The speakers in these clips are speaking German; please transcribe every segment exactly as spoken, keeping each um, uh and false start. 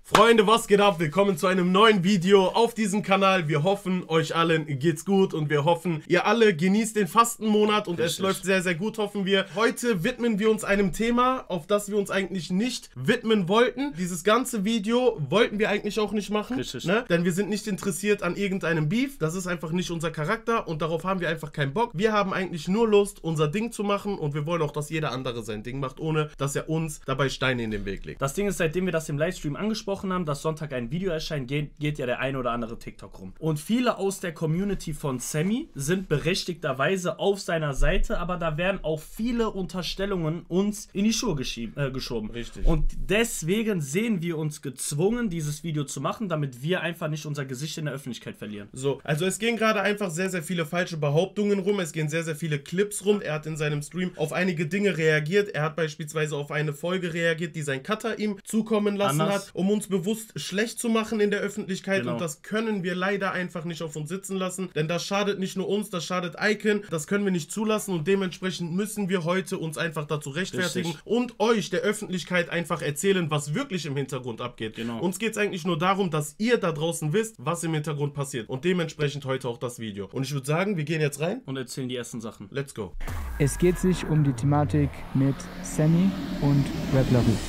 Freunde, was geht ab? Willkommen zu einem neuen Video auf diesem Kanal. Wir hoffen, euch allen geht's gut und wir hoffen, ihr alle genießt den Fastenmonat und Richtig. Es läuft sehr, sehr gut, hoffen wir. Heute widmen wir uns einem Thema, auf das wir uns eigentlich nicht widmen wollten. Dieses ganze Video wollten wir eigentlich auch nicht machen, ne? Denn wir sind nicht interessiert an irgendeinem Beef. Das ist einfach nicht unser Charakter und darauf haben wir einfach keinen Bock. Wir haben eigentlich nur Lust, unser Ding zu machen und wir wollen auch, dass jeder andere sein Ding macht, ohne dass er uns dabei Steine in den Weg legt. Das Ding ist, seitdem wir das im Livestream angesprochen haben, dass Sonntag ein Video erscheint, geht, geht ja der eine oder andere TikTok rum. Und viele aus der Community von Sammy sind berechtigterweise auf seiner Seite, aber da werden auch viele Unterstellungen uns in die Schuhe äh, geschoben. Richtig. Und deswegen sehen wir uns gezwungen, dieses Video zu machen, damit wir einfach nicht unser Gesicht in der Öffentlichkeit verlieren. So, also es gehen gerade einfach sehr, sehr viele falsche Behauptungen rum, es gehen sehr, sehr viele Clips rum. Er hat in seinem Stream auf einige Dinge reagiert. Er hat beispielsweise auf eine Folge reagiert, die sein Cutter ihm zukommen lassen Anders. hat, um uns bewusst schlecht zu machen in der Öffentlichkeit. Genau. Und das können wir leider einfach nicht auf uns sitzen lassen, denn das schadet nicht nur uns, das schadet Icon, das können wir nicht zulassen und dementsprechend müssen wir heute uns einfach dazu rechtfertigen Richtig. und euch, der Öffentlichkeit, einfach erzählen, was wirklich im Hintergrund abgeht. Genau. Uns geht es eigentlich nur darum, dass ihr da draußen wisst, was im Hintergrund passiert und dementsprechend heute auch das Video. Und ich würde sagen, wir gehen jetzt rein und erzählen die ersten Sachen. Let's go. Es geht sich um die Thematik mit Sammy und Rap La Rue.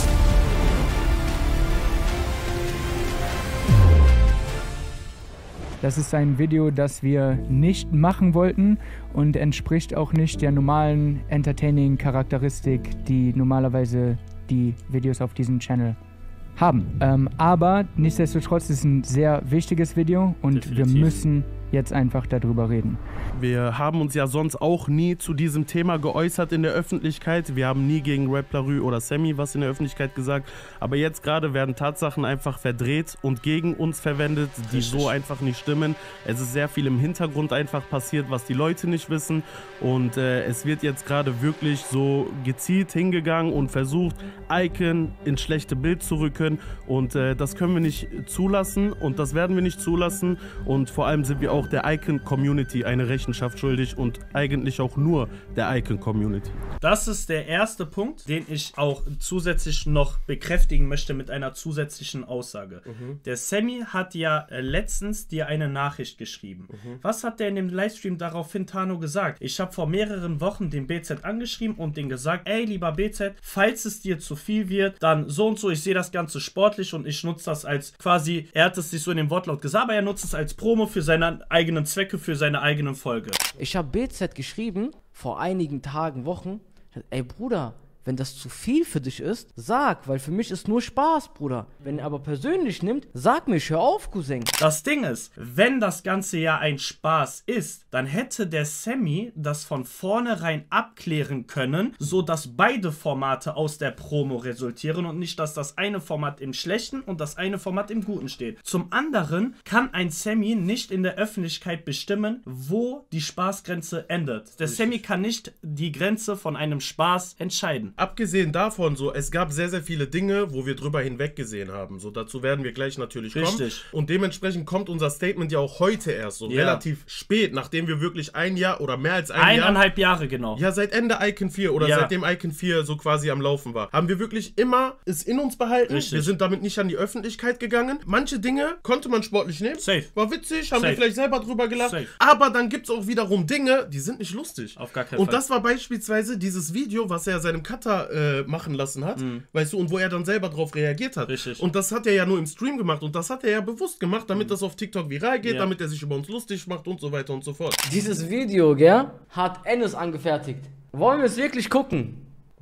Das ist ein Video, das wir nicht machen wollten und entspricht auch nicht der normalen Entertaining-Charakteristik, die normalerweise die Videos auf diesem Channel haben. Ähm, aber nichtsdestotrotz ist es ein sehr wichtiges Video und Definitiv. wir müssen jetzt einfach darüber reden. Wir haben uns ja sonst auch nie zu diesem Thema geäußert in der Öffentlichkeit. Wir haben nie gegen Rap La Rue oder Sammy was in der Öffentlichkeit gesagt. Aber jetzt gerade werden Tatsachen einfach verdreht und gegen uns verwendet, die Richtig. so einfach nicht stimmen. Es ist sehr viel im Hintergrund einfach passiert, was die Leute nicht wissen. Und äh, es wird jetzt gerade wirklich so gezielt hingegangen und versucht, Icon ins schlechte Bild zu rücken. Und äh, das können wir nicht zulassen und das werden wir nicht zulassen. Und vor allem sind wir auch der Icon-Community eine Rechenschaft schuldig und eigentlich auch nur der Icon-Community. Das ist der erste Punkt, den ich auch zusätzlich noch bekräftigen möchte mit einer zusätzlichen Aussage. Mhm. Der Sammy hat ja letztens dir eine Nachricht geschrieben. Mhm. Was hat der in dem Livestream daraufhin Tano gesagt? Ich habe vor mehreren Wochen den B Z angeschrieben und den gesagt, ey lieber B Z, falls es dir zu viel wird, dann so und so, ich sehe das Ganze sportlich und ich nutze das als quasi, er hat es sich so in dem Wortlaut gesagt, aber er nutzt es als Promo für seine eigenen Zwecke, für seine eigenen Folge. Ich habe B Z geschrieben, vor einigen Tagen, Wochen, ey Bruder, wenn das zu viel für dich ist, sag, weil für mich ist nur Spaß, Bruder. Wenn er aber persönlich nimmt, sag mir, hör auf, Cousin. Das Ding ist, wenn das Ganze ja ein Spaß ist, dann hätte der Sammy das von vornherein abklären können, so dass beide Formate aus der Promo resultieren und nicht, dass das eine Format im Schlechten und das eine Format im Guten steht. Zum anderen kann ein Sammy nicht in der Öffentlichkeit bestimmen, wo die Spaßgrenze endet. Der Sammy kann nicht die Grenze von einem Spaß entscheiden. Abgesehen davon, so, es gab sehr, sehr viele Dinge, wo wir drüber hinweggesehen haben. So, dazu werden wir gleich natürlich kommen. Richtig. Und dementsprechend kommt unser Statement ja auch heute erst, so ja. relativ spät, nachdem wir wirklich ein Jahr oder mehr als ein Eineinhalb Jahr... Jahre, genau. Ja, seit Ende Icon vier oder ja. seitdem Icon vier so quasi am Laufen war, haben wir wirklich immer es in uns behalten. Richtig. Wir sind damit nicht an die Öffentlichkeit gegangen. Manche Dinge konnte man sportlich nehmen. Safe. War witzig, haben Safe. wir vielleicht selber drüber gelacht. Safe. Aber dann gibt es auch wiederum Dinge, die sind nicht lustig. Auf gar keinen Und Fall. das war beispielsweise dieses Video, was er seinem Cutter äh, macht lassen hat, mhm. weißt du, und wo er dann selber drauf reagiert hat. Richtig. Und das hat er ja nur im Stream gemacht und das hat er ja bewusst gemacht, damit mhm. das auf TikTok viral geht, ja. damit er sich über uns lustig macht und so weiter und so fort. Dieses Video, gell, hat Enes angefertigt. Wollen wir es wirklich gucken?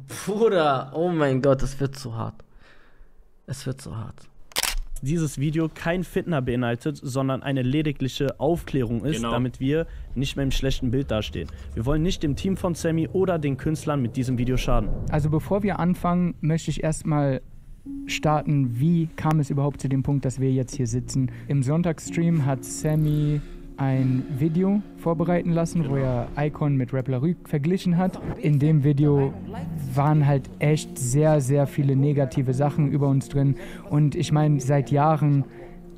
Bruder, oh mein Gott, es wird zu hart. Es wird zu hart. Dieses Video kein Fitner beinhaltet, sondern eine ledigliche Aufklärung ist, genau. damit wir nicht mehr im schlechten Bild dastehen. Wir wollen nicht dem Team von Sammy oder den Künstlern mit diesem Video schaden. Also bevor wir anfangen, möchte ich erstmal starten, wie kam es überhaupt zu dem Punkt, dass wir jetzt hier sitzen. Im Sonntagsstream hat Sammy ein Video vorbereiten lassen, wo er Icon mit Rap La Rue verglichen hat. In dem Video waren halt echt sehr, sehr viele negative Sachen über uns drin. Und ich meine, seit Jahren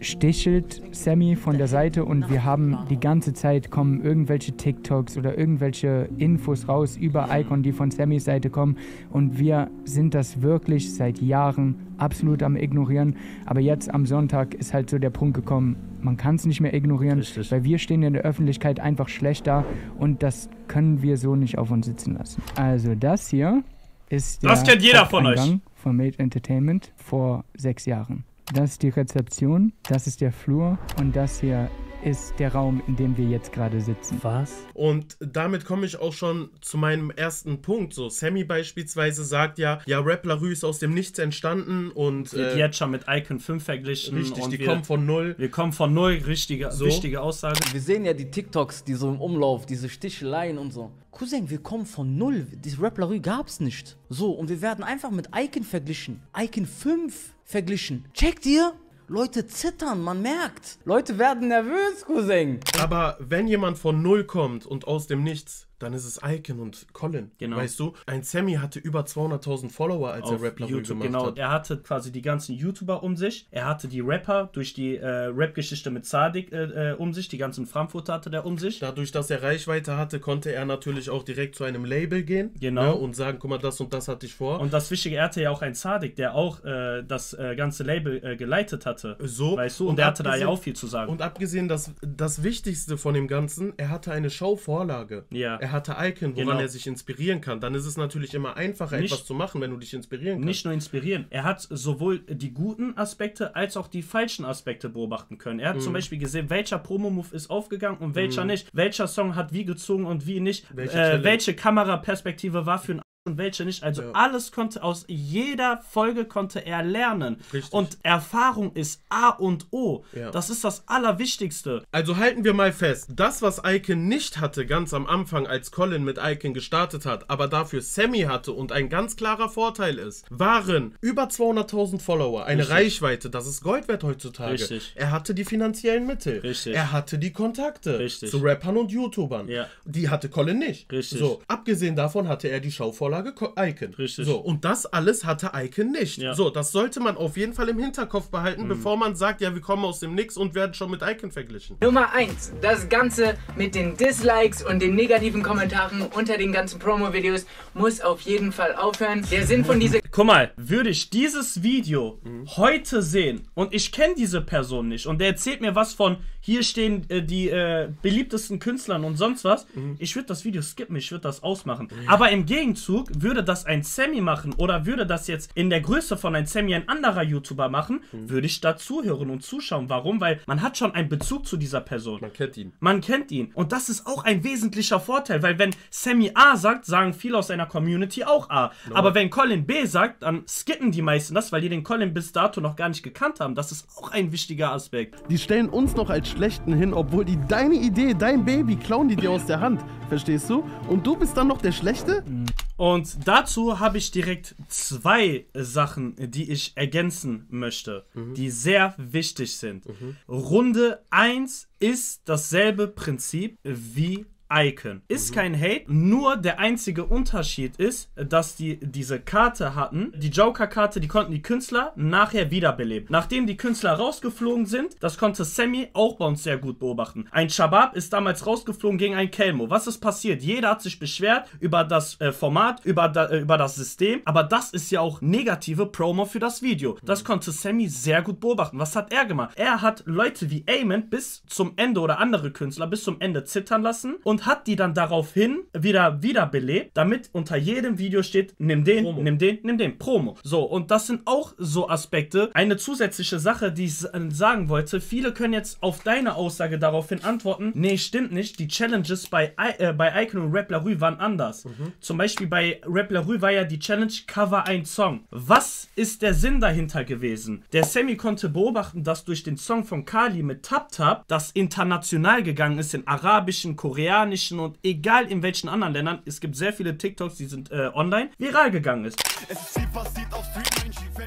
stichelt Sammy von der Seite und wir haben die ganze Zeit kommen irgendwelche TikToks oder irgendwelche Infos raus über Icon, die von Sammys Seite kommen und wir sind das wirklich seit Jahren absolut am ignorieren, aber jetzt am Sonntag ist halt so der Punkt gekommen, man kann es nicht mehr ignorieren, Richtig. weil wir stehen in der Öffentlichkeit einfach schlecht da und das können wir so nicht auf uns sitzen lassen. Also das hier ist der Das kennt jeder von euch. Haupteingang von Made Entertainment vor sechs Jahren. Das ist die Rezeption, das ist der Flur und das hier ist der Raum, in dem wir jetzt gerade sitzen. Was? Und damit komme ich auch schon zu meinem ersten Punkt. So, Sammy beispielsweise sagt ja, ja, Rap La Rue ist aus dem Nichts entstanden und Wird äh, jetzt schon mit Icon fünf verglichen. richtig, und die wir, kommen von null. Wir kommen von null, richtige, So. wichtige Aussage. Wir sehen ja die TikToks, die so im Umlauf, diese Sticheleien und so. Cousin, wir kommen von null. Diese Rap La Rue gab's nicht. So, und wir werden einfach mit Icon verglichen. Icon fünf verglichen. Checkt ihr? Leute zittern, man merkt. Leute werden nervös, Cousin. Aber wenn jemand von null kommt und aus dem Nichts, dann ist es Icon und Colin. Genau. Weißt du, ein Sammy hatte über zweihunderttausend Follower, als er Auf Rap La Rue YouTube, gemacht genau. hat. Er hatte quasi die ganzen YouTuber um sich. Er hatte die Rapper durch die äh, Rap-Geschichte mit Sadik äh, äh, um sich. Die ganzen Frankfurter hatte der um sich. Dadurch, dass er Reichweite hatte, konnte er natürlich auch direkt zu einem Label gehen. Genau. Ne, und sagen, guck mal, das und das hatte ich vor. Und das Wichtige, er hatte ja auch einen Sadik, der auch äh, das äh, ganze Label äh, geleitet hatte. So. Weißt du? Und, Und der hatte da ja abgesehen- auch viel zu sagen. Und abgesehen, das, das Wichtigste von dem Ganzen, er hatte eine Showvorlage. Ja. Er hatte Icon, woran Genau. er sich inspirieren kann. Dann ist es natürlich immer einfacher, Nicht- etwas zu machen, wenn du dich inspirieren kannst. Nicht nur inspirieren. Er hat sowohl die guten Aspekte als auch die falschen Aspekte beobachten können. Er hat Mhm. zum Beispiel gesehen, welcher Promo-Move ist aufgegangen und welcher nicht. Welcher Song hat wie gezogen und wie nicht. Welche Äh, Challenge. welche Kameraperspektive war für einen und welche nicht. Also Ja. alles konnte, aus jeder Folge konnte er lernen. Richtig. Und Erfahrung ist A und O. Ja. Das ist das Allerwichtigste. Also halten wir mal fest, das, was Icon nicht hatte, ganz am Anfang, als Colin mit Icon gestartet hat, aber dafür Sammy hatte und ein ganz klarer Vorteil ist, waren über zweihunderttausend Follower, eine Richtig. Reichweite, das ist Gold wert heutzutage. Richtig. Er hatte die finanziellen Mittel. Richtig. Er hatte die Kontakte Richtig. zu Rappern und YouTubern. Ja. Die hatte Colin nicht. Richtig. So, abgesehen davon hatte er die Schauvorlage Co- Icon. Richtig. So, und das alles hatte Icon nicht. Ja. So, das sollte man auf jeden Fall im Hinterkopf behalten, Mhm. bevor man sagt, ja, wir kommen aus dem Nix und werden schon mit Icon verglichen. Nummer eins. Das Ganze mit den Dislikes und den negativen Kommentaren unter den ganzen Promo-Videos muss auf jeden Fall aufhören. Der Sinn von dieser Guck mal, würde ich dieses Video heute sehen und ich kenne diese Person nicht und der erzählt mir was von, hier stehen äh, die äh, beliebtesten Künstlern und sonst was, ich würde das Video skippen, ich würde das ausmachen. Aber im Gegenzug würde das ein Sammy machen oder würde das jetzt in der Größe von ein Sammy ein anderer YouTuber machen, würde ich da zuhören und zuschauen. Warum? Weil man hat schon einen Bezug zu dieser Person. Man kennt ihn. Man kennt ihn. Und das ist auch ein wesentlicher Vorteil, weil wenn Sammy A sagt, sagen viele aus seiner Community auch A. Aber wenn Colin B sagt, dann skippen die meisten das, weil die den Colin bis dato noch gar nicht gekannt haben. Das ist auch ein wichtiger Aspekt. Die stellen uns noch als Schlechten hin, obwohl die deine Idee, dein Baby, klauen die dir aus der Hand. Verstehst du? Und du bist dann noch der Schlechte? Und dazu habe ich direkt zwei Sachen, die ich ergänzen möchte, die sehr wichtig sind. Runde eins ist dasselbe Prinzip wie Icon. Ist kein Hate, nur der einzige Unterschied ist, dass die diese Karte hatten, die Joker-Karte, die konnten die Künstler nachher wiederbeleben. Nachdem die Künstler rausgeflogen sind, das konnte Sammy auch bei uns sehr gut beobachten. Ein Shabab ist damals rausgeflogen gegen ein Kelmo. Was ist passiert? Jeder hat sich beschwert über das äh, Format, über, da, äh, über das System, aber das ist ja auch negative Promo für das Video. Das konnte Sammy sehr gut beobachten. Was hat er gemacht? Er hat Leute wie Amen bis zum Ende oder andere Künstler bis zum Ende zittern lassen und hat die dann daraufhin wieder wiederbelebt, damit unter jedem Video steht, nimm den, Promo. nimm den, nimm den, Promo. So, und das sind auch so Aspekte. Eine zusätzliche Sache, die ich sagen wollte, viele können jetzt auf deine Aussage daraufhin antworten, nee, stimmt nicht, die Challenges bei, I äh, bei Icon und Rap La Rue waren anders. Zum Beispiel bei Rap La Rue war ja die Challenge Cover ein Song. Was ist der Sinn dahinter gewesen? Der Sammy konnte beobachten, dass durch den Song von Kali mit Tap Tap das international gegangen ist, in arabischen, koreanischen und egal in welchen anderen Ländern, es gibt sehr viele TikToks, die sind äh, online, viral gegangen ist. Es ist viel passiert auf Street, Mensch, verliert niemand.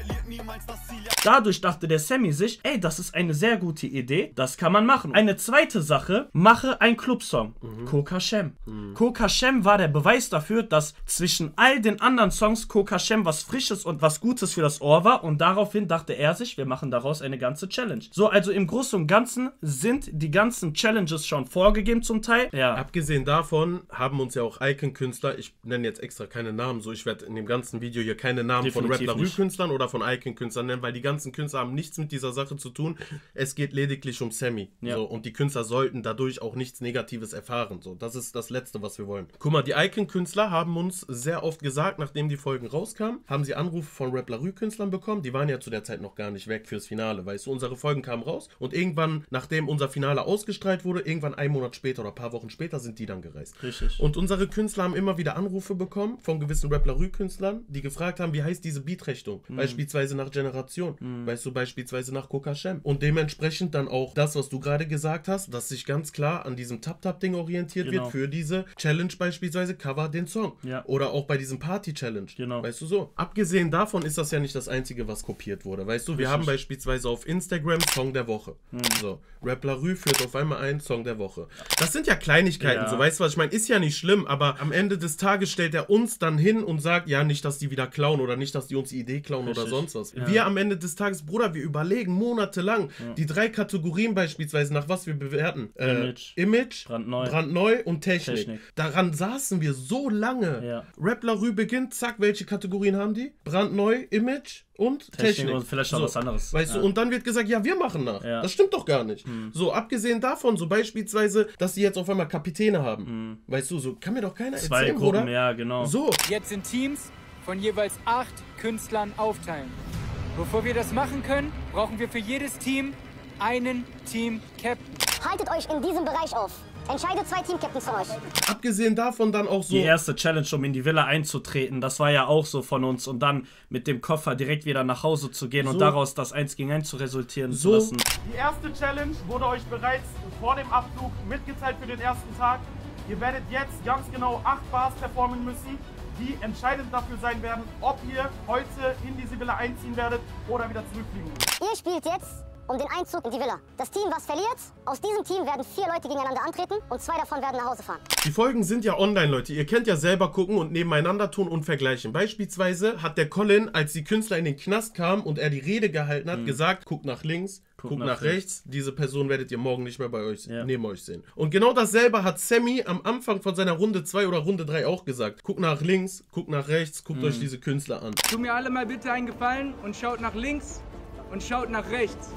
Dadurch dachte der Sammy sich, ey, das ist eine sehr gute Idee, das kann man machen. Eine zweite Sache, mache einen Clubsong. Mhm. Coca Shem. Mhm. Coca Shem war der Beweis dafür, dass zwischen all den anderen Songs Coca Shem was Frisches und was Gutes für das Ohr war und daraufhin dachte er sich, wir machen daraus eine ganze Challenge. So, also im Großen und Ganzen sind die ganzen Challenges schon vorgegeben zum Teil. Ja. Abgesehen davon haben uns ja auch Icon-Künstler, ich nenne jetzt extra keine Namen, so ich werde in dem ganzen Video hier keine Namen Definitiv von Rap LaRue-Künstlern oder von Icon-Künstlern nennen, weil die ganzen Künstler haben nichts mit dieser Sache zu tun. Es geht lediglich um Sammy. Ja. So, und die Künstler sollten dadurch auch nichts Negatives erfahren. So, das ist das Letzte, was wir wollen. Guck mal, die Icon-Künstler haben uns sehr oft gesagt, nachdem die Folgen rauskamen, haben sie Anrufe von Rap LaRue-Künstlern bekommen. Die waren ja zu der Zeit noch gar nicht weg fürs Finale, weißt du, unsere Folgen kamen raus und irgendwann, nachdem unser Finale ausgestrahlt wurde, irgendwann einen Monat später oder ein paar Wochen später sind die dann gereist. Richtig. Und unsere Künstler haben immer wieder Anrufe bekommen von gewissen Rap LaRue-Künstlern, die gefragt haben, wie heißt diese Beatrichtung? Mhm. Beispielsweise nach Generation, mhm. weißt du, beispielsweise nach Coca Shem. Und dementsprechend dann auch das, was du gerade gesagt hast, dass sich ganz klar an diesem Tap-Tap-Ding orientiert genau. wird für diese Challenge beispielsweise Cover den Song. Ja. Oder auch bei diesem Party-Challenge. Genau. Weißt du so? Abgesehen davon ist das ja nicht das Einzige, was kopiert wurde. Weißt du, wir Richtig. haben beispielsweise auf Instagram Song der Woche. Mhm. So, Rap LaRue führt auf einmal einen Song der Woche. Das sind ja Kleinigkeiten, ja. so weißt du, was ich meine? Ist ja nicht schlimm, aber am Ende des Tages stellt er uns dann hin und sagt, ja, nicht, dass die wieder klauen oder nicht, dass die uns die Idee klauen Richtig. oder sonst was. Ja. Wir am Ende des Tages, Bruder, wir überlegen monatelang ja. die drei Kategorien beispielsweise, nach was wir bewerten. Äh, Image, Image brandneu. brandneu und Technik. Technik. Daran saßen wir so lange. Ja. Rap LaRue beginnt, zack, welche Kategorien haben die? Brandneu, Image und Technik. Technik und vielleicht noch so, was anderes. Weißt ja. du, und dann wird gesagt, ja, wir machen nach. Ja. Das stimmt doch gar nicht. Hm. So, abgesehen davon, so beispielsweise, dass sie jetzt auf einmal Kapitäne haben. Hm. Weißt du, so kann mir doch keiner Zwei erzählen, Gruppen, oder? Ja, genau. So. Jetzt in Teams von jeweils acht Künstlern aufteilen. Bevor wir das machen können, brauchen wir für jedes Team einen Team-Captain. Haltet euch in diesem Bereich auf. Entscheidet zwei Team-Captains von euch. Abgesehen davon dann auch so... Die erste Challenge, um in die Villa einzutreten, das war ja auch so von uns. Und dann mit dem Koffer direkt wieder nach Hause zu gehen so. und daraus das eins gegen eins zu resultieren so. zu lassen. Die erste Challenge wurde euch bereits vor dem Abflug mitgeteilt für den ersten Tag. Ihr werdet jetzt ganz genau acht Bars performen müssen, die entscheidend dafür sein werden, ob ihr heute in diese Villa einziehen werdet oder wieder zurückfliegen müsst. Ihr spielt jetzt um den Einzug in die Villa. Das Team, was verliert, aus diesem Team werden vier Leute gegeneinander antreten und zwei davon werden nach Hause fahren. Die Folgen sind ja online, Leute. Ihr könnt ja selber gucken und nebeneinander tun und vergleichen. Beispielsweise hat der Colin, als die Künstler in den Knast kamen und er die Rede gehalten hat, mhm. gesagt, guckt nach links, guckt guck nach, nach rechts. Diese Person werdet ihr morgen nicht mehr bei euch, ja. neben euch sehen. Und genau dasselbe hat Sammy am Anfang von seiner Runde zwei oder Runde drei auch gesagt. Guckt nach links, guckt nach rechts, guckt mhm. euch diese Künstler an. Tut mir alle mal bitte einen Gefallen und schaut nach links und schaut nach rechts.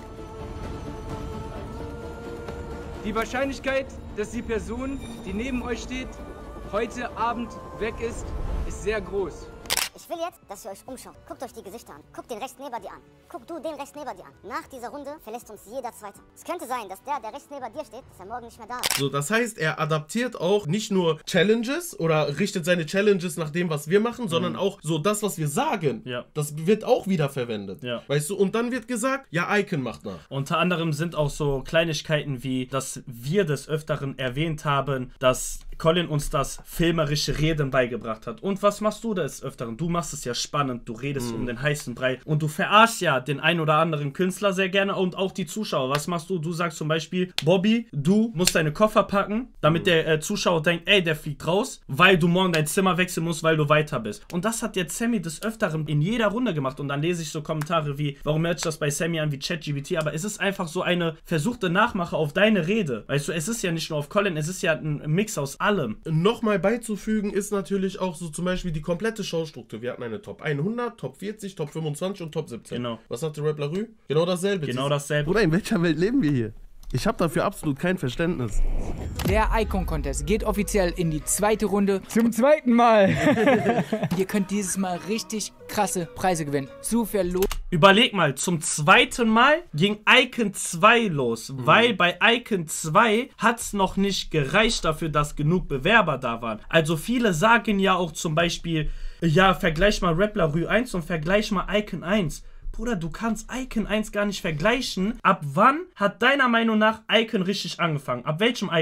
Die Wahrscheinlichkeit, dass die Person, die neben euch steht, heute Abend weg ist, ist sehr groß. Ich will jetzt, dass ihr euch umschaut. Guckt euch die Gesichter an. Guckt den rechts neben dir an. Guck du den rechts neben dir an. Nach dieser Runde verlässt uns jeder Zweite. Es könnte sein, dass der, der rechts neben dir steht, dass er morgen nicht mehr da ist. So, das heißt, er adaptiert auch nicht nur Challenges oder richtet seine Challenges nach dem, was wir machen, mhm. sondern auch so das, was wir sagen. Ja. Das wird auch wieder verwendet. Ja. Weißt du, und dann wird gesagt, ja, Icon macht nach. Unter anderem sind auch so Kleinigkeiten wie, dass wir des Öfteren erwähnt haben, dass Colin uns das filmerische Reden beigebracht hat. Und was machst du des Öfteren? Du machst es ja spannend, du redest mm. um den heißen Brei und du verarschst ja den ein oder anderen Künstler sehr gerne und auch die Zuschauer. Was machst du? Du sagst zum Beispiel, Bobby, du musst deine Koffer packen, damit mm. der äh, Zuschauer denkt, ey, der fliegt raus, weil du morgen dein Zimmer wechseln musst, weil du weiter bist. Und das hat jetzt Sammy des Öfteren in jeder Runde gemacht und dann lese ich so Kommentare wie, warum hört sich das bei Sammy an wie ChatGPT? Aber es ist einfach so eine versuchte Nachmache auf deine Rede. Weißt du, es ist ja nicht nur auf Colin, es ist ja ein Mix aus allem. Nochmal beizufügen ist natürlich auch so zum Beispiel die komplette Showstruktur. Wir hatten eine Top hundert, Top vierzig, Top fünfundzwanzig und Top siebzehn. Genau. Was hatte Rap LaRue? Genau dasselbe. Genau dasselbe. Oder in welcher Welt leben wir hier? Ich habe dafür absolut kein Verständnis. Der Icon Contest geht offiziell in die zweite Runde. Zum zweiten Mal. Ihr könnt dieses Mal richtig krasse Preise gewinnen. Zu verloren. Überleg mal, zum zweiten Mal ging Icon zwei los, mhm. weil bei Icon zwei hat es noch nicht gereicht dafür, dass genug Bewerber da waren. Also viele sagen ja auch zum Beispiel, ja, vergleich mal Rap LaRue eins und vergleich mal Icon eins. Bruder, du kannst Icon eins gar nicht vergleichen. Ab wann hat deiner Meinung nach Icon richtig angefangen? Ab welchem Icon?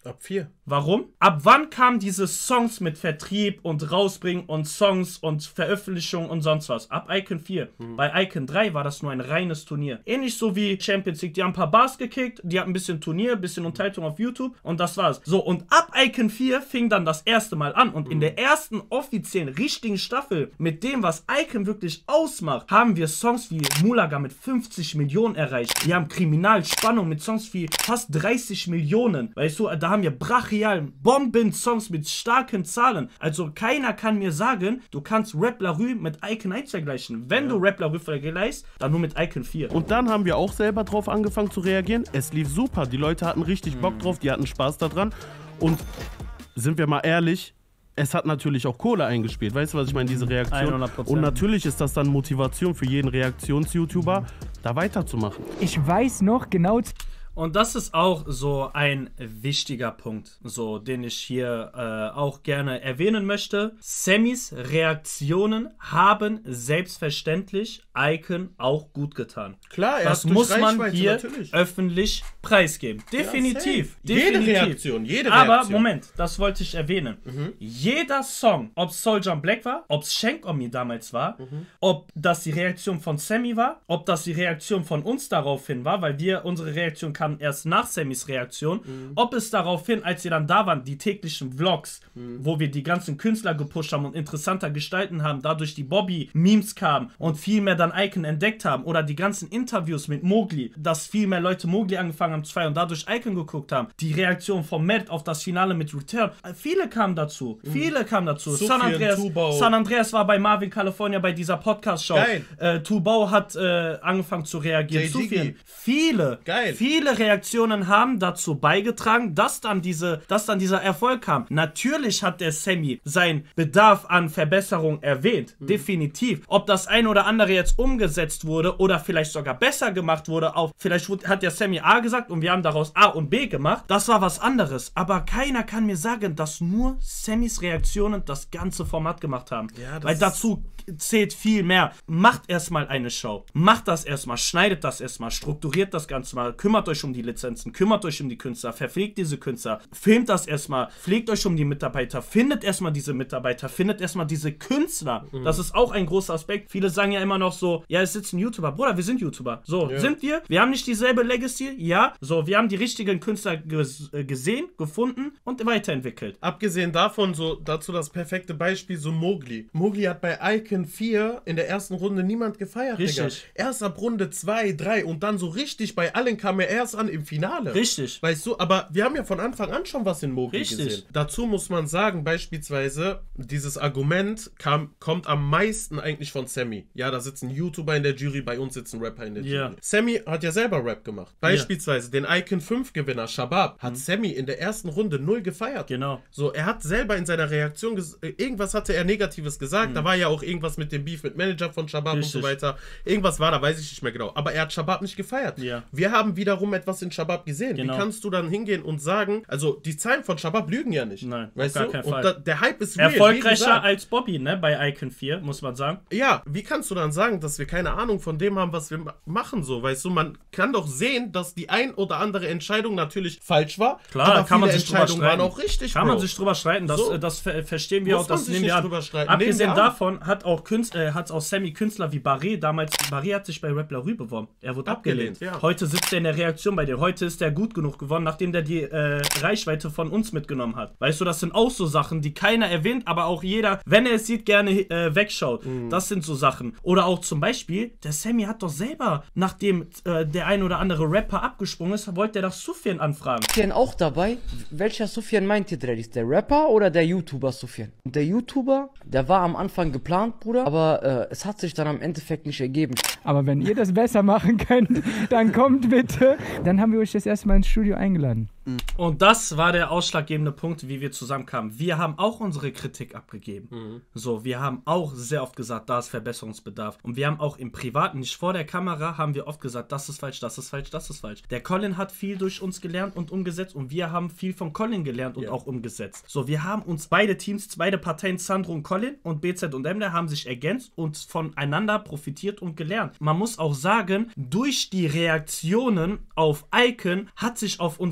Ab vier. Warum? Ab wann kamen diese Songs mit Vertrieb und Rausbringen und Songs und Veröffentlichung und sonst was? Ab Icon vier. Mhm. Bei Icon drei war das nur ein reines Turnier. Ähnlich so wie Champions League. Die haben ein paar Bars gekickt, die hatten ein bisschen Turnier, ein bisschen Unterhaltung auf YouTube und das war's. So, und ab Icon vier fing dann das erste Mal an. Und mhm. in der ersten offiziellen, richtigen Staffel mit dem, was Icon wirklich ausmacht, haben wir Songs wie Mulaga mit fünfzig Millionen erreicht. Wir haben Kriminalspannung mit Songs wie fast dreißig Millionen. Weißt du, da haben wir brachial Bomben-Songs mit starken Zahlen. Also keiner kann mir sagen, du kannst Rap La Rue mit Icon eins vergleichen. Wenn ja. du Rap La Rue vergleichst, dann nur mit Icon vier. Und dann haben wir auch selber drauf angefangen zu reagieren. Es lief super. Die Leute hatten richtig Bock drauf, die hatten Spaß daran. Und sind wir mal ehrlich, es hat natürlich auch Kohle eingespielt. Weißt du, was ich meine? Diese Reaktion. hundert Prozent. Und natürlich ist das dann Motivation für jeden Reaktions-YouTuber, da weiterzumachen. Ich weiß noch genau... Und das ist auch so ein wichtiger Punkt, so den ich hier äh, auch gerne erwähnen möchte. Sammys Reaktionen haben selbstverständlich Icon auch gut getan. Klar, er das hat muss durch man Reichweite hier natürlich öffentlich preisgeben. Definitiv. Ja, definitiv. jede Reaktion, jede Reaktion. Aber Moment, das wollte ich erwähnen. Mhm. Jeder Song, ob es Soulja Black war, ob es Shank On Me damals war, mhm. ob das die Reaktion von Sammy war, ob das die Reaktion von uns daraufhin war, weil wir, unsere Reaktion kam erst nach Sammys Reaktion, mhm. ob es daraufhin, als wir dann da waren, die täglichen Vlogs, mhm. wo wir die ganzen Künstler gepusht haben und interessanter gestalten haben, dadurch die Bobby-Memes kamen und viel mehr dann Icon entdeckt haben, oder die ganzen Interviews mit Mowgli, dass viel mehr Leute Mowgli angefangen haben zu feiern und dadurch Icon geguckt haben, die Reaktion von Matt auf das Finale mit Return, viele kamen dazu, mhm. viele kamen dazu. San Andreas, San Andreas war bei Marvin California bei dieser Podcast-Show. Äh, Tubau hat äh, angefangen zu reagieren. Sufjan. Viele, Geil. viele Reaktionen haben dazu beigetragen, dass dann, diese, dass dann dieser Erfolg kam. Natürlich hat der Sammy seinen Bedarf an Verbesserung erwähnt. Mhm. Definitiv. Ob das ein oder andere jetzt umgesetzt wurde oder vielleicht sogar besser gemacht wurde, auf, vielleicht hat der Sammy A gesagt und wir haben daraus A und B gemacht, das war was anderes. Aber keiner kann mir sagen, dass nur Sammys Reaktionen das ganze Format gemacht haben. Ja, weil dazu zählt viel mehr. Macht erstmal eine Show. Macht das erstmal, schneidet das erstmal, strukturiert das Ganze mal, kümmert euch um die Lizenzen, kümmert euch um die Künstler, verpflegt diese Künstler, filmt das erstmal, pflegt euch um die Mitarbeiter, findet erstmal diese Mitarbeiter, findet erstmal diese Künstler. Mhm. Das ist auch ein großer Aspekt. Viele sagen ja immer noch so, ja, es sitzen YouTuber. Bruder, wir sind YouTuber. So, ja. Sind wir? Wir haben nicht dieselbe Legacy? Ja. So, wir haben die richtigen Künstler ges gesehen, gefunden und weiterentwickelt. Abgesehen davon, so dazu das perfekte Beispiel, so Mowgli. Mowgli hat bei Icon vier in der ersten Runde niemand gefeiert, Richtig. Digga. Erst ab Runde zwei, drei und dann so richtig bei allen kam er erst an im Finale. Richtig. Weißt du, aber wir haben ja von Anfang an schon was in Mowgli Richtig. gesehen. Dazu muss man sagen, beispielsweise, dieses Argument kam, kommt am meisten eigentlich von Sammy. Ja, da sitzen YouTuber in der Jury, bei uns sitzen Rapper in der Jury. Ja. Sammy hat ja selber Rap gemacht. Beispielsweise ja. den Icon fünf Gewinner, Shabab, hat mhm. Sammy in der ersten Runde null gefeiert. Genau. So, er hat selber in seiner Reaktion, irgendwas hatte er Negatives gesagt, mhm. da war ja auch irgendwas mit dem Beef mit Manager von Shabab Richtig. und so weiter. Irgendwas war da, weiß ich nicht mehr genau. Aber er hat Shabab nicht gefeiert. Ja. Wir haben wiederum etwas in Shabab gesehen. Genau. Wie kannst du dann hingehen und sagen, also die Zahlen von Shabab lügen ja nicht. Nein, weißt auf gar du? keinen und Fall. Da, der Hype ist real, erfolgreicher als Bobby, ne, bei Icon vier, muss man sagen. Ja, wie kannst du dann sagen, dass wir keine Ahnung von dem haben, was wir machen, so, weißt du? Man kann doch sehen, dass die ein oder andere Entscheidung natürlich falsch war. Klar, aber kann man sich Entscheidungen drüber streiten. waren auch richtig, Kann Bro. man sich drüber streiten, das, so. das ver verstehen wir Muss auch, das man nehmen sich wir drüber an. streiten. Abgesehen Nehmen wir davon hat auch Künstler, äh, hat auch Sammy Künstler wie Barré damals, Barré hat sich bei Rap La Rue beworben. Er wurde abgelehnt. abgelehnt ja. Heute sitzt er in der Reaktion bei dir. Heute ist er gut genug geworden, nachdem der die äh, Reichweite von uns mitgenommen hat. Weißt du, das sind auch so Sachen, die keiner erwähnt, aber auch jeder, wenn er es sieht, gerne äh, wegschaut. Mhm. Das sind so Sachen. Oder auch zum Beispiel, der Sammy hat doch selber, nachdem äh, der ein oder andere Rapper abgesprungen ist, wollte er doch Sufjan anfragen. Sufjan auch dabei? Welcher Sufjan meint ihr, Dreadis? Der Rapper oder der YouTuber Sufjan? Der YouTuber, der war am Anfang geplant, Bruder, aber äh, es hat sich dann am Endeffekt nicht ergeben. Aber wenn ihr das besser machen könnt, dann kommt bitte. Dann haben wir euch das erste Mal ins Studio eingeladen. Und das war der ausschlaggebende Punkt, wie wir zusammenkamen. Wir haben auch unsere Kritik abgegeben. Mhm. So, wir haben auch sehr oft gesagt, da ist Verbesserungsbedarf. Und wir haben auch im Privaten, nicht vor der Kamera, haben wir oft gesagt, das ist falsch, das ist falsch, das ist falsch. Der Colin hat viel durch uns gelernt und umgesetzt und wir haben viel von Colin gelernt und ja. auch umgesetzt. So, wir haben uns beide Teams, beide Parteien, Sandro und Colin und B Z und Emre, haben sich ergänzt und voneinander profitiert und gelernt. Man muss auch sagen, durch die Reaktionen auf Icon hat sich auf unserem Kanal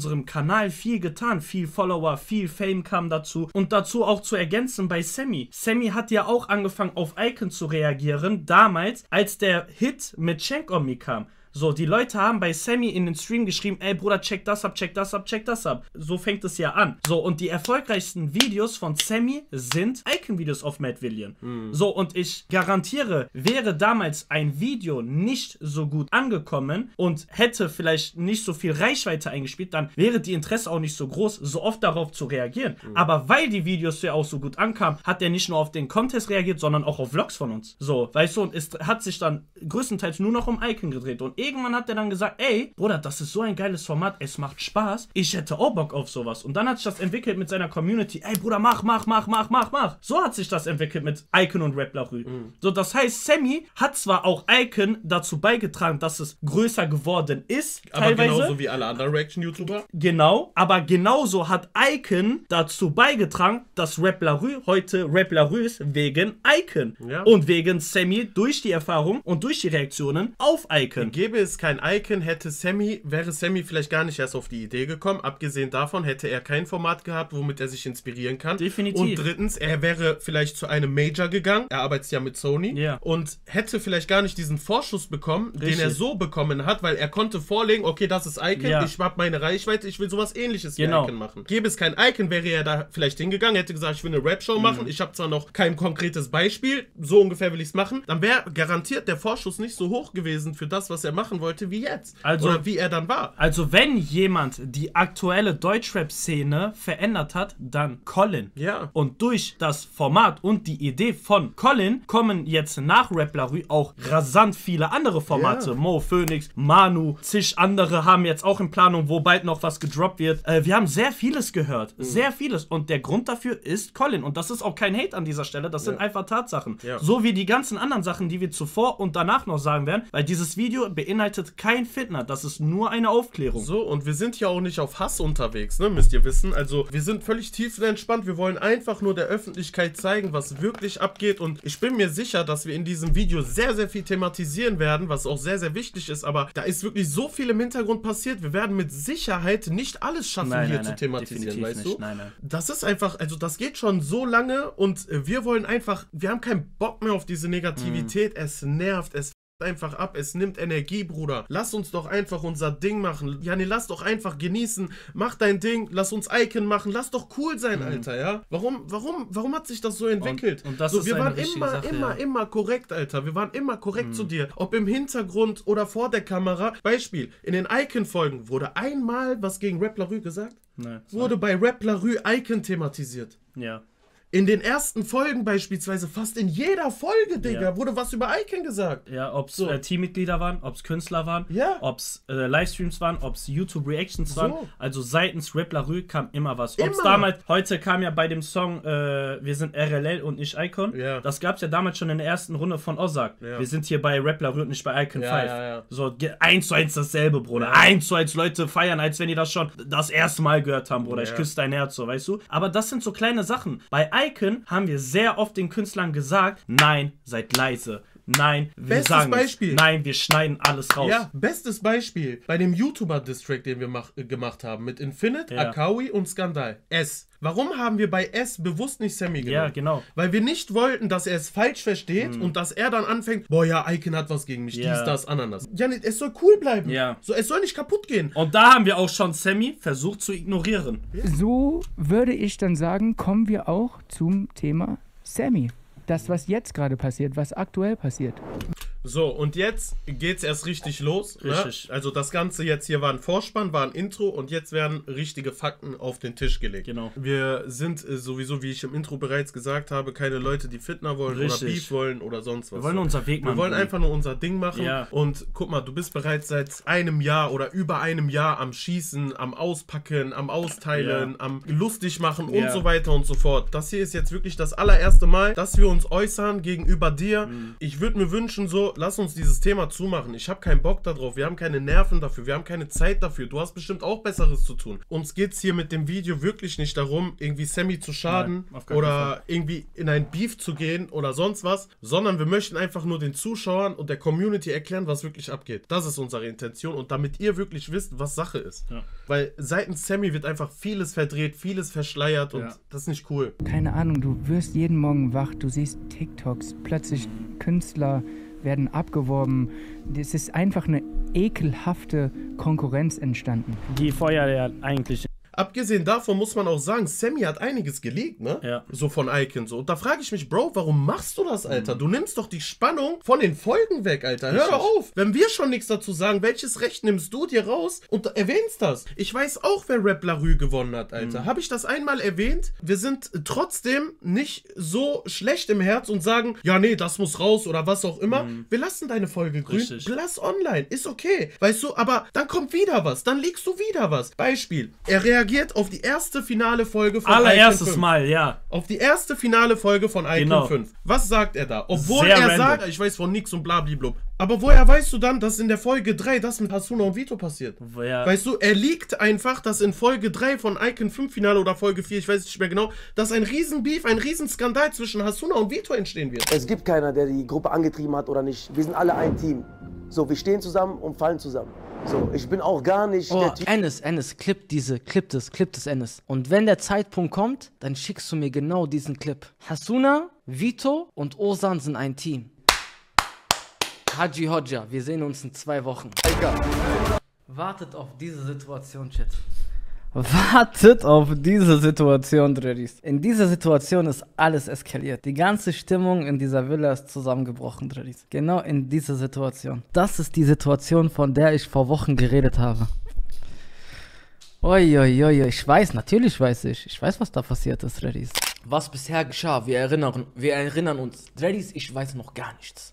Kanal viel getan. Viel Follower, viel Fame kam dazu. Und dazu auch zu ergänzen bei Sammy. Sammy hat ja auch angefangen auf Icon zu reagieren, damals, als der Hit mit Cenk on Me kam. So, die Leute haben bei Sammy in den Stream geschrieben, ey Bruder, check das ab, check das ab, check das ab. So fängt es ja an. So, und die erfolgreichsten Videos von Sammy sind Icon-Videos auf Madvillain. Mhm. So, und ich garantiere, wäre damals ein Video nicht so gut angekommen und hätte vielleicht nicht so viel Reichweite eingespielt, dann wäre die Interesse auch nicht so groß, so oft darauf zu reagieren. Mhm. Aber weil die Videos ja auch so gut ankamen, hat er nicht nur auf den Contest reagiert, sondern auch auf Vlogs von uns. So, weißt du, und es hat sich dann größtenteils nur noch um Icon gedreht. Und irgendwann hat er dann gesagt, ey, Bruder, das ist so ein geiles Format, es macht Spaß, ich hätte auch Bock auf sowas. Und dann hat sich das entwickelt mit seiner Community, ey, Bruder, mach, mach, mach, mach, mach, mach. So hat sich das entwickelt mit Icon und Rap La Rue. Mhm. So, das heißt, Sammy hat zwar auch Icon dazu beigetragen, dass es größer geworden ist, aber teilweise. Genauso wie alle anderen Reaction-YouTuber. Genau, aber genauso hat Icon dazu beigetragen, dass Rap La Rue heute Rap La Rue ist, wegen Icon. Ja. Und wegen Sammy durch die Erfahrung und durch die Reaktionen auf Icon. Gäbe es kein Icon, hätte Sammy, wäre Sammy vielleicht gar nicht erst auf die Idee gekommen. Abgesehen davon hätte er kein Format gehabt, womit er sich inspirieren kann. Definitiv. Und drittens, er wäre vielleicht zu einem Major gegangen. Er arbeitet ja mit Sony. Ja. Und hätte vielleicht gar nicht diesen Vorschuss bekommen, Richtig. den er so bekommen hat, weil er konnte vorlegen, okay, das ist Icon, ja. ich habe meine Reichweite, ich will sowas Ähnliches genau. wie Icon machen. Gäbe es kein Icon, wäre er da vielleicht hingegangen, hätte gesagt, ich will eine Rap-Show mhm. machen. Ich habe zwar noch kein konkretes Beispiel, so ungefähr will ich es machen. Dann wäre garantiert der Vorschuss nicht so hoch gewesen für das, was er machen wollte, wie jetzt. Also, oder wie er dann war. Also wenn jemand die aktuelle Deutschrap-Szene verändert hat, dann Colin. Ja. Und durch das Format und die Idee von Colin kommen jetzt nach Rap La Rue auch rasant viele andere Formate. Ja. Mo, Phoenix, Manu, zig andere haben jetzt auch in Planung, wo bald noch was gedroppt wird. Äh, wir haben sehr vieles gehört. Mhm. Sehr vieles. Und der Grund dafür ist Colin. Und das ist auch kein Hate an dieser Stelle. Das ja. sind einfach Tatsachen. Ja. So wie die ganzen anderen Sachen, die wir zuvor und danach noch sagen werden. Weil dieses Video beinhaltet kein Fitner. Das ist nur eine Aufklärung. So, und wir sind ja auch nicht auf Hass unterwegs, ne, müsst ihr wissen. Also, wir sind völlig tiefenentspannt. Wir wollen einfach nur der Öffentlichkeit zeigen, was wirklich abgeht. Und ich bin mir sicher, dass wir in diesem Video sehr, sehr viel thematisieren werden, was auch sehr, sehr wichtig ist. Aber da ist wirklich so viel im Hintergrund passiert. Wir werden mit Sicherheit nicht alles schaffen, nein, hier nein, zu nein, thematisieren, weißt nicht. du? Nein, nein. Das ist einfach, also das geht schon so lange und wir wollen einfach, wir haben keinen Bock mehr auf diese Negativität. Mhm. Es nervt, es einfach ab, es nimmt Energie, Bruder. Lass uns doch einfach unser Ding machen. Ja, nee, lass doch einfach genießen. Mach dein Ding, lass uns Icon machen. Lass doch cool sein, mhm. Alter, ja? Warum, warum, warum hat sich das so entwickelt? Und, und das so, ist wir eine waren richtige immer, Sache, immer, ja. immer korrekt, Alter. Wir waren immer korrekt mhm. zu dir. Ob im Hintergrund oder vor der Kamera. Beispiel, in den Icon-Folgen wurde einmal was gegen Rap La Rue gesagt? Nein. Wurde bei Rap La Rue Icon thematisiert. Ja. In den ersten Folgen beispielsweise, fast in jeder Folge, Digga, ja. wurde was über Icon gesagt. Ja, ob es so. äh, Teammitglieder waren, ob es Künstler waren, ja. ob es äh, Livestreams waren, ob es YouTube-Reactions so. waren. Also seitens Rap La Rue kam immer was. Ob es Immer. damals, heute kam ja bei dem Song äh, Wir sind R L L und nicht Icon. Ja. Das gab es ja damals schon in der ersten Runde von Ozark. Ja. Wir sind hier bei Rap La Rue und nicht bei Icon ja, fünf. Ja, ja. So, eins zu eins dasselbe, Bruder. Ja. Eins zu eins Leute feiern, als wenn die das schon das erste Mal gehört haben, Bruder. Ja. Ich küsse dein Herz, so, weißt du? Aber das sind so kleine Sachen. Bei Icon haben wir sehr oft den Künstlern gesagt, nein, seid leise. Nein, wir Bestes sagen Beispiel. Nicht. Nein, wir schneiden alles raus. Ja, bestes Beispiel bei dem YouTuber-Distrack, den wir mach, äh, gemacht haben mit Infinite, Ja. Akawi und Skandal. S. Warum haben wir bei S bewusst nicht Sammy genommen? Ja, genau. Weil wir nicht wollten, dass er es falsch versteht Mhm. und dass er dann anfängt, boah ja, Icon hat was gegen mich, Ja. dies, das, Ananas. Ja, nee, es soll cool bleiben. Ja. So, es soll nicht kaputt gehen. Und da haben wir auch schon Sammy versucht zu ignorieren. So würde ich dann sagen, kommen wir auch zum Thema Sammy. Das, was jetzt gerade passiert, was aktuell passiert. So, und jetzt geht's erst richtig los. Richtig. Ne? Also das Ganze jetzt hier war ein Vorspann, war ein Intro und jetzt werden richtige Fakten auf den Tisch gelegt. Genau. Wir sind äh, sowieso, wie ich im Intro bereits gesagt habe, keine Leute, die Fitner wollen Richtig. oder Beef wollen oder sonst was. Wir wollen unser Weg machen. Wir wollen einfach nur unser Ding machen. Ja. Und guck mal, du bist bereits seit einem Jahr oder über einem Jahr am Schießen, am Auspacken, am Austeilen, Ja. am lustig machen Ja. und so weiter und so fort. Das hier ist jetzt wirklich das allererste Mal, dass wir uns äußern gegenüber dir. Mhm. Ich würde mir wünschen, so, lass uns dieses Thema zumachen. Ich habe keinen Bock darauf. Wir haben keine Nerven dafür. Wir haben keine Zeit dafür. Du hast bestimmt auch Besseres zu tun. Uns geht's hier mit dem Video wirklich nicht darum, irgendwie Sammy zu schaden Nein, oder irgendwie in ein Beef zu gehen oder sonst was, sondern wir möchten einfach nur den Zuschauern und der Community erklären, was wirklich abgeht. Das ist unsere Intention und damit ihr wirklich wisst, was Sache ist. Ja. Weil seitens Sammy wird einfach vieles verdreht, vieles verschleiert und ja. das ist nicht cool. Keine Ahnung, du wirst jeden Morgen wach, du siehst TikToks, plötzlich Künstler werden abgeworben. Es ist einfach eine ekelhafte Konkurrenz entstanden. Die Feuer ja eigentlich. Abgesehen davon muss man auch sagen, Sammy hat einiges geleakt, ne? Ja. So von Icon so. Und da frage ich mich, Bro, warum machst du das, Alter? Du nimmst doch die Spannung von den Folgen weg, Alter. Hör doch auf. Wenn wir schon nichts dazu sagen, welches Recht nimmst du dir raus und erwähnst das? Ich weiß auch, wer Rap Larue gewonnen hat, Alter. Mhm. Habe ich das einmal erwähnt? Wir sind trotzdem nicht so schlecht im Herz und sagen, ja, nee, das muss raus oder was auch immer. Mhm. Wir lassen deine Folge grün. Richtig. Lass online. Ist okay. Weißt du, aber dann kommt wieder was. Dann legst du wieder was. Beispiel. Er reagiert auf die erste finale Folge von Allererstes Icon Mal, ja. Auf die erste finale Folge von Icon genau. fünf. Was sagt er da? Obwohl Sehr er random. sagt, ich weiß von nix und blabliblub. Aber woher weißt du dann, dass in der Folge drei das mit Hasuna und Vito passiert? Ja. Weißt du, er liegt einfach, dass in Folge drei von Icon fünf Finale oder Folge vier, ich weiß nicht mehr genau, dass ein Riesenbeef, ein Riesenskandal zwischen Hasuna und Vito entstehen wird. Es gibt keiner, der die Gruppe angetrieben hat oder nicht. Wir sind alle ein Team. So, wir stehen zusammen und fallen zusammen. So, ich bin auch gar nicht oh, der Typ. Enes, Enes, clip diese, clip das, clip das, Enes. Und wenn der Zeitpunkt kommt, dann schickst du mir genau diesen Clip. Hasuna, Vito und Ozan sind ein Team. Haji Hodja, wir sehen uns in zwei Wochen. Egal. Wartet auf diese Situation, Chat. Wartet auf diese Situation, Dredis. In dieser Situation ist alles eskaliert. Die ganze Stimmung in dieser Villa ist zusammengebrochen, Dredis. Genau in dieser Situation. Das ist die Situation, von der ich vor Wochen geredet habe. Uiuiui, ich weiß, natürlich weiß ich. Ich weiß, was da passiert ist, Dredis. Was bisher geschah, wir erinnern, wir erinnern uns. Dredis, ich weiß noch gar nichts.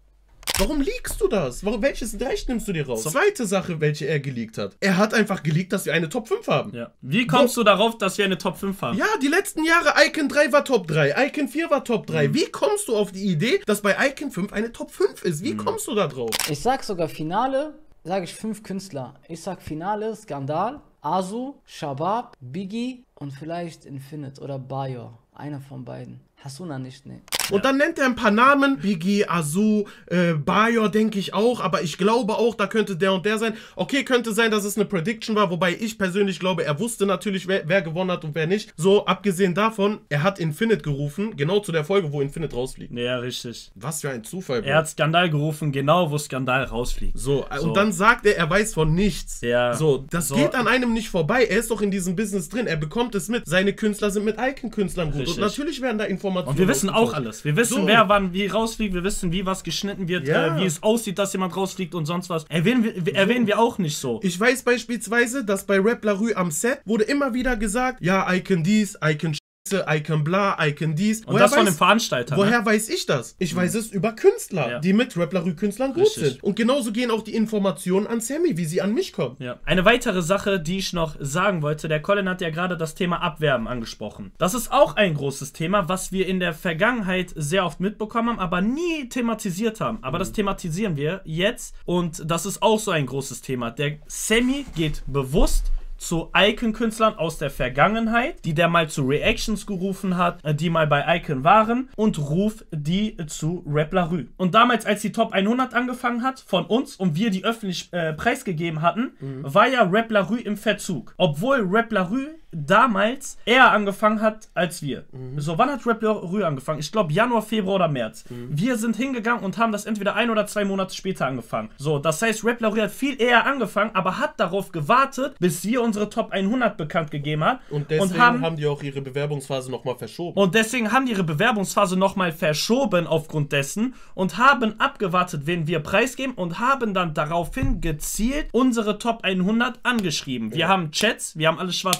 Warum leakst du das? Warum, welches Recht nimmst du dir raus? Zweite Sache, welche er geleakt hat. Er hat einfach geleakt, dass wir eine Top fünf haben. Ja. Wie kommst Wo, du darauf, dass wir eine Top fünf haben? Ja, die letzten Jahre, Icon drei war Top drei, Icon vier war Top drei. Mhm. Wie kommst du auf die Idee, dass bei Icon fünf eine Top fünf ist? Wie mhm. kommst du da drauf? Ich sag sogar Finale, sage ich fünf Künstler. Ich sag Finale, Skandal, Azu, Shabab, Biggie und vielleicht Infinite oder Bayo. Einer von beiden. Hasuna nicht, ne. Und dann nennt er ein paar Namen, Biggie, Azu, äh, Bayo denke ich auch, aber ich glaube auch, da könnte der und der sein. Okay, könnte sein, dass es eine Prediction war, wobei ich persönlich glaube, er wusste natürlich, wer, wer gewonnen hat und wer nicht. So, abgesehen davon, er hat Infinite gerufen, genau zu der Folge, wo Infinite rausfliegt. Ja, richtig. Was für ein Zufall, Bro. Er hat Skandal gerufen, genau wo Skandal rausfliegt. So, so. Und dann sagt er, er weiß von nichts. Ja. So, das so. geht an einem nicht vorbei. Er ist doch in diesem Business drin, er bekommt es mit. Seine Künstler sind mit Icon-Künstlern gut. Richtig. Und natürlich werden da Informationen. Und wir wissen auch alles. Wir wissen, so. wer wann wie rausfliegt, wir wissen, wie was geschnitten wird, ja. äh, wie es aussieht, dass jemand rausfliegt und sonst was. Erwähnen wir, so. erwähnen wir auch nicht so. Ich weiß beispielsweise, dass bei Rap Larue am Set wurde immer wieder gesagt, ja, Icon dies, Icon Icon bla, Icon dies. Und woher das weiß, von dem Veranstalter. Woher ne? weiß ich das? Ich mhm. weiß es über Künstler, ja. die mit Rap Larue Künstlern gut Richtig. sind. Und genauso gehen auch die Informationen an Sammy, wie sie an mich kommen. Ja. Eine weitere Sache, die ich noch sagen wollte, der Colin hat ja gerade das Thema Abwerben angesprochen. Das ist auch ein großes Thema, was wir in der Vergangenheit sehr oft mitbekommen haben, aber nie thematisiert haben. Aber mhm. das thematisieren wir jetzt und das ist auch so ein großes Thema. Der Sammy geht bewusst zu Icon-Künstlern aus der Vergangenheit, die der mal zu Reactions gerufen hat, die mal bei Icon waren und ruft die zu Rap Larue. Und damals, als die Top hundert angefangen hat von uns und wir die öffentlich äh, preisgegeben hatten, mhm. war ja Rap Larue im Verzug. Obwohl Rap Larue damals eher angefangen hat als wir. Mhm. So, wann hat Rap Larue angefangen? Ich glaube Januar, Februar oder März. Mhm. Wir sind hingegangen und haben das entweder ein oder zwei Monate später angefangen. So, das heißt, Rap Larue hat viel eher angefangen, aber hat darauf gewartet, bis wir unsere Top hundert bekannt gegeben haben. Und deswegen und haben, haben die auch ihre Bewerbungsphase nochmal verschoben. Und deswegen haben die ihre Bewerbungsphase nochmal verschoben aufgrund dessen und haben abgewartet, wen wir preisgeben und haben dann daraufhin gezielt unsere Top hundert angeschrieben. Wir ja. haben Chats, wir haben alles schwarz auf weiß.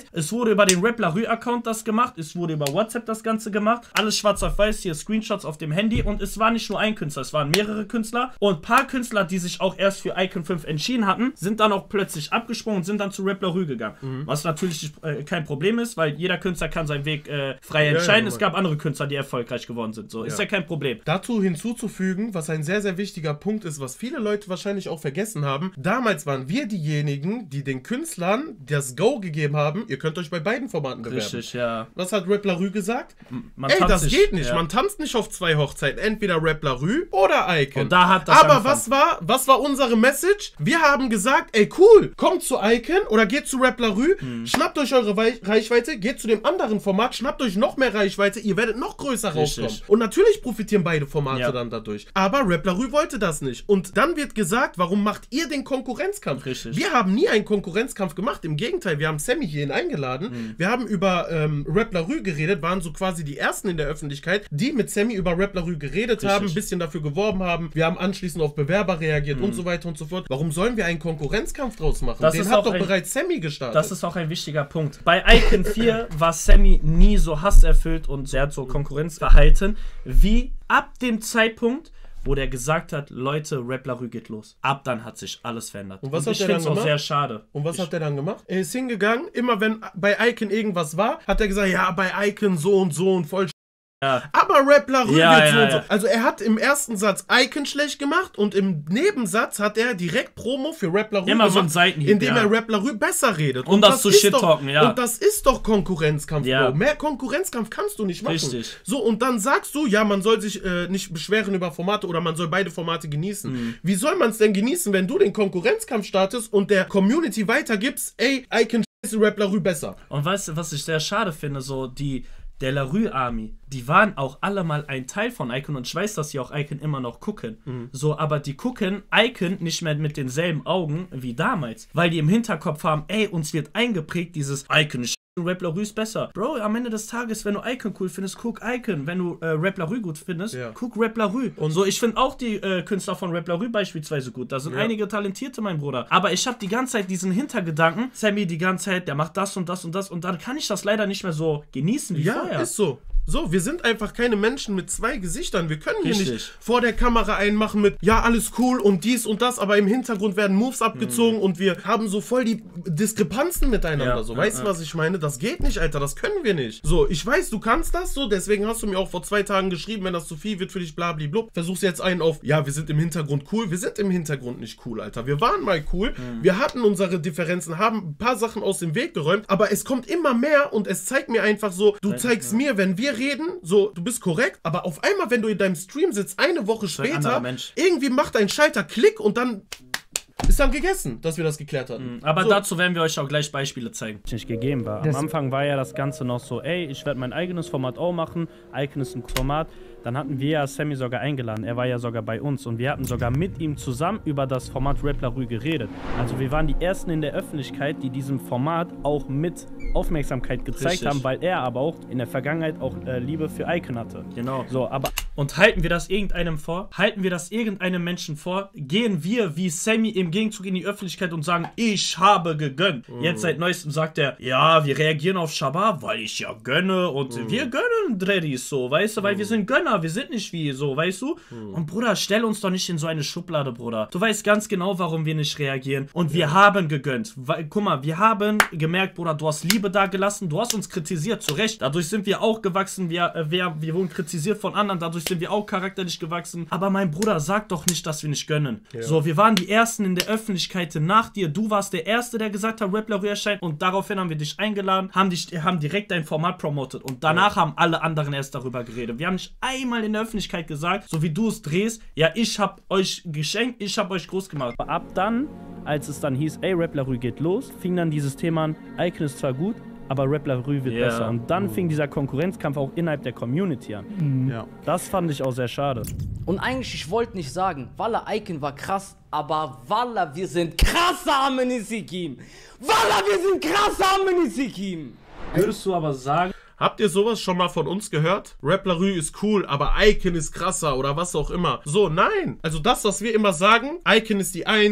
Es wurde über den Rap LaRue-Account das gemacht, es wurde über WhatsApp das Ganze gemacht, alles schwarz auf weiß, hier Screenshots auf dem Handy und es war nicht nur ein Künstler, es waren mehrere Künstler und ein paar Künstler, die sich auch erst für Icon fünf entschieden hatten, sind dann auch plötzlich abgesprungen und sind dann zu Rap LaRue gegangen. Mhm. Was natürlich äh, kein Problem ist, weil jeder Künstler kann seinen Weg äh, frei entscheiden. Ja, ja, es gab andere Künstler, die erfolgreich geworden sind. So, ja. Ist ja kein Problem. Dazu hinzuzufügen, was ein sehr, sehr wichtiger Punkt ist, was viele Leute wahrscheinlich auch vergessen haben, damals waren wir diejenigen, die den Künstlern das Go gegeben haben, ihr könnt euch bei beiden Formaten bewerben. Richtig, ja. Was hat Rap LaRue gesagt? Man Ey, das sich, geht nicht. Ja. Man tanzt nicht auf zwei Hochzeiten. Entweder Rap LaRue oder Icon. Und da hat das Aber angefangen. was war, was war unsere Message? Wir haben gesagt, ey cool, kommt zu Icon oder geht zu Rap LaRue, hm. schnappt euch eure Reichweite, geht zu dem anderen Format, schnappt euch noch mehr Reichweite, ihr werdet noch größer Richtig. rauskommen. Und natürlich profitieren beide Formate ja. dann dadurch. Aber Rap LaRue wollte das nicht. Und dann wird gesagt, warum macht ihr den Konkurrenzkampf? Richtig. Wir haben nie einen Konkurrenzkampf gemacht. Im Gegenteil, wir haben Sammy hierhin eingeladen. Hm. Wir haben über ähm, Rap LaRue geredet, waren so quasi die ersten in der Öffentlichkeit, die mit Sammy über Rap LaRue geredet Richtig. haben, ein bisschen dafür geworben haben. Wir haben anschließend auf Bewerber reagiert hm. und so weiter und so fort. Warum sollen wir einen Konkurrenzkampf draus machen? Das Den ist hat auch doch ein, bereits Sammy gestartet. Das ist auch ein wichtiger Punkt. Bei Icon vier war Sammy nie so hasserfüllt und sehr so Konkurrenzverhalten wie ab dem Zeitpunkt, wo der gesagt hat, Leute, Rap LaRue geht los. Ab dann hat sich alles verändert. Und was und hat ich der dann finde es auch gemacht? sehr schade. Und was ich hat der dann gemacht? Er ist hingegangen, immer wenn bei Icon irgendwas war, hat er gesagt, ja, bei Icon so und so und voll Ja. Aber Rap LaRue ja, wird so ja, und so. ja. Also er hat im ersten Satz Icon schlecht gemacht und im Nebensatz hat er direkt Promo für Rap LaRue Immer gemacht, so ein Seitenhieb, indem ja. er Rap LaRue besser redet. Um das zu ist shit-talken, doch, ja. Und das ist doch Konkurrenzkampf, ja. Bro. Mehr Konkurrenzkampf kannst du nicht machen. Richtig. So, und dann sagst du, ja, man soll sich äh, nicht beschweren über Formate oder man soll beide Formate genießen. Mhm. Wie soll man es denn genießen, wenn du den Konkurrenzkampf startest und der Community weitergibst, ey, Icon scheiße, Rap LaRue besser. Und weißt du, was ich sehr schade finde, so die der LaRue Army, die waren auch alle mal ein Teil von Icon und ich weiß, dass sie auch Icon immer noch gucken. Mhm. So, aber die gucken Icon nicht mehr mit denselben Augen wie damals, weil die im Hinterkopf haben, ey, uns wird eingeprägt dieses Icon ist Rap LaRue ist besser. Bro, am Ende des Tages, wenn du Icon cool findest, guck Icon. Wenn du äh, Rap LaRue gut findest, ja. guck Rap LaRue. Und so, ich finde auch die äh, Künstler von Rap LaRue beispielsweise gut. Da sind ja. einige Talentierte, mein Bruder. Aber ich habe die ganze Zeit diesen Hintergedanken, Sammy die ganze Zeit, der macht das und das und das und dann kann ich das leider nicht mehr so genießen wie ja, vorher. Ja, ist so. So, wir sind einfach keine Menschen mit zwei Gesichtern. Wir können hier Richtig. nicht vor der Kamera einen machen mit, ja, alles cool und dies und das, aber im Hintergrund werden Moves abgezogen mhm. und wir haben so voll die Diskrepanzen miteinander. Ja, so, ja, weißt du, ja. was ich meine? Das geht nicht, Alter, das können wir nicht. So, ich weiß, du kannst das so, deswegen hast du mir auch vor zwei Tagen geschrieben, wenn das zu viel wird für dich, blabliblub. Versuchst jetzt einen auf, ja, wir sind im Hintergrund cool. Wir sind im Hintergrund nicht cool, Alter. Wir waren mal cool. Mhm. Wir hatten unsere Differenzen, haben ein paar Sachen aus dem Weg geräumt, aber es kommt immer mehr und es zeigt mir einfach so, du zeigst ja. mir, wenn wir reden, so, du bist korrekt, aber auf einmal, wenn du in deinem Stream sitzt, eine Woche später, irgendwie macht ein Schalter Klick und dann ist dann gegessen, dass wir das geklärt hatten. Aber so. Dazu werden wir euch auch gleich Beispiele zeigen. Nicht gegeben war. Am Anfang war ja das Ganze noch so, ey, ich werde mein eigenes Format auch machen, Icon ist ein Format. Dann hatten wir ja Sammy sogar eingeladen, er war ja sogar bei uns und wir hatten sogar mit ihm zusammen über das Format Rap LaRue geredet. Also wir waren die Ersten in der Öffentlichkeit, die diesem Format auch mit Aufmerksamkeit gezeigt Richtig. haben, weil er aber auch in der Vergangenheit auch äh, Liebe für Icon hatte. Genau. So, aber und halten wir das irgendeinem vor? Halten wir das irgendeinem Menschen vor? Gehen wir wie Sammy im Gegenzug in die Öffentlichkeit und sagen, ich habe gegönnt. Mhm. Jetzt seit neuestem sagt er, ja, wir reagieren auf Shabab, weil ich ja gönne und mhm. wir gönnen Dreddys so, weißt du, weil mhm. wir sind Gönner, wir sind nicht wie so, weißt du? Mhm. Und Bruder, stell uns doch nicht in so eine Schublade, Bruder. Du weißt ganz genau, warum wir nicht reagieren. Und wir ja. haben gegönnt. Weil, guck mal, wir haben gemerkt, Bruder, du hast Liebe da gelassen, du hast uns kritisiert, zu Recht. Dadurch sind wir auch gewachsen, wir, äh, wir, wir wurden kritisiert von anderen, dadurch sind wir auch charakterlich gewachsen. Aber mein Bruder, sag doch nicht, dass wir nicht gönnen. Ja. So, wir waren die Ersten in der Öffentlichkeit nach dir. Du warst der Erste, der gesagt hat, Rap LaRue erscheint und daraufhin haben wir dich eingeladen, haben, dich, haben direkt dein Format promotet und danach ja. haben alle anderen erst darüber geredet. Wir haben nicht einmal in der Öffentlichkeit gesagt, so wie du es drehst, ja, ich hab euch geschenkt, ich hab euch groß gemacht. Ab dann, als es dann hieß, ey, Rap LaRue geht los, fing dann dieses Thema an, Icon ist zwar gut, aber Rap LaRue wird yeah. besser. Und dann mhm. fing dieser Konkurrenzkampf auch innerhalb der Community an. Mhm. Ja. Das fand ich auch sehr schade. Und eigentlich, ich wollte nicht sagen, Walla, Icon war krass, aber Walla, wir sind krasser am Menisikim. Walla, wir sind krasser am Menisikim. Würdest du aber sagen, habt ihr sowas schon mal von uns gehört? Rap LaRue ist cool, aber Icon ist krasser oder was auch immer. So, nein. Also das, was wir immer sagen, Icon ist die Eins,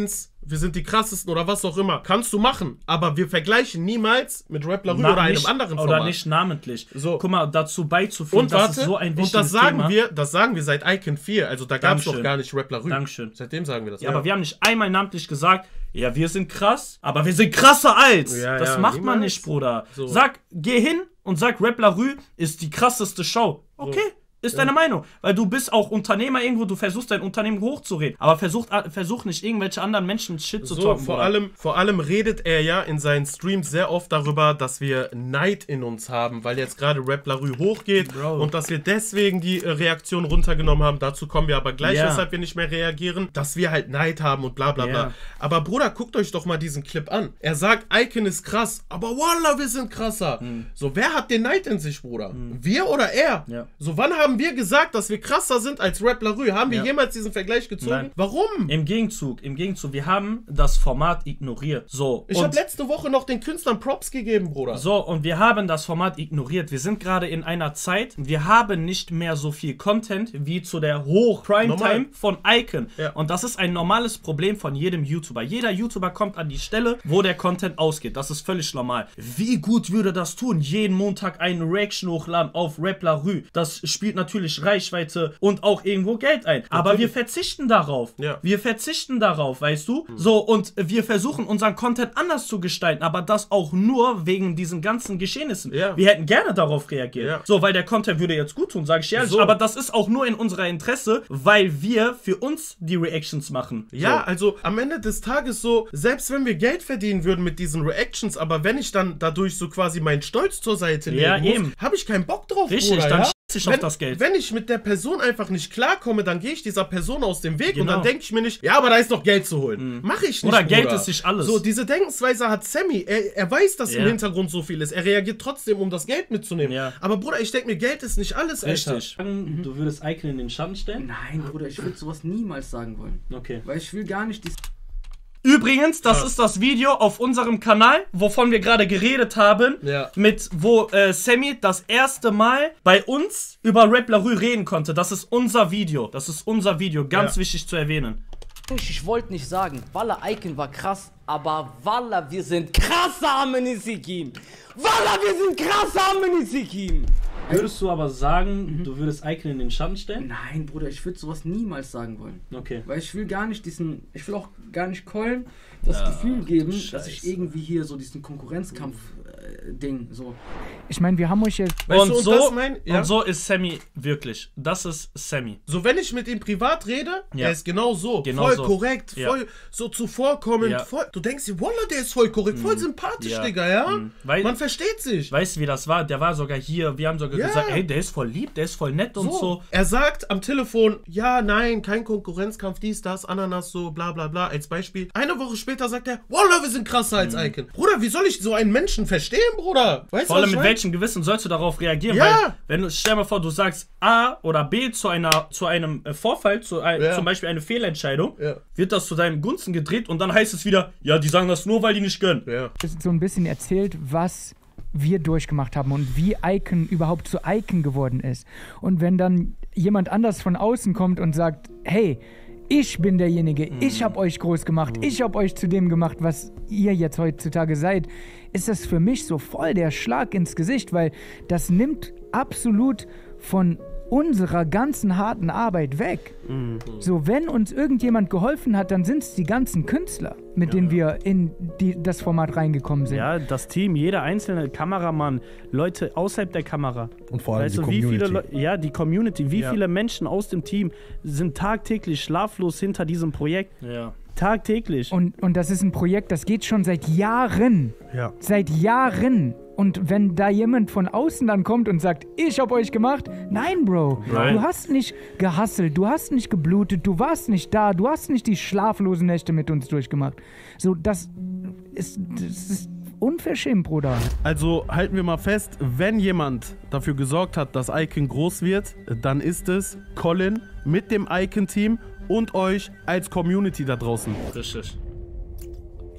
wir sind die krassesten oder was auch immer. Kannst du machen, aber wir vergleichen niemals mit Rap La Rue Na, oder nicht, einem anderen Format. Oder nicht namentlich. So. Guck mal, dazu beizufügen, Und das warte, ist so ein und wichtiges das sagen Thema. wir, das sagen wir seit Icon vier, also da gab es noch Dankeschön. gar nicht Rap La Rue. Dankeschön. Seitdem sagen wir das. Ja, aber wir haben nicht einmal namentlich gesagt, ja, wir sind krass, aber wir sind krasser als. Ja, das ja, macht man niemals. nicht, Bruder. So. Sag, geh hin und sag, Rap La Rue ist die krasseste Show. Okay. Ist deine Meinung. Weil du bist auch Unternehmer irgendwo, du versuchst dein Unternehmen hochzureden. Aber versuch, versuch nicht irgendwelche anderen Menschen Shit zu So, talken. vor Bruder. allem, vor allem redet er ja in seinen Streams sehr oft darüber, dass wir Neid in uns haben, weil jetzt gerade Rap La Rue hochgeht Bro. und dass wir deswegen die äh, Reaktion runtergenommen haben. Dazu kommen wir aber gleich, Ja. weshalb wir nicht mehr reagieren, dass wir halt Neid haben und bla bla bla. Ja. Aber Bruder, guckt euch doch mal diesen Clip an. Er sagt, Icon ist krass, aber Wallah, wir sind krasser. So, wer hat den Neid in sich, Bruder? Wir oder er? Ja. So, wann haben wir gesagt, dass wir krasser sind als Rap La Rue? Haben wir Ja. jemals diesen Vergleich gezogen? Nein. Warum? Im Gegenzug, im Gegenzug, wir haben das Format ignoriert. So, Ich und- habe letzte Woche noch den Künstlern Props gegeben, Bruder. So, und wir haben das Format ignoriert. Wir sind gerade in einer Zeit, wir haben nicht mehr so viel Content wie zu der Hoch-Primetime Normal. von Icon. Ja. Und das ist ein normales Problem von jedem YouTuber. Jeder YouTuber kommt an die Stelle, wo der Content ausgeht. Das ist völlig normal. Wie gut würde das tun, jeden Montag eine Reaction hochladen auf Rap La Rue? Das spielt natürlich Reichweite und auch irgendwo Geld ein. Aber wir verzichten darauf. Ja. Wir verzichten darauf, weißt du? So, und wir versuchen unseren Content anders zu gestalten, aber das auch nur wegen diesen ganzen Geschehnissen. Ja. Wir hätten gerne darauf reagiert. Ja. So, weil der Content würde jetzt gut tun, sage ich ehrlich. So. Aber das ist auch nur in unserer Interesse, weil wir für uns die Reactions machen. Ja, So. also am Ende des Tages so, selbst wenn wir Geld verdienen würden mit diesen Reactions, aber wenn ich dann dadurch so quasi meinen Stolz zur Seite legen Ja, muss, eben. habe ich keinen Bock drauf, Richtig, Bruder, dann ja? scheiß ich auf wenn, das Geld. Wenn ich mit der Person einfach nicht klarkomme, dann gehe ich dieser Person aus dem Weg und Genau. dann denke ich mir nicht, ja, aber da ist doch Geld zu holen. Mach ich nicht, Oder Geld Bruder. ist nicht alles. So, diese Denkensweise hat Sammy. Er, er weiß, dass Ja. im Hintergrund so viel ist. Er reagiert trotzdem, um das Geld mitzunehmen. Ja. Aber Bruder, ich denke mir, Geld ist nicht alles, Alter. Richtig. Du würdest Icon in den Schatten stellen? Nein, Bruder, ich würde sowas niemals sagen wollen. Okay. Weil ich will gar nicht die... Übrigens, das ist das Video auf unserem Kanal, wovon wir gerade geredet haben, Ja. mit wo äh, Sammy das erste Mal bei uns über Rap La Rue reden konnte. Das ist unser Video. Das ist unser Video. Ganz Ja. wichtig zu erwähnen. Ich wollte nicht sagen, Wallah Icon war krass, aber Wallah, wir sind krasser Amnisikim. Wallah, wir sind krasser Amnisikim. Würdest du aber sagen, du würdest Icon in den Schatten stellen? Nein, Bruder, ich würde sowas niemals sagen wollen. Okay. Weil ich will gar nicht diesen, ich will auch gar nicht Keulen das Gefühl geben, dass ich Scheiße. irgendwie hier so diesen Konkurrenzkampf-Ding, so. Ich meine, wir haben euch jetzt. Weißt Und, du, und so, das mein- ja. und so ist Sammy wirklich. Das ist Sammy. So, wenn ich mit ihm privat rede, Ja. er ist genau so. Genau voll so. korrekt, Ja. voll so zuvorkommend. Ja. Voll, du denkst dir, Wallah, der ist voll korrekt, voll sympathisch, Ja. Digga, ja? Mhm. Weil- Man versteht sich. Weißt du, wie das war? Der war sogar hier. Wir haben sogar Ja. gesagt, ey, der ist voll lieb, der ist voll nett und so. Er sagt am Telefon, ja, nein, kein Konkurrenzkampf, dies, das, Ananas, so, bla bla bla, als Beispiel. Eine Woche später sagt er, Wallah, wir sind krasser als Icon. Bruder, wie soll ich so einen Menschen verstehen, Bruder? Weißt Mhm. Vor du, allem was ich mit mein? welchem Gewissen sollst du darauf reagieren? Ja. Weil, wenn du, stell dir mal vor, du sagst A oder B zu einer, zu einem äh, Vorfall, zu ein, Ja. zum Beispiel eine Fehlentscheidung, Ja. wird das zu deinen Gunsten gedreht und dann heißt es wieder, ja, die sagen das nur, weil die nicht gönnen. Ja. so ein bisschen erzählt, was wir durchgemacht haben und wie Icon überhaupt zu Icon geworden ist. Und wenn dann jemand anders von außen kommt und sagt, hey, ich bin derjenige, ich habe euch groß gemacht, ich habe euch zu dem gemacht, was ihr jetzt heutzutage seid, ist das für mich so voll der Schlag ins Gesicht, weil das nimmt absolut von unserer ganzen harten Arbeit weg. So, wenn uns irgendjemand geholfen hat, dann sind es die ganzen Künstler, mit denen wir in die, das Format reingekommen sind. Ja, das Team, jeder einzelne Kameramann, Leute außerhalb der Kamera. Und vor allem Weißt die du, wie viele Community. Leu- ja, die Community, wie Ja. viele Menschen aus dem Team sind tagtäglich schlaflos hinter diesem Projekt? Ja. Tagtäglich. Und, und das ist ein Projekt, das geht schon seit Jahren. Ja. Seit Jahren. Und wenn da jemand von außen dann kommt und sagt, ich hab euch gemacht, nein, Bro. Nein. Du hast nicht gehasselt, du hast nicht geblutet, du warst nicht da, du hast nicht die schlaflosen Nächte mit uns durchgemacht. So, das ist, das ist unverschämt, Bruder. Also halten wir mal fest, wenn jemand dafür gesorgt hat, dass Icon groß wird, dann ist es Colin mit dem Icon-Team und euch als Community da draußen. Richtig.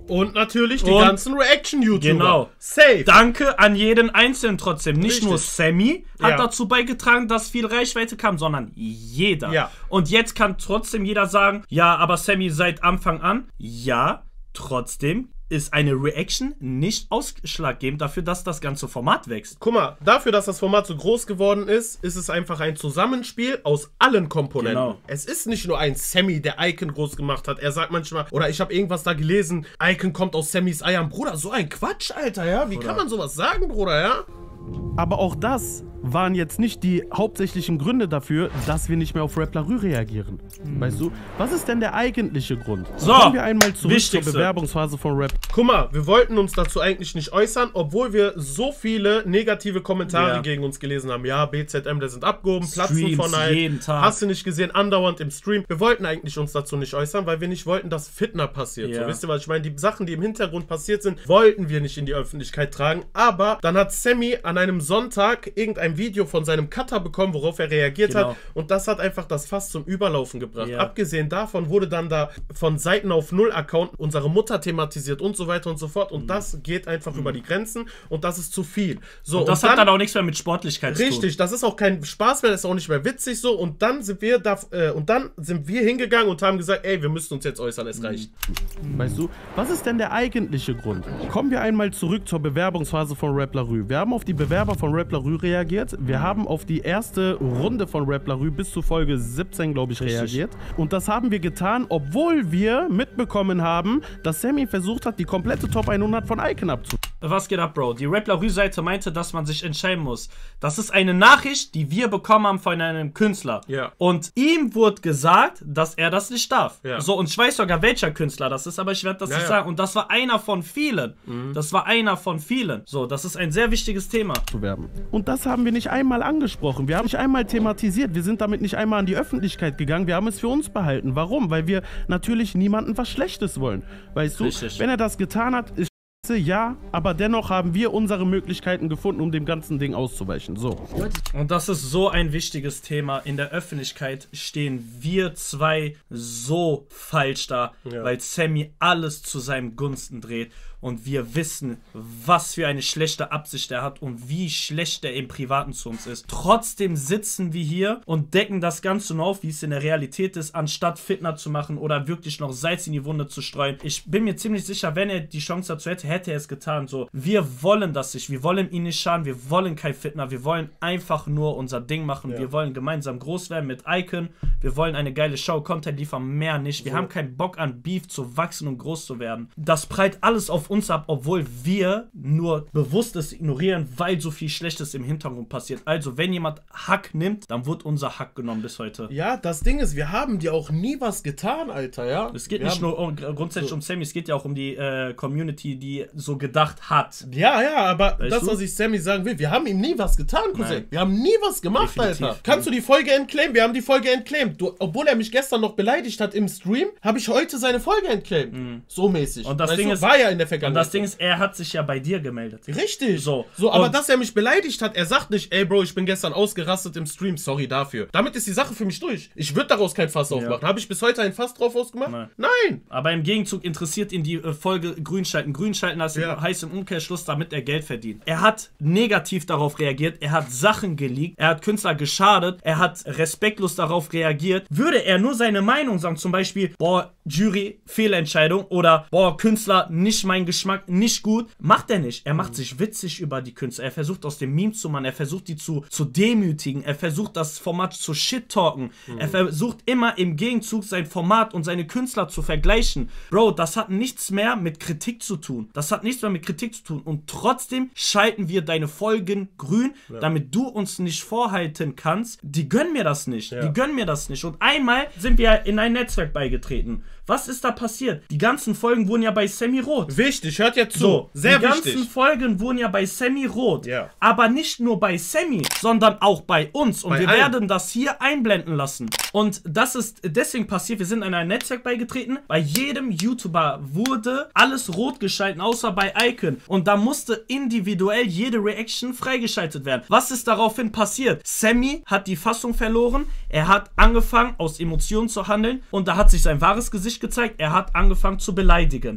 Und natürlich die Und ganzen Reaction-YouTuber. Genau. Safe. Danke an jeden Einzelnen trotzdem. Nicht Richtig. nur Sammy hat Ja. dazu beigetragen, dass viel Reichweite kam, sondern jeder. Ja. Und jetzt kann trotzdem jeder sagen, ja, aber Sammy seit Anfang an. Ja, trotzdem ist eine Reaction nicht ausschlaggebend dafür, dass das ganze Format wächst. Guck mal, dafür, dass das Format so groß geworden ist, ist es einfach ein Zusammenspiel aus allen Komponenten. Genau. Es ist nicht nur ein Sammy, der Icon groß gemacht hat. Er sagt manchmal, oder ich habe irgendwas da gelesen, Icon kommt aus Sammys Eiern. Bruder, so ein Quatsch, Alter, ja? Wie Bruder. kann man sowas sagen, Bruder, ja? Aber auch das waren jetzt nicht die hauptsächlichen Gründe dafür, dass wir nicht mehr auf Rap La Rue reagieren. Weißt du? Was ist denn der eigentliche Grund? So, Kommen wir einmal zurück Wichtigste. zur Bewerbungsphase von Rap. Guck mal, wir wollten uns dazu eigentlich nicht äußern, obwohl wir so viele negative Kommentare Ja. gegen uns gelesen haben. Ja, B Z M, der sind abgehoben, platzen Streams von Neid. jeden Tag. Hast du nicht gesehen, andauernd im Stream. Wir wollten eigentlich uns dazu nicht äußern, weil wir nicht wollten, dass Fitna passiert. Ja. So, wisst ihr, was ich meine? Die Sachen, die im Hintergrund passiert sind, wollten wir nicht in die Öffentlichkeit tragen. Aber dann hat Sammy an einem Sonntag irgendein Video von seinem Cutter bekommen, worauf er reagiert Genau. hat. Und das hat einfach das Fass zum Überlaufen gebracht. Ja. Abgesehen davon wurde dann da von Seiten auf Null Account unsere Mutter thematisiert und so weiter und so fort. Und Mhm. das geht einfach über die Grenzen und das ist zu viel. So, Und das hat dann auch nichts mehr mit Sportlichkeit zu tun. Richtig, das ist auch kein Spaß mehr, das ist auch nicht mehr witzig so. Und dann sind wir da, äh, und dann sind wir hingegangen und haben gesagt, ey, wir müssen uns jetzt äußern, es reicht. Weißt du, was ist denn der eigentliche Grund? Kommen wir einmal zurück zur Bewerbungsphase von Rap La Rue. Wir haben auf die Bewerber von Rap La Rue reagiert. Wir haben auf die erste Runde von Rap La Rue bis zu Folge siebzehn, glaube ich, Richtig. reagiert. Und das haben wir getan, obwohl wir mitbekommen haben, dass Sammy versucht hat, die komplette Top hundert von Icon abzu... Was geht ab, Bro? Die Rap La Rue-Seite meinte, dass man sich entscheiden muss. Das ist eine Nachricht, die wir bekommen haben von einem Künstler. Ja. Und ihm wurde gesagt, dass er das nicht darf. Ja. So, und ich weiß sogar, welcher Künstler das ist, aber ich werde das Ja, nicht ja. sagen. Und das war einer von vielen. Das war einer von vielen. So, das ist ein sehr wichtiges Thema. zu werben. Und das haben wir nicht einmal angesprochen. Wir haben nicht einmal thematisiert. Wir sind damit nicht einmal an die Öffentlichkeit gegangen. Wir haben es für uns behalten. Warum? Weil wir natürlich niemandem was Schlechtes wollen. Weißt du, Richtig. wenn er das getan hat, ist scheiße, ja, aber dennoch haben wir unsere Möglichkeiten gefunden, um dem ganzen Ding auszuweichen. So. Und das ist so ein wichtiges Thema. In der Öffentlichkeit stehen wir zwei so falsch da, Ja. weil Sammy alles zu seinem Gunsten dreht. Und wir wissen, was für eine schlechte Absicht er hat und wie schlecht er im Privaten zu uns ist. Trotzdem sitzen wir hier und decken das Ganze nur auf, wie es in der Realität ist, anstatt Fitner zu machen oder wirklich noch Salz in die Wunde zu streuen. Ich bin mir ziemlich sicher, wenn er die Chance dazu hätte, hätte er es getan. So, wir wollen das nicht. Wir wollen ihn nicht schaden. Wir wollen kein Fitner. Wir wollen einfach nur unser Ding machen. Ja. Wir wollen gemeinsam groß werden mit Icon. Wir wollen eine geile Show, Content liefern, mehr nicht. Wir haben keinen Bock an Beef zu wachsen und groß zu werden. Das prallt alles auf uns ab, obwohl wir nur bewusst es ignorieren, weil so viel Schlechtes im Hintergrund passiert. Also, wenn jemand Hack nimmt, dann wird unser Hack genommen bis heute. Ja, das Ding ist, wir haben dir auch nie was getan, Alter, ja? Es geht wir nicht haben, nur um, grundsätzlich so. um Sammy, es geht ja auch um die äh, Community, die so gedacht hat. Ja, ja, aber Weißt das, du? was ich Sammy sagen will, wir haben ihm nie was getan, Cousin. Nein. Wir haben nie was gemacht, Definitiv. Alter. Kannst du die Folge entclaimen? Wir haben die Folge entclaimt. Du, obwohl er mich gestern noch beleidigt hat im Stream, habe ich heute seine Folge entclaimt. So mäßig. Und das Weißt Ding du, ist- war ja in der Und Vergangenheit. das Ding ist, er hat sich ja bei dir gemeldet. Richtig. So. so aber Und- dass er mich beleidigt hat, er sagt nicht, ey Bro, ich bin gestern ausgerastet im Stream, sorry dafür. Damit ist die Sache für mich durch. Ich würde daraus kein Fass aufmachen. Habe ich bis heute ein Fass drauf ausgemacht? Nein. Nein. Aber im Gegenzug interessiert ihn die äh, Folge Grünschalten. Grünschalten das Ja. heißt im Umkehrschluss, damit er Geld verdient. Er hat negativ darauf reagiert, er hat Sachen geleakt, er hat Künstler geschadet, er hat respektlos darauf reagiert. Würde er nur seine Meinung sagen, zum Beispiel, boah, Jury, Fehlentscheidung oder boah, Künstler, nicht mein Geschmack, nicht gut, macht er nicht. Er macht sich witzig über die Künstler. Er versucht aus dem Meme zu machen, er versucht die zu, zu demütigen, er versucht das Format zu shit-talken, er versucht immer im Gegenzug sein Format und seine Künstler zu vergleichen. Bro, das hat nichts mehr mit Kritik zu tun. Das hat nichts mehr mit Kritik zu tun. Und trotzdem schalten wir deine Folgen grün, damit du uns nicht vorhalten kannst. Die gönnen mir das nicht. Die gönnen mir das nicht. Und einmal sind wir in ein Netzwerk beigetreten. Was ist da passiert? Die ganzen Folgen wurden ja bei Sammy Rot. Wichtig, hört jetzt zu. So, Sehr die ganzen wichtig. Folgen wurden ja bei Sammy Rot. Ja. Aber nicht nur bei Sammy, sondern auch bei uns. Und Bei wir allen. werden das hier einblenden lassen. Und das ist deswegen passiert. Wir sind in ein Netzwerk beigetreten. Bei jedem YouTuber wurde alles rot geschalten, außer bei Icon. Und da musste individuell jede Reaction freigeschaltet werden. Was ist daraufhin passiert? Sammy hat die Fassung verloren. Er hat angefangen, aus Emotionen zu handeln. Und da hat sich sein wahres Gesicht gezeigt. Er hat angefangen zu beleidigen. Ja.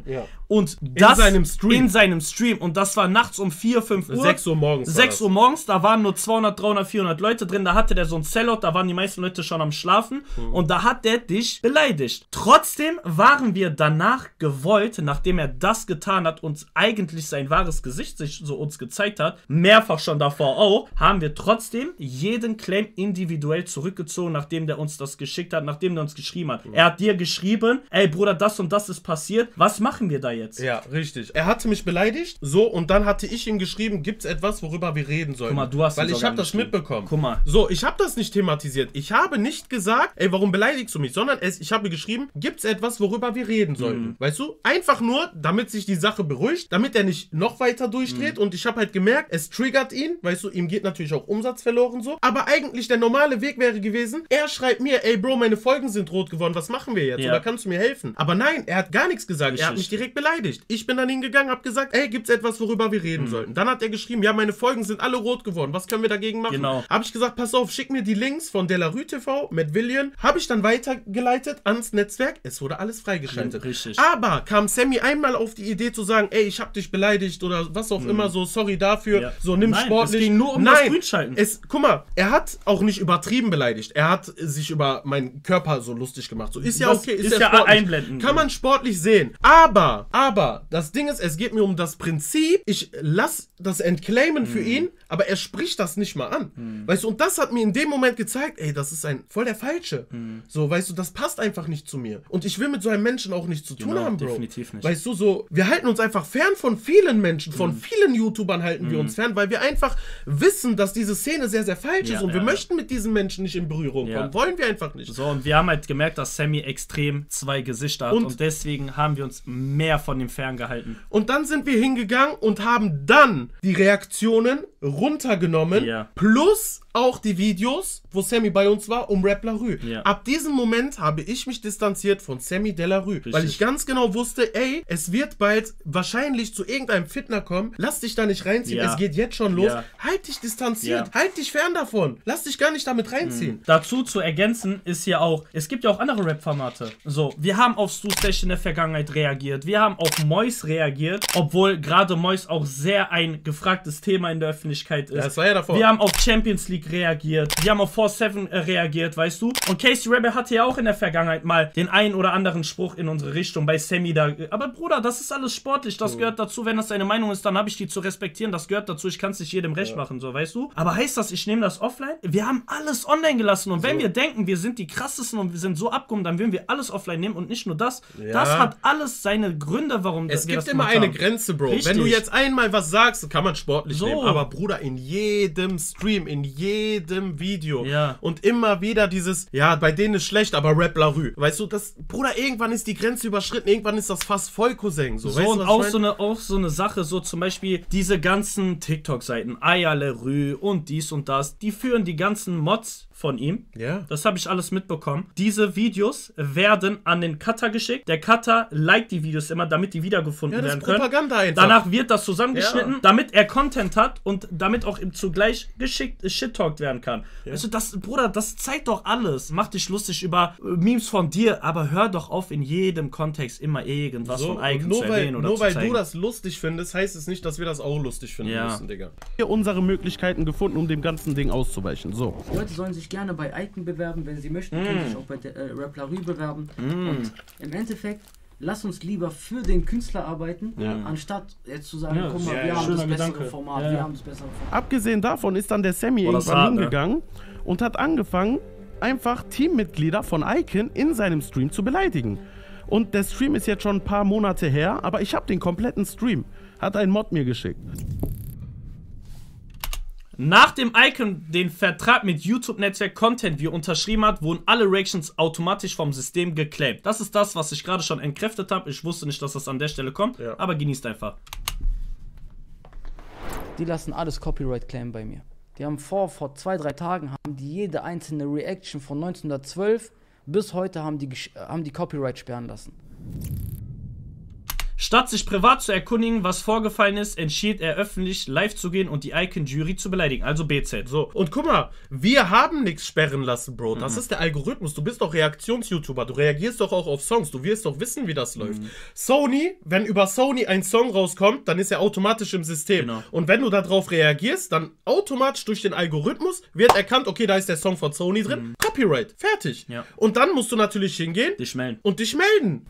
Und das in seinem Stream. In seinem Stream. Und das war nachts um vier, fünf Uhr. sechs Uhr morgens. sechs Uhr morgens, da waren nur zweihundert, dreihundert, vierhundert Leute drin. Da hatte der so ein Sellout, da waren die meisten Leute schon am Schlafen. Mhm. Und da hat der dich beleidigt. Trotzdem waren wir danach gewollt, nachdem er das getan hat, uns eigentlich sein wahres Gesicht sich so uns gezeigt hat, mehrfach schon davor auch, haben wir trotzdem jeden Claim individuell zurückgezogen, nachdem der uns das geschickt hat, nachdem der uns geschrieben hat. Mhm. Er hat dir geschrieben, ey Bruder, das und das ist passiert. Was machen wir da jetzt? Ja, richtig. Er hatte mich beleidigt, so, und dann hatte ich ihm geschrieben, gibt's etwas, worüber wir reden sollen. Guck mal, du hast Weil ich habe das mitbekommen. Guck mal. So, ich habe das nicht thematisiert. Ich habe nicht gesagt, ey, warum beleidigst du mich, sondern es, ich habe geschrieben, gibt's etwas, worüber wir reden sollten. Mhm. Weißt du? Einfach nur, damit sich die Sache beruhigt, damit er nicht noch weiter durchdreht. Mhm. Und ich habe halt gemerkt, es triggert ihn, weißt du, ihm geht natürlich auch Umsatz verloren so. Aber eigentlich der normale Weg wäre gewesen, er schreibt mir, ey Bro, meine Folgen sind rot geworden, was machen wir jetzt? Ja. Oder kannst du mir helfen? Aber nein, er hat gar nichts gesagt. Richtig. Er hat mich direkt beleidigt. Ich bin dann hingegangen, hab gesagt, ey, gibt's etwas, worüber wir reden mhm. sollten? Dann hat er geschrieben, ja, meine Folgen sind alle rot geworden. Was können wir dagegen machen? Genau. Hab ich gesagt, pass auf, schick mir die Links von Delarue T V mit William. Hab ich dann weitergeleitet ans Netzwerk. Es wurde alles freigeschaltet. Richtig. Aber kam Sammy einmal auf die Idee zu sagen, ey, ich hab dich beleidigt oder was auch mhm. immer, so, sorry dafür, ja. so, nimm Nein, sportlich. Es ging nur um Nein, das Screenschalten. Es, guck mal, er hat auch nicht übertrieben beleidigt. Er hat sich über meinen Körper so lustig gemacht. So, ist ja das okay, ist, ist ja, ja einblenden. Kann man sportlich sehen. Aber, aber, das Ding ist, es geht mir um das Prinzip, ich lass das entclaimen mhm. für ihn, aber er spricht das nicht mal an. Mhm. Weißt du, und das hat mir in dem Moment gezeigt, ey, das ist ein voll der Falsche. Mhm. So, weißt du, das passt einfach nicht zu mir. Und ich will mit so einem Menschen auch nichts zu tun genau, haben, Bro. Definitiv nicht. Weißt du, so, wir halten uns einfach fern von vielen Menschen, von mhm. vielen YouTubern halten mhm. wir uns fern, weil wir einfach wissen, dass diese Szene sehr, sehr falsch ja, ist und ja, wir ja. möchten mit diesen Menschen nicht in Berührung ja. kommen. Wollen wir einfach nicht. So, und wir haben halt gemerkt, dass Sammy extrem zwei Gesichter hat und, und deswegen haben wir uns mehr von ihm ferngehalten. Und dann sind wir hingegangen und haben dann die Reaktionen runtergenommen, ja. plus auch die Videos, wo Sammy bei uns war, um Raplarue. Ja. Ab diesem Moment habe ich mich distanziert von Sammy Delarue, weil ich ganz genau wusste, ey, es wird bald wahrscheinlich zu irgendeinem Fitner kommen, lass dich da nicht reinziehen, ja. es geht jetzt schon los, ja. halt dich distanziert, ja. halt dich fern davon, lass dich gar nicht damit reinziehen. Mhm. Dazu zu ergänzen ist ja auch, es gibt ja auch andere Rap-Formate. So, wir haben auf Stu Stash in der Vergangenheit reagiert, wir haben auf Mois reagiert, obwohl gerade Mois auch sehr ein gefragtes Thema in der Öffentlichkeit ist. Ja, das war ja davor. Wir haben auf Champions League reagiert, wir haben auf vier sieben äh, reagiert, weißt du? Und Casey Rebel hatte ja auch in der Vergangenheit mal den einen oder anderen Spruch in unsere Richtung bei Sammy da. Aber Bruder, das ist alles sportlich, das mhm. gehört dazu. Wenn das deine Meinung ist, dann habe ich die zu respektieren, das gehört dazu. Ich kann es nicht jedem recht ja. machen, so, weißt du? Aber heißt das, ich nehme das offline? Wir haben alles online gelassen und so. Wenn wir denken, wir sind die krassesten und wir sind so abgehoben, dann würden wir alles offline nehmen und nicht nur das. Ja. Das hat alles seine Gründe, warum es wir das Es gibt immer eine haben. Grenze, Bro. Richtig. Wenn du jetzt einmal was sagst, kann man sportlich so. nehmen. Aber Bruder, in jedem Stream, in jedem Video ja. und immer wieder dieses, ja, bei denen ist schlecht, aber Raplarue. Weißt du, das, Bruder, irgendwann ist die Grenze überschritten, irgendwann ist das fast voll Cousin. So, so weißt und du, auch so, eine, auch so eine Sache, so zum Beispiel diese ganzen TikTok-Seiten, Ayalerue und dies und das, die führen die ganzen Mods von ihm. Ja. Das habe ich alles mitbekommen. Diese Videos werden an den Cutter geschickt. Der Cutter liked die Videos immer, damit die wiedergefunden ja, das werden ist können. Propaganda einfach. Danach wird das zusammengeschnitten, ja. damit er Content hat und damit auch im zugleich geschickt shit-talked werden kann. Ja. Also das, Bruder, das zeigt doch alles. Mach dich lustig über äh, Memes von dir, aber hör doch auf, in jedem Kontext immer irgendwas so, von Icon nur zu weil, erwähnen oder nur zu weil zeigen. du das lustig findest, heißt es nicht, dass wir das auch lustig finden ja. müssen, Digga. Hier unsere Möglichkeiten gefunden, um dem ganzen Ding auszuweichen. So. Die Leute sollen sich gerne bei Icon bewerben, wenn sie möchten, mm. können sich auch bei der, äh, Raplarue bewerben. Mm. Und im Endeffekt, lass uns lieber für den Künstler arbeiten, ja. anstatt jetzt zu sagen, ja, guck mal, ja, wir ja, haben das bessere Gedanke. Format, ja. wir haben das bessere Format. Abgesehen davon ist dann der Sammy Oder irgendwann Saat, hingegangen ne? und hat angefangen, einfach Teammitglieder von Icon in seinem Stream zu beleidigen. Und der Stream ist jetzt schon ein paar Monate her, aber ich habe den kompletten Stream. Hat ein Mod mir geschickt. Nachdem Icon den Vertrag mit YouTube-Netzwerk Content View unterschrieben hat, wurden alle Reactions automatisch vom System geclaimt. Das ist das, was ich gerade schon entkräftet habe. Ich wusste nicht, dass das an der Stelle kommt, ja. aber genießt einfach. Die lassen alles Copyright claimen bei mir. Die haben vor, vor zwei, drei Tagen haben die jede einzelne Reaction von neunzehnhundertzwölf bis heute haben die, haben die Copyright sperren lassen. Statt sich privat zu erkundigen, was vorgefallen ist, entschied er öffentlich live zu gehen und die Icon-Jury zu beleidigen. Also B Z. So, und guck mal, wir haben nichts sperren lassen, Bro. Das mhm. ist der Algorithmus. Du bist doch Reaktions-YouTuber. Du reagierst doch auch auf Songs. Du wirst doch wissen, wie das mhm. läuft. Sony, wenn über Sony ein Song rauskommt, dann ist er automatisch im System. Genau. Und wenn du darauf reagierst, dann automatisch durch den Algorithmus wird erkannt, okay, da ist der Song von Sony drin. Mhm. Copyright. Fertig. Ja. Und dann musst du natürlich hingehen dich melden. und dich melden.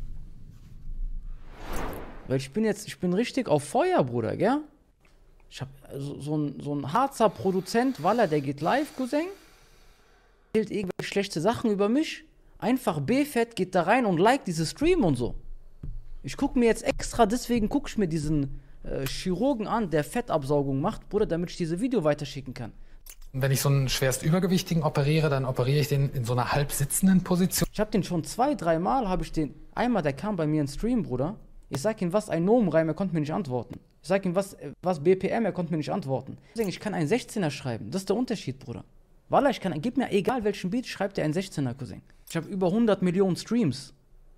Weil ich bin jetzt, ich bin richtig auf Feuer, Bruder, gell? Ich hab so, so, ein, so ein Harzer Produzent, Walla, der geht live, Cousin. Erzählt irgendwelche schlechte Sachen über mich. Einfach B-Fett geht da rein und liked diese Stream und so. Ich guck mir jetzt extra, deswegen guck ich mir diesen äh, Chirurgen an, der Fettabsaugung macht, Bruder, damit ich diese Video weiterschicken kann. Wenn ich so einen schwerst Übergewichtigen operiere, dann operiere ich den in so einer halb sitzenden Position. Ich hab den schon zwei, dreimal, habe ich den, einmal, der kam bei mir ins Stream, Bruder. Ich sag ihm, was ein Nomenreim, er konnte mir nicht antworten. Ich sag ihm, was, was B P M, er konnte mir nicht antworten. Ich kann einen sechzehner schreiben, das ist der Unterschied, Bruder. Wallah, ich kann, gib mir egal welchen Beat, schreibt er einen sechzehner, Cousin. Ich habe über hundert Millionen Streams.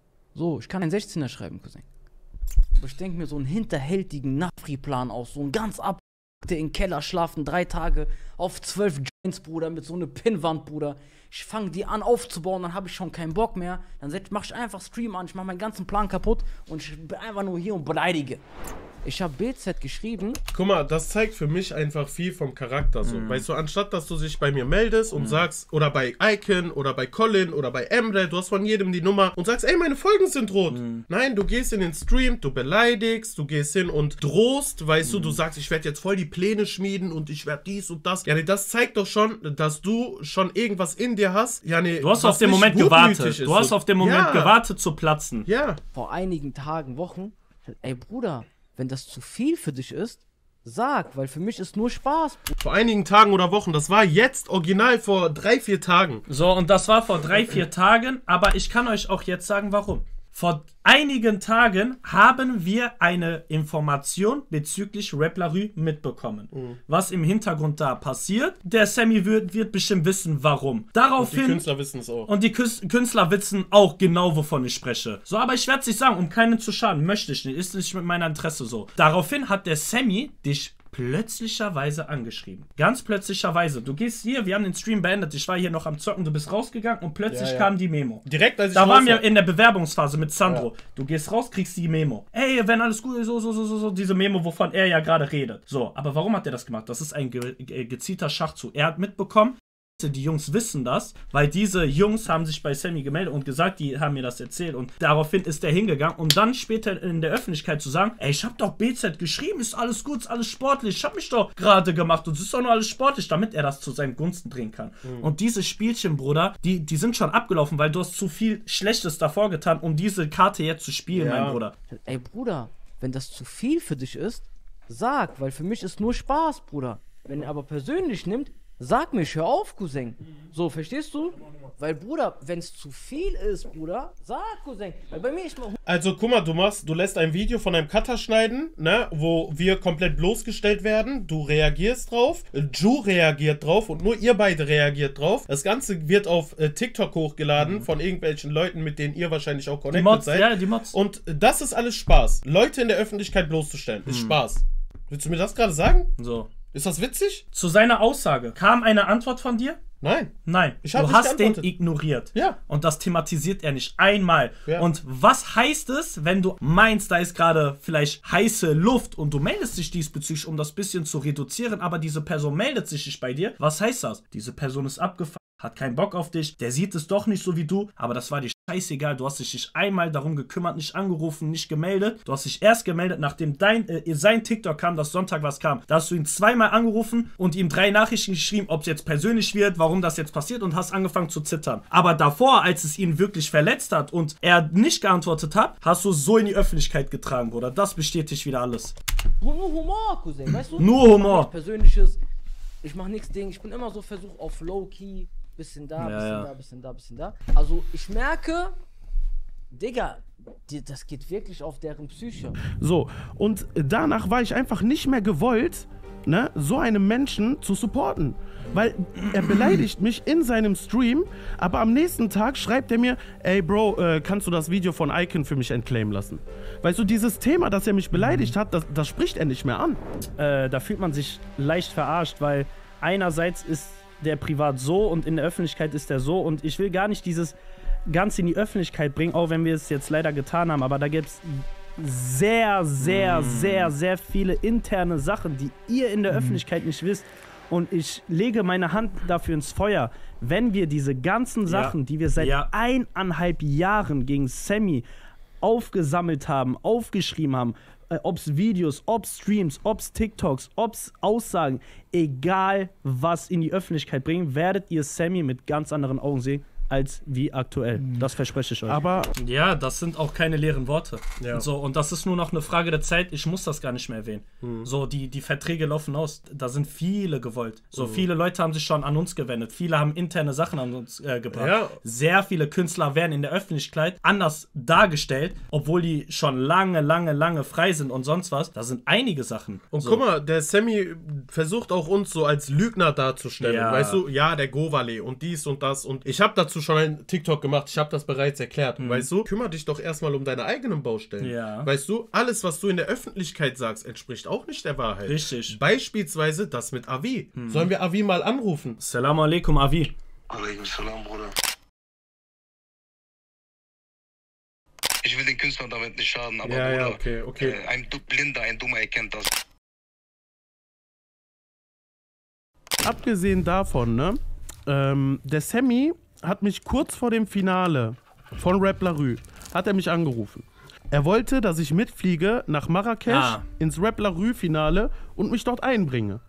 So, ich kann einen sechzehner schreiben, Cousin. Aber ich denke mir so einen hinterhältigen Nafri-Plan aus, so ein ganz ab... in den Keller schlafen, drei Tage auf zwölf Joints, Bruder, mit so einer Pinnwand, Bruder. Ich fange die an aufzubauen, dann habe ich schon keinen Bock mehr. Dann mach ich einfach Stream an, ich mache meinen ganzen Plan kaputt und ich bin einfach nur hier und beleidige. Ich habe B Z geschrieben. Guck mal, das zeigt für mich einfach viel vom Charakter so. Mhm. Weißt du, anstatt dass du dich bei mir meldest und mhm. sagst, oder bei Icon oder bei Colin oder bei Emre, du hast von jedem die Nummer und sagst, ey, meine Folgen sind rot. Mhm. Nein, du gehst in den Stream, du beleidigst, du gehst hin und drohst, weißt mhm. du, du sagst, ich werde jetzt voll die Pläne schmieden und ich werde dies und das. Ja, nee, das zeigt doch schon, dass du schon irgendwas in dir hast. Ja, nee, du hast auf den Moment gewartet. Du hast auf den Moment ja. gewartet zu platzen. Ja. Vor einigen Tagen, Wochen, ey Bruder, wenn das zu viel für dich ist, sag, weil für mich ist nur Spaß. Vor einigen Tagen oder Wochen, das war jetzt original vor drei, vier Tagen. So, und das war vor drei, vier Tagen, aber ich kann euch auch jetzt sagen, warum. Vor einigen Tagen haben wir eine Information bezüglich Rap La Rue mitbekommen. Mhm. Was im Hintergrund da passiert. Der Sammy wird, wird bestimmt wissen, warum. Daraufhin, und die Künstler wissen es auch. Und die Künstler wissen auch genau, wovon ich spreche. So, aber ich werde es nicht sagen, um keinen zu schaden, möchte ich nicht. Ist nicht mit meiner Interesse so. Daraufhin hat der Sammy dich plötzlicherweise angeschrieben. Ganz plötzlicherweise. Du gehst hier, wir haben den Stream beendet, ich war hier noch am Zocken, du bist rausgegangen und plötzlich ja, ja. kam die Memo. Direkt als ich Da waren wir in der Bewerbungsphase mit Sandro. Ja. Du gehst raus, kriegst die Memo. Ey, wenn alles gut ist, so, so, so, so, so, diese Memo, wovon er ja gerade redet. So, aber warum hat er das gemacht? Das ist ein ge ge gezielter Schachzug. Er hat mitbekommen, die Jungs wissen das, weil diese Jungs haben sich bei Sammy gemeldet und gesagt, die haben mir das erzählt und daraufhin ist er hingegangen, um dann später in der Öffentlichkeit zu sagen, ey, ich hab doch B Z geschrieben, ist alles gut, ist alles sportlich, ich hab mich doch gerade gemacht und es ist doch nur alles sportlich, damit er das zu seinen Gunsten drehen kann. Mhm. Und diese Spielchen, Bruder, die, die sind schon abgelaufen, weil du hast zu viel Schlechtes davor getan, um diese Karte jetzt zu spielen, ja. mein Bruder. Ey, Bruder, wenn das zu viel für dich ist, sag, weil für mich ist nur Spaß, Bruder. Wenn er aber persönlich nimmt, sag mir, hör auf, Cousin. So, verstehst du? Weil, Bruder, wenn es zu viel ist, Bruder, sag, Cousin. Weil bei mir ist mal... Also, guck mal, du machst, du lässt ein Video von einem Cutter schneiden, ne, wo wir komplett bloßgestellt werden. Du reagierst drauf, Ju reagiert drauf und nur ihr beide reagiert drauf. Das Ganze wird auf äh, TikTok hochgeladen mhm. von irgendwelchen Leuten, mit denen ihr wahrscheinlich auch connected die Mods, seid. Ja, die Mods. Und das ist alles Spaß. Leute in der Öffentlichkeit bloßzustellen, mhm. ist Spaß. Willst du mir das gerade sagen? So. Ist das witzig? Zu seiner Aussage. Kam eine Antwort von dir? Nein. Nein. Ich hab du hast den ignoriert. Ja. Und das thematisiert er nicht einmal. Ja. Und was heißt es, wenn du meinst, da ist gerade vielleicht heiße Luft und du meldest dich diesbezüglich, um das bisschen zu reduzieren, aber diese Person meldet sich nicht bei dir? Was heißt das? Diese Person ist abgefahren, hat keinen Bock auf dich, der sieht es doch nicht so wie du, aber das war dir scheißegal, du hast dich nicht einmal darum gekümmert, nicht angerufen, nicht gemeldet, du hast dich erst gemeldet, nachdem dein, äh, sein TikTok kam, dass Sonntag was kam, da hast du ihn zweimal angerufen und ihm drei Nachrichten geschrieben, ob es jetzt persönlich wird, warum das jetzt passiert und hast angefangen zu zittern. Aber davor, als es ihn wirklich verletzt hat und er nicht geantwortet hat, hast du so in die Öffentlichkeit getragen, Bruder, das bestätigt wieder alles. Nur Humor, Cousin, weißt du? Nur Humor. Persönliches, ich mach nichts Ding, ich bin immer so versucht auf Low-Key, bisschen da, ja, bisschen ja. da, bisschen da, bisschen da. Also ich merke, Digga, die, das geht wirklich auf deren Psyche. So, und danach war ich einfach nicht mehr gewollt, ne, so einem Menschen zu supporten. Weil er beleidigt mich in seinem Stream, aber am nächsten Tag schreibt er mir, ey Bro, äh, kannst du das Video von Icon für mich entclaimen lassen? Weißt du, dieses Thema, dass er mich beleidigt hat, das, das spricht er nicht mehr an. Äh, da fühlt man sich leicht verarscht, weil einerseits ist der privat so und in der Öffentlichkeit ist er so und ich will gar nicht dieses Ganze in die Öffentlichkeit bringen, auch wenn wir es jetzt leider getan haben, aber da gibt es sehr, sehr, mm. sehr, sehr viele interne Sachen, die ihr in der mm. Öffentlichkeit nicht wisst. Und ich lege meine Hand dafür ins Feuer, wenn wir diese ganzen Sachen, ja. die wir seit ja. eineinhalb Jahren gegen Sammy aufgesammelt haben, aufgeschrieben haben, äh, ob's Videos, ob's Streams, ob's TikToks, ob's Aussagen, egal was in die Öffentlichkeit bringen, werdet ihr Sammy mit ganz anderen Augen sehen als wie aktuell. Das verspreche ich euch. Aber ja, das sind auch keine leeren Worte. Ja. So, und das ist nur noch eine Frage der Zeit. Ich muss das gar nicht mehr erwähnen. Mhm. So, die, die Verträge laufen aus. Da sind viele gewollt. So, mhm. viele Leute haben sich schon an uns gewendet. Viele haben interne Sachen an uns äh, gebracht. Ja. Sehr viele Künstler werden in der Öffentlichkeit anders dargestellt, obwohl die schon lange, lange, lange frei sind und sonst was. Da sind einige Sachen. Und so. Guck mal, der Sammy versucht auch uns so als Lügner darzustellen. Ja. Weißt du, ja, der Govale und dies und das. Und ich habe dazu schon einen TikTok gemacht, ich habe das bereits erklärt. Mhm. Weißt du, kümmere dich doch erstmal um deine eigenen Baustellen. Ja. Weißt du, alles, was du in der Öffentlichkeit sagst, entspricht auch nicht der Wahrheit. Richtig. Beispielsweise das mit Avi. Mhm. Sollen wir Avi mal anrufen? Assalamu alaikum, Avi. Alaikum salam, Bruder. Ich will den Künstlern damit nicht schaden, aber ja, Bruder, ja, okay, okay. Äh, ein Blinder, ein Dummer erkennt das. Abgesehen davon, ne, ähm, der Sammy hat mich kurz vor dem Finale von Rap La Rue, hat er mich angerufen. Er wollte, dass ich mitfliege nach Marrakesch ah. ins Rap La Rue Finale und mich dort einbringe.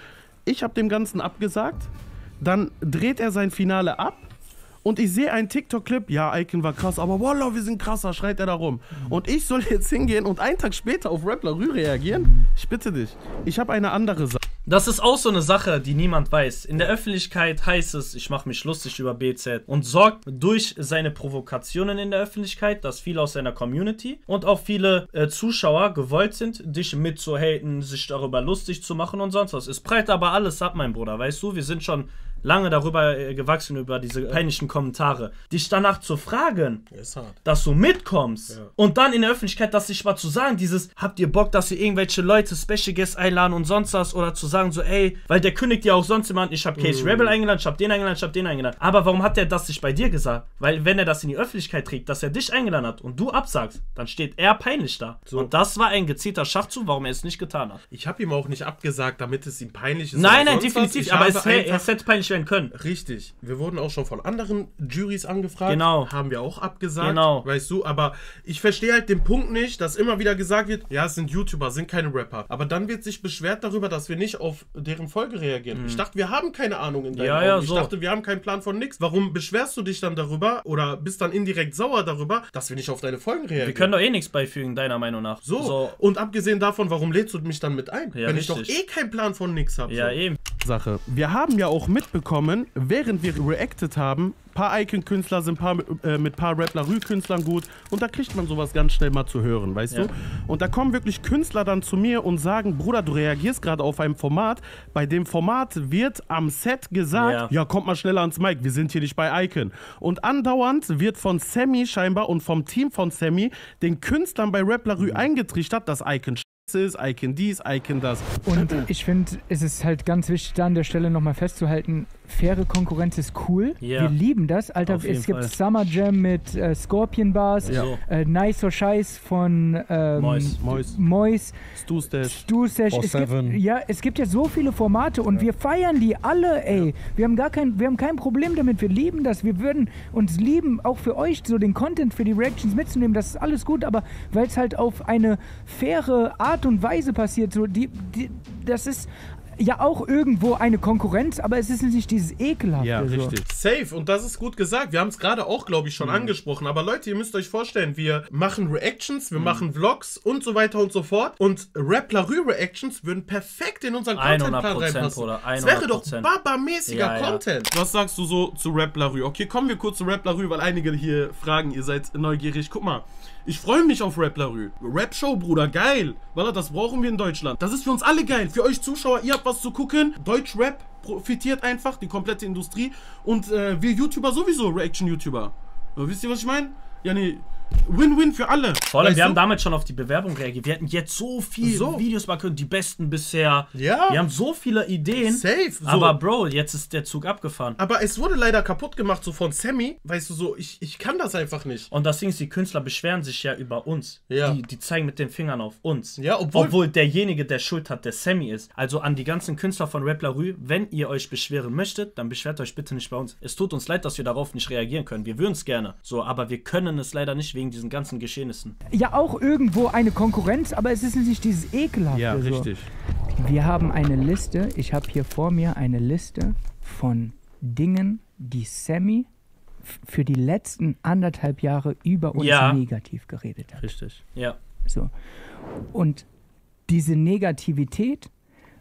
Ich habe dem Ganzen abgesagt, dann dreht er sein Finale ab und ich sehe einen TikTok-Clip, ja, Icon war krass, aber Wallah, wir sind krasser, schreit er da rum. Mhm. Und ich soll jetzt hingehen und einen Tag später auf Rap La Rue reagieren? Ich bitte dich, ich habe eine andere Sache. Das ist auch so eine Sache, die niemand weiß. In der Öffentlichkeit heißt es, ich mache mich lustig über B Z und sorgt durch seine Provokationen in der Öffentlichkeit, dass viele aus seiner Community und auch viele äh, Zuschauer gewollt sind, dich mitzuhaten, sich darüber lustig zu machen und sonst was. Es prallt aber alles ab, mein Bruder, weißt du? Wir sind schon lange darüber äh, gewachsen, über diese peinlichen Kommentare. Dich danach zu fragen, dass du mitkommst ja. und dann in der Öffentlichkeit das nicht mal zu sagen, dieses, habt ihr Bock, dass ihr irgendwelche Leute, Special Guests einladen und sonst was, oder zu sagen so, ey, weil der kündigt ja auch sonst jemand, ich hab Case mm. Rebel eingeladen, ich hab den eingeladen, ich hab den eingeladen. Aber warum hat der das nicht bei dir gesagt? Weil wenn er das in die Öffentlichkeit trägt, dass er dich eingeladen hat und du absagst, dann steht er peinlich da. So. Und das war ein gezielter Schachzug, warum er es nicht getan hat. Ich habe ihm auch nicht abgesagt, damit es ihm peinlich ist. Nein, nein, definitiv, aber es, es hätte peinlich werden können. Richtig. Wir wurden auch schon von anderen Juries angefragt. Genau. Haben wir auch abgesagt. Genau. Weißt du, aber ich verstehe halt den Punkt nicht, dass immer wieder gesagt wird, ja, es sind YouTuber, sind keine Rapper. Aber dann wird sich beschwert darüber, dass wir nicht auf deren Folge reagieren. Mhm. Ich dachte, wir haben keine Ahnung in deinen ja, Augen. Ja, ich so. dachte, wir haben keinen Plan von nix. Warum beschwerst du dich dann darüber oder bist dann indirekt sauer darüber, dass wir nicht auf deine Folgen reagieren? Wir können doch eh nichts beifügen, deiner Meinung nach. So. so. Und abgesehen davon, warum lädst du mich dann mit ein? Ja, wenn richtig. ich doch eh keinen Plan von nix habe. Ja, so. eben. Sache. Wir haben ja auch mitbekommen, während wir reacted haben, paar Icon-Künstler sind paar, äh, mit paar Rap La Rue-Künstlern gut und da kriegt man sowas ganz schnell mal zu hören, weißt ja. du? Und da kommen wirklich Künstler dann zu mir und sagen, Bruder, du reagierst gerade auf ein Format, bei dem Format wird am Set gesagt, ja. ja, kommt mal schneller ans Mic, wir sind hier nicht bei Icon. Und andauernd wird von Sammy scheinbar und vom Team von Sammy den Künstlern bei Rap La Rue mhm. eingetrichtert, dass Icon ist, Icon dies, Icon das. Und ich finde, es ist halt ganz wichtig, da an der Stelle nochmal festzuhalten, faire Konkurrenz ist cool. Yeah. Wir lieben das. Alter, es gibt Fall. Summer Jam mit äh, Scorpion Bars, ja. äh, Nicer Scheiß von ähm, Mois. Mois. Mois. Stu-Stash. Stu-Stash. Es gibt, ja, es gibt ja so viele Formate und ja. wir feiern die alle, ey. Ja. Wir haben gar kein, wir haben kein Problem damit. Wir lieben das. Wir würden uns lieben, auch für euch so den Content für die Reactions mitzunehmen. Das ist alles gut, aber weil es halt auf eine faire Art und Weise passiert, so die, die das ist ja auch irgendwo eine Konkurrenz, aber es ist nicht dieses Ekelhafte. Ja, so. richtig. Safe, und das ist gut gesagt. Wir haben es gerade auch, glaube ich, schon mhm. angesprochen. Aber Leute, ihr müsst euch vorstellen, wir machen Reactions, wir mhm. machen Vlogs und so weiter und so fort. Und Rap La Rue Reactions würden perfekt in unseren Contentplan reinpassen. Es wäre doch Baba-mäßiger ja, Content. Ja. Was sagst du so zu Rap La Rue? Okay, kommen wir kurz zu Rap La Rue, weil einige hier fragen, ihr seid neugierig. Guck mal, ich freue mich auf Rap La Rue. Rap-Show, Bruder, geil. Weil das brauchen wir in Deutschland. Das ist für uns alle geil. Für euch Zuschauer, ihr habt was zu gucken. Deutsch-Rap profitiert einfach, die komplette Industrie. Und äh, wir YouTuber sowieso, Reaction-YouTuber. Wisst ihr, was ich meine? Ja, nee. Win-win für alle. Vor allem, wir du? haben damals schon auf die Bewerbung reagiert. Wir hätten jetzt so viele so. Videos machen können, die besten bisher. Ja. Wir haben so viele Ideen. Safe. So. Aber Bro, jetzt ist der Zug abgefahren. Aber es wurde leider kaputt gemacht, so von Sammy. Weißt du, so, ich, ich kann das einfach nicht. Und das Ding ist, die Künstler beschweren sich ja über uns. Ja. Die, die zeigen mit den Fingern auf uns. Ja, obwohl, obwohl derjenige, der Schuld hat, der Sammy ist. Also an die ganzen Künstler von Rap La Rue, wenn ihr euch beschweren möchtet, dann beschwert euch bitte nicht bei uns. Es tut uns leid, dass wir darauf nicht reagieren können. Wir würden es gerne. So, aber wir können es leider nicht wegen diesen ganzen Geschehnissen. Ja, auch irgendwo eine Konkurrenz, aber es ist nicht dieses Ekelhafte. Ja, so. richtig. Wir haben eine Liste, ich habe hier vor mir eine Liste von Dingen, die Sammy für die letzten anderthalb Jahre über uns ja. negativ geredet hat. Richtig, ja. So. Und diese Negativität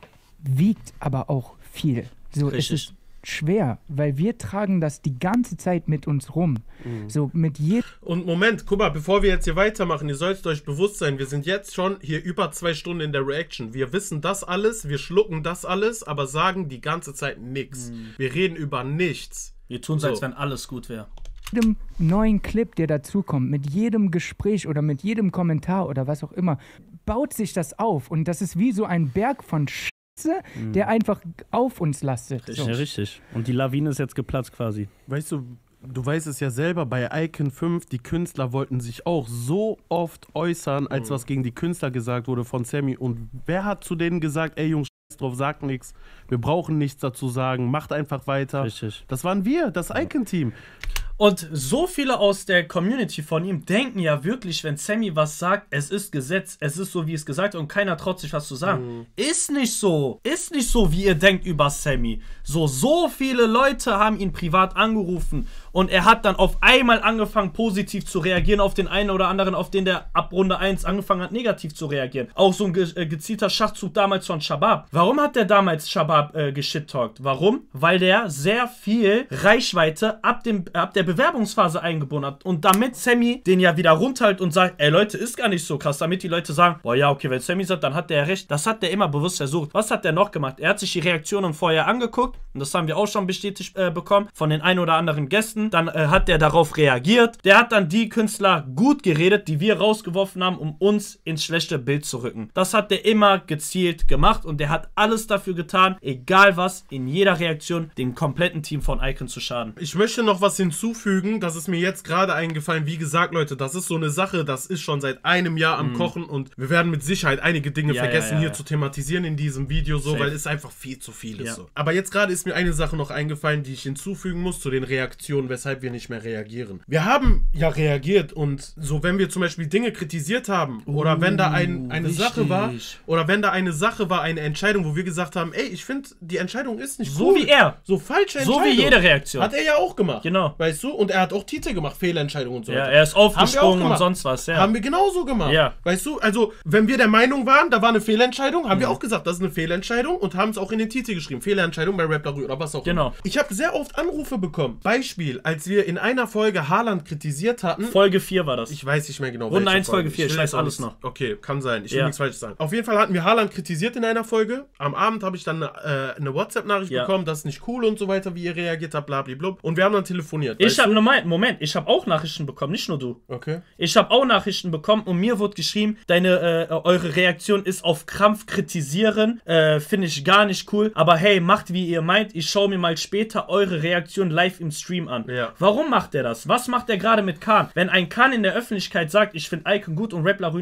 wiegt aber auch viel. So, Richtig. Es ist schwer, weil wir tragen das die ganze Zeit mit uns rum. Mhm. So mit jedem. Und Moment, guck mal, bevor wir jetzt hier weitermachen, ihr solltet euch bewusst sein, wir sind jetzt schon hier über zwei Stunden in der Reaction. Wir wissen das alles, wir schlucken das alles, aber sagen die ganze Zeit nichts. Mhm. Wir reden über nichts. Wir tun so, als wenn alles gut wäre. Mit jedem neuen Clip, der dazukommt, mit jedem Gespräch oder mit jedem Kommentar oder was auch immer, baut sich das auf. Und das ist wie so ein Berg von Sch der einfach auf uns lastet. Richtig, so. Ja, richtig. Und die Lawine ist jetzt geplatzt quasi. Weißt du, du weißt es ja selber, bei Icon fünf, die Künstler wollten sich auch so oft äußern, als mhm. was gegen die Künstler gesagt wurde von Sammy. Und wer hat zu denen gesagt, ey Jungs, scheiß drauf, sagt nichts, wir brauchen nichts dazu sagen, macht einfach weiter. Richtig. Das waren wir, das Icon-Team. Und so viele aus der Community von ihm denken ja wirklich, wenn Sammy was sagt, es ist Gesetz, es ist so, wie es gesagt wird und keiner traut sich was zu sagen. Mhm. Ist nicht so. Ist nicht so, wie ihr denkt über Sammy. So, so viele Leute haben ihn privat angerufen und er hat dann auf einmal angefangen, positiv zu reagieren auf den einen oder anderen, auf den der ab Runde eins angefangen hat, negativ zu reagieren. Auch so ein ge äh, gezielter Schachzug damals von Shabab. Warum hat der damals Shabab äh, geschittalkt? Warum? Weil der sehr viel Reichweite ab, dem, äh, ab der Bewerbungsphase eingebunden hat. Und damit Sammy den ja wieder runterhält und sagt, ey Leute, ist gar nicht so krass, damit die Leute sagen, boah ja, okay, wenn Sammy sagt, dann hat der ja recht. Das hat der immer bewusst versucht. Was hat der noch gemacht? Er hat sich die Reaktionen vorher angeguckt und das haben wir auch schon bestätigt äh, bekommen von den ein oder anderen Gästen. Dann äh, hat der darauf reagiert. Der hat dann die Künstler gut geredet, die wir rausgeworfen haben, um uns ins schlechte Bild zu rücken. Das hat der immer gezielt gemacht und der hat alles dafür getan, egal was, in jeder Reaktion dem kompletten Team von Icon zu schaden. Ich möchte noch was hinzufügen. Das ist mir jetzt gerade eingefallen. Wie gesagt, Leute, das ist so eine Sache, das ist schon seit einem Jahr am mm. Kochen und wir werden mit Sicherheit einige Dinge ja, vergessen, ja, ja, hier ja. zu thematisieren in diesem Video, so, Safe. Weil es einfach viel zu viel ist. Ja. So. Aber jetzt gerade ist mir eine Sache noch eingefallen, die ich hinzufügen muss zu den Reaktionen, weshalb wir nicht mehr reagieren. Wir haben ja reagiert und so, wenn wir zum Beispiel Dinge kritisiert haben uh, oder wenn da ein, eine richtig. Sache war oder wenn da eine Sache war, eine Entscheidung, wo wir gesagt haben, ey, ich finde, die Entscheidung ist nicht so cool. wie er. So falsche Entscheidung. So wie jede Reaktion. Hat er ja auch gemacht. Genau. Weißt du? Und er hat auch Titel gemacht, Fehlentscheidungen und so. Ja, er ist aufgesprungen und sonst was, ja. Haben wir genauso gemacht. Ja. Weißt du, also, wenn wir der Meinung waren, da war eine Fehlentscheidung, haben mhm. wir auch gesagt, das ist eine Fehlentscheidung und haben es auch in den Titel geschrieben. Fehlentscheidung bei Rap La Rue oder was auch genau. immer. Ich habe sehr oft Anrufe bekommen. Beispiel, als wir in einer Folge Haaland kritisiert hatten. Folge vier war das. Ich weiß nicht mehr genau. Runde eins, Folge vier, ich, ich weiß alles noch. Okay, kann sein. Ich will ja. nichts Falsches sagen. Auf jeden Fall hatten wir Haaland kritisiert in einer Folge. Am Abend habe ich dann äh, eine WhatsApp-Nachricht ja. bekommen, das ist nicht cool und so weiter, wie ihr reagiert habt, blablabla. Und wir haben dann telefoniert. Ich habe, Moment, ich habe auch Nachrichten bekommen, nicht nur du. Okay. Ich habe auch Nachrichten bekommen und mir wurde geschrieben, deine, äh, eure Reaktion ist auf Krampf kritisieren, äh, finde ich gar nicht cool, aber hey, macht wie ihr meint, ich schaue mir mal später eure Reaktion live im Stream an. Ja. Warum macht er das? Was macht er gerade mit Khan? Wenn ein Khan in der Öffentlichkeit sagt, ich finde Icon gut und Rap La Rue nicht,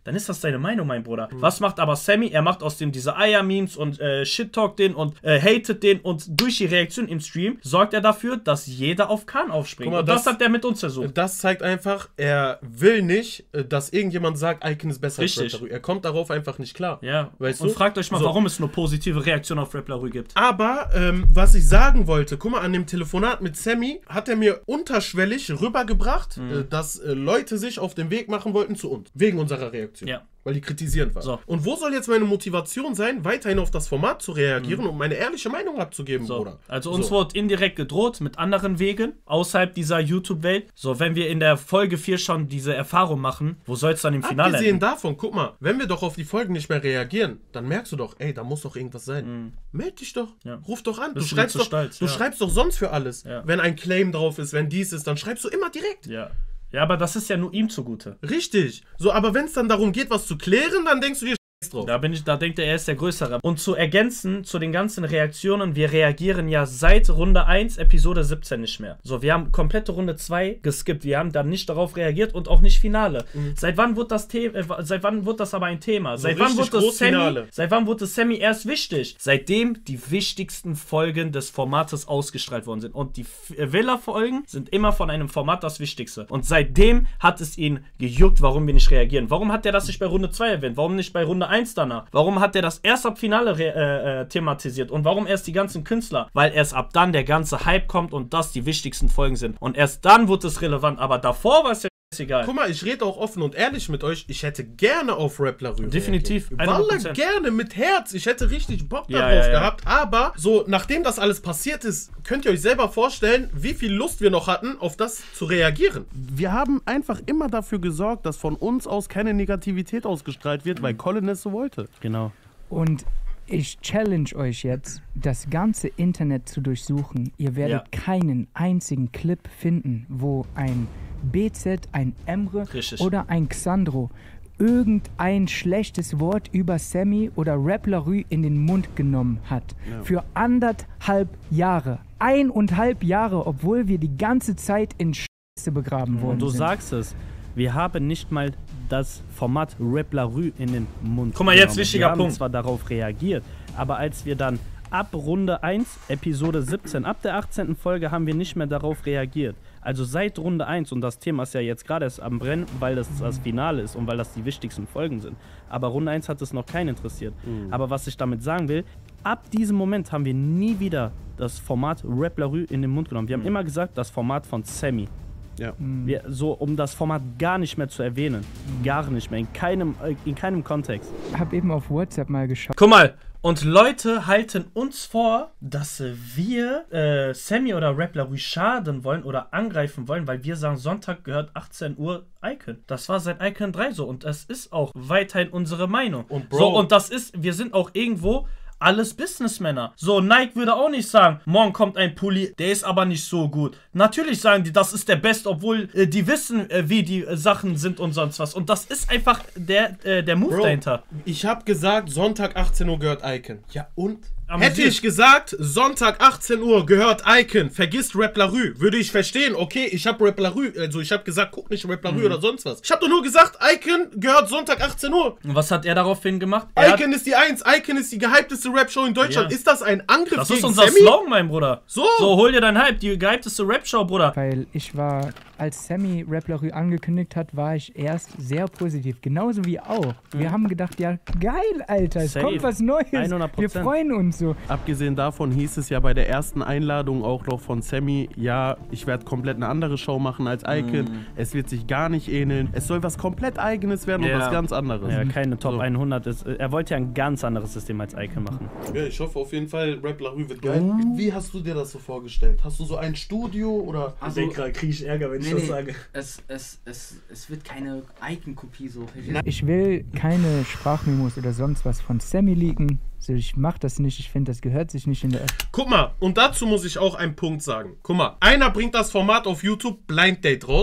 dann ist das deine Meinung, mein Bruder. Mhm. Was macht aber Sammy? Er macht aus dem diese Eier-Memes und äh, Shit-Talk den und äh, hatet den und durch die Reaktion im Stream sorgt er dafür, dass jeder auf Khan aufspringt. Mal, und das, das hat der mit uns versucht. Das zeigt einfach, er will nicht, dass irgendjemand sagt, Icon ist besser Richtig. als Rap LaRue. Er kommt darauf einfach nicht klar. Ja, weißt und du? fragt euch mal, so. warum es nur positive Reaktionen auf Rap LaRue gibt. Aber, ähm, was ich sagen wollte, guck mal, an dem Telefonat mit Sammy hat er mir unterschwellig rübergebracht, mhm. äh, dass äh, Leute sich auf den Weg machen wollten zu uns. Wegen unserer Reaktion. Ja. Weil die kritisierend war. So. Und wo soll jetzt meine Motivation sein, weiterhin auf das Format zu reagieren mhm. und meine ehrliche Meinung abzugeben, so. Bruder? Also uns so. wurde indirekt gedroht mit anderen Wegen, außerhalb dieser YouTube-Welt. So, wenn wir in der Folge vier schon diese Erfahrung machen, wo soll es dann im Finale Abgesehen enden? davon, guck mal, wenn wir doch auf die Folgen nicht mehr reagieren, dann merkst du doch, ey, da muss doch irgendwas sein. Mhm. Meld dich doch, ja. ruf doch an. Bist du du schreibst zu doch, stolz, du ja. schreibst doch sonst für alles. Ja. Wenn ein Claim drauf ist, wenn dies ist, dann schreibst du immer direkt. Ja. Ja, aber das ist ja nur ihm zugute. Richtig. So, aber wenn es dann darum geht, was zu klären, dann denkst du dir drauf. Da bin ich, da denkt er, er ist der Größere. Und zu ergänzen zu den ganzen Reaktionen, wir reagieren ja seit Runde eins, Episode siebzehn nicht mehr. So, wir haben komplette Runde zwei geskippt. Wir haben dann nicht darauf reagiert und auch nicht Finale. Mhm. Seit wann wurde das Thema, äh, seit wann wurde das aber ein Thema? So seit wann wurde das Sammy, Finale. seit wann wurde Sammy erst wichtig? Seitdem die wichtigsten Folgen des Formates ausgestrahlt worden sind. Und die Villa-Folgen sind immer von einem Format das Wichtigste. Und seitdem hat es ihn gejuckt, warum wir nicht reagieren. Warum hat er das nicht bei Runde zwei erwähnt? Warum nicht bei Runde eins danach? Warum hat er das erst ab Finale äh, äh, thematisiert? Und warum erst die ganzen Künstler? Weil erst ab dann der ganze Hype kommt und das die wichtigsten Folgen sind. Und erst dann wurde es relevant. Aber davor war es ja egal. Guck mal, ich rede auch offen und ehrlich mit euch. Ich hätte gerne auf Rap LaRue Definitiv. Wallah, gerne, mit Herz. Ich hätte richtig Bock ja, darauf ja, ja. gehabt. Aber so, nachdem das alles passiert ist, könnt ihr euch selber vorstellen, wie viel Lust wir noch hatten, auf das zu reagieren. Wir haben einfach immer dafür gesorgt, dass von uns aus keine Negativität ausgestrahlt wird, weil Colin es so wollte. Genau. Und ich challenge euch jetzt, das ganze Internet zu durchsuchen. Ihr werdet Ja. keinen einzigen Clip finden, wo ein B Z, ein Emre Richtig. oder ein Xandro irgendein schlechtes Wort über Sammy oder Rap LaRue in den Mund genommen hat. Ja. Für anderthalb Jahre. Eineinhalb Jahre, obwohl wir die ganze Zeit in Scheiße begraben worden Und du sind. sagst es, wir haben nicht mal das Format Rap LaRue in den Mund Guck mal, jetzt genommen. wichtiger wir haben Punkt. zwar darauf reagiert, aber als wir dann ab Runde eins, Episode siebzehn, ab der achtzehnten Folge haben wir nicht mehr darauf reagiert. Also seit Runde eins, und das Thema ist ja jetzt gerade erst am Brennen, weil das das Finale ist und weil das die wichtigsten Folgen sind. Aber Runde eins hat es noch keinen interessiert. Mhm. Aber was ich damit sagen will, ab diesem Moment haben wir nie wieder das Format Rap LaRue in den Mund genommen. Wir haben mhm. immer gesagt, das Format von Sammy. Ja. Wir, so, um das Format gar nicht mehr zu erwähnen. Gar nicht mehr, in keinem, in keinem Kontext. Ich habe eben auf WhatsApp mal geschaut. Guck mal, und Leute halten uns vor, dass wir äh, Sammy oder Rap LaRue schaden wollen oder angreifen wollen, weil wir sagen, Sonntag gehört achtzehn Uhr Icon. Das war seit Icon drei so und das ist auch weiterhin unsere Meinung. Und Bro, so, und das ist, wir sind auch irgendwo alles Businessmänner. So, Nike würde auch nicht sagen, morgen kommt ein Pulli, der ist aber nicht so gut. Natürlich sagen die, das ist der Beste, obwohl äh, die wissen, äh, wie die äh, Sachen sind und sonst was. Und das ist einfach der, äh, der Move Bro, dahinter. Ich habe gesagt, Sonntag achtzehn Uhr gehört Icon. Ja, und? Aber Hätte sie- ich gesagt, Sonntag achtzehn Uhr gehört Icon, vergisst Rap LaRue, würde ich verstehen, okay, ich habe Rap LaRue, also ich habe gesagt, guck nicht Rap LaRue Mhm. oder sonst was. Ich habe doch nur gesagt, Icon gehört Sonntag achtzehn Uhr. Und was hat er daraufhin gemacht? Er hat, Icon ist die Eins, Icon ist die gehypteste Rap-Show in Deutschland. Ja. Ist das ein Angriff das gegen ist unser Sammy? Slogan, mein Bruder. So. So, hol dir dein Hype, die gehypteste Rap-Show, Bruder. Weil ich war, als Sammy Rap LaRue angekündigt hat, war ich erst sehr positiv. Genauso wie auch. Wir haben gedacht, ja geil, Alter, es Safe. kommt was Neues. hundert Wir Prozent. freuen uns so. Abgesehen davon hieß es ja bei der ersten Einladung auch noch von Sammy, ja, ich werde komplett eine andere Show machen als Icon. Mm. Es wird sich gar nicht ähneln. Es soll was komplett Eigenes werden Ja. und was ganz anderes. Ja, keine Top So. hundert. Ist, er wollte ja ein ganz anderes System als Icon machen. Ja, ich hoffe auf jeden Fall, Rap LaRue wird geil. Wie hast du dir das so vorgestellt? Hast du so ein Studio oder... Also, kriege ich Ärger, wenn nee, nee, es, es, es, es wird keine Icon-Kopie so. Ich will keine Sprachmemos oder sonst was von Sammy leaken. So, ich mach das nicht. Ich finde, das gehört sich nicht in der Öffentlichkeit. Guck mal, und dazu muss ich auch einen Punkt sagen. Guck mal, einer bringt das Format auf YouTube Blind Date raus.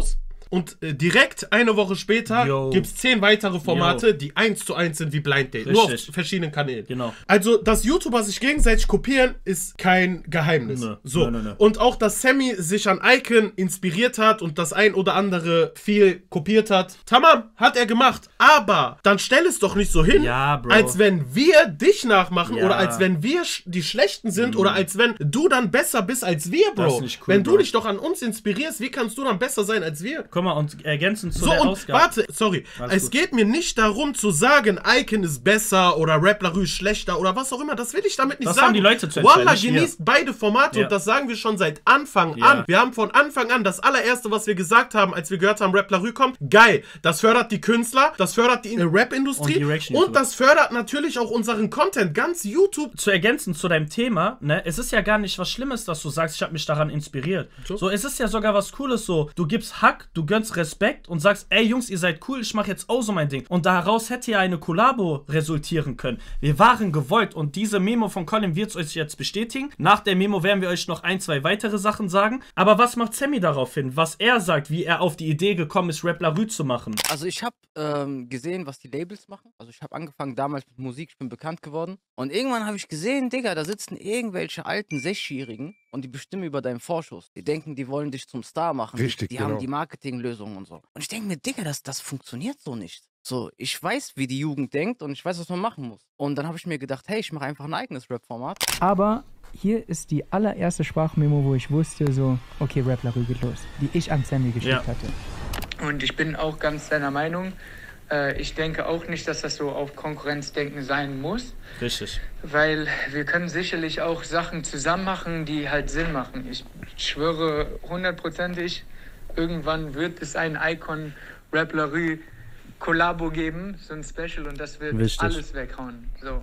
und äh, direkt eine Woche später Yo. gibt's zehn weitere Formate, Yo. die eins zu eins sind wie Blind Date. Richtig. Nur auf verschiedenen Kanälen. Genau. Also, dass YouTuber sich gegenseitig kopieren, ist kein Geheimnis. Nö. So. Nö, nö, nö. Und auch, dass Sammy sich an Icon inspiriert hat und das ein oder andere viel kopiert hat. Tamam, hat er gemacht. Aber dann stell es doch nicht so hin, Ja, Bro. als wenn wir dich nachmachen Ja. oder als wenn wir sch- die Schlechten sind oder als wenn du dann besser bist als wir, Bro. Das ist nicht cool, wenn du Bro. dich doch an uns inspirierst, wie kannst du dann besser sein als wir? Guck mal, und ergänzend zu So, der und Ausgabe. warte, sorry. Alles es gut. geht mir nicht darum zu sagen, Icon ist besser oder Rap La Rue ist schlechter oder was auch immer. Das will ich damit nicht Das sagen. haben die Leute zu entscheiden, Wallah nicht wir. genießt beide Formate Ja. und das sagen wir schon seit Anfang Ja. an. Wir haben von Anfang an das allererste, was wir gesagt haben, als wir gehört haben, Rap La Rue kommt, geil. Das fördert die Künstler, das fördert die Rap-Industrie Und die Reaction und YouTuber. das fördert natürlich auch unseren Content. Ganz YouTube. Zu ergänzen zu deinem Thema, ne, es ist ja gar nicht was Schlimmes, dass du sagst, ich habe mich daran inspiriert. So. So, es ist ja sogar was Cooles so. Du gibst Hack, du gönnst Respekt und sagst, ey Jungs, ihr seid cool, ich mache jetzt auch so mein Ding. Und daraus hätte ja eine Kollabo resultieren können. Wir waren gewollt und diese Memo von Colin wird es euch jetzt bestätigen. Nach der Memo werden wir euch noch ein, zwei weitere Sachen sagen. Aber was macht Sammy daraufhin? Was er sagt, wie er auf die Idee gekommen ist, Rap La Rue zu machen? Also ich habe ähm, gesehen, was die Labels machen. Also ich habe angefangen damals mit Musik, ich bin bekannt geworden. Und irgendwann habe ich gesehen, Digga, da sitzen irgendwelche alten Sechsjährigen und die bestimmen über deinen Vorschuss. Die denken, die wollen dich zum Star machen. Richtig, die genau. haben die Marketinglösungen und so. Und ich denke mir, Digga, das, das funktioniert so nicht. So, ich weiß, wie die Jugend denkt und ich weiß, was man machen muss. Und dann habe ich mir gedacht, hey, ich mache einfach ein eigenes Rap-Format. Aber hier ist die allererste Sprachmemo, wo ich wusste, so, okay, Rap La Rue geht los. Die ich an Sammy geschickt Ja. hatte. Und ich bin auch ganz deiner Meinung. Äh, ich denke auch nicht, dass das so auf Konkurrenzdenken sein muss. Richtig. Weil wir können sicherlich auch Sachen zusammen machen, die halt Sinn machen. Ich schwöre hundertprozentig, irgendwann wird es ein Icon Rap La Rue Kollabo geben, so ein Special, und das wird Wichtig. alles weghauen. So.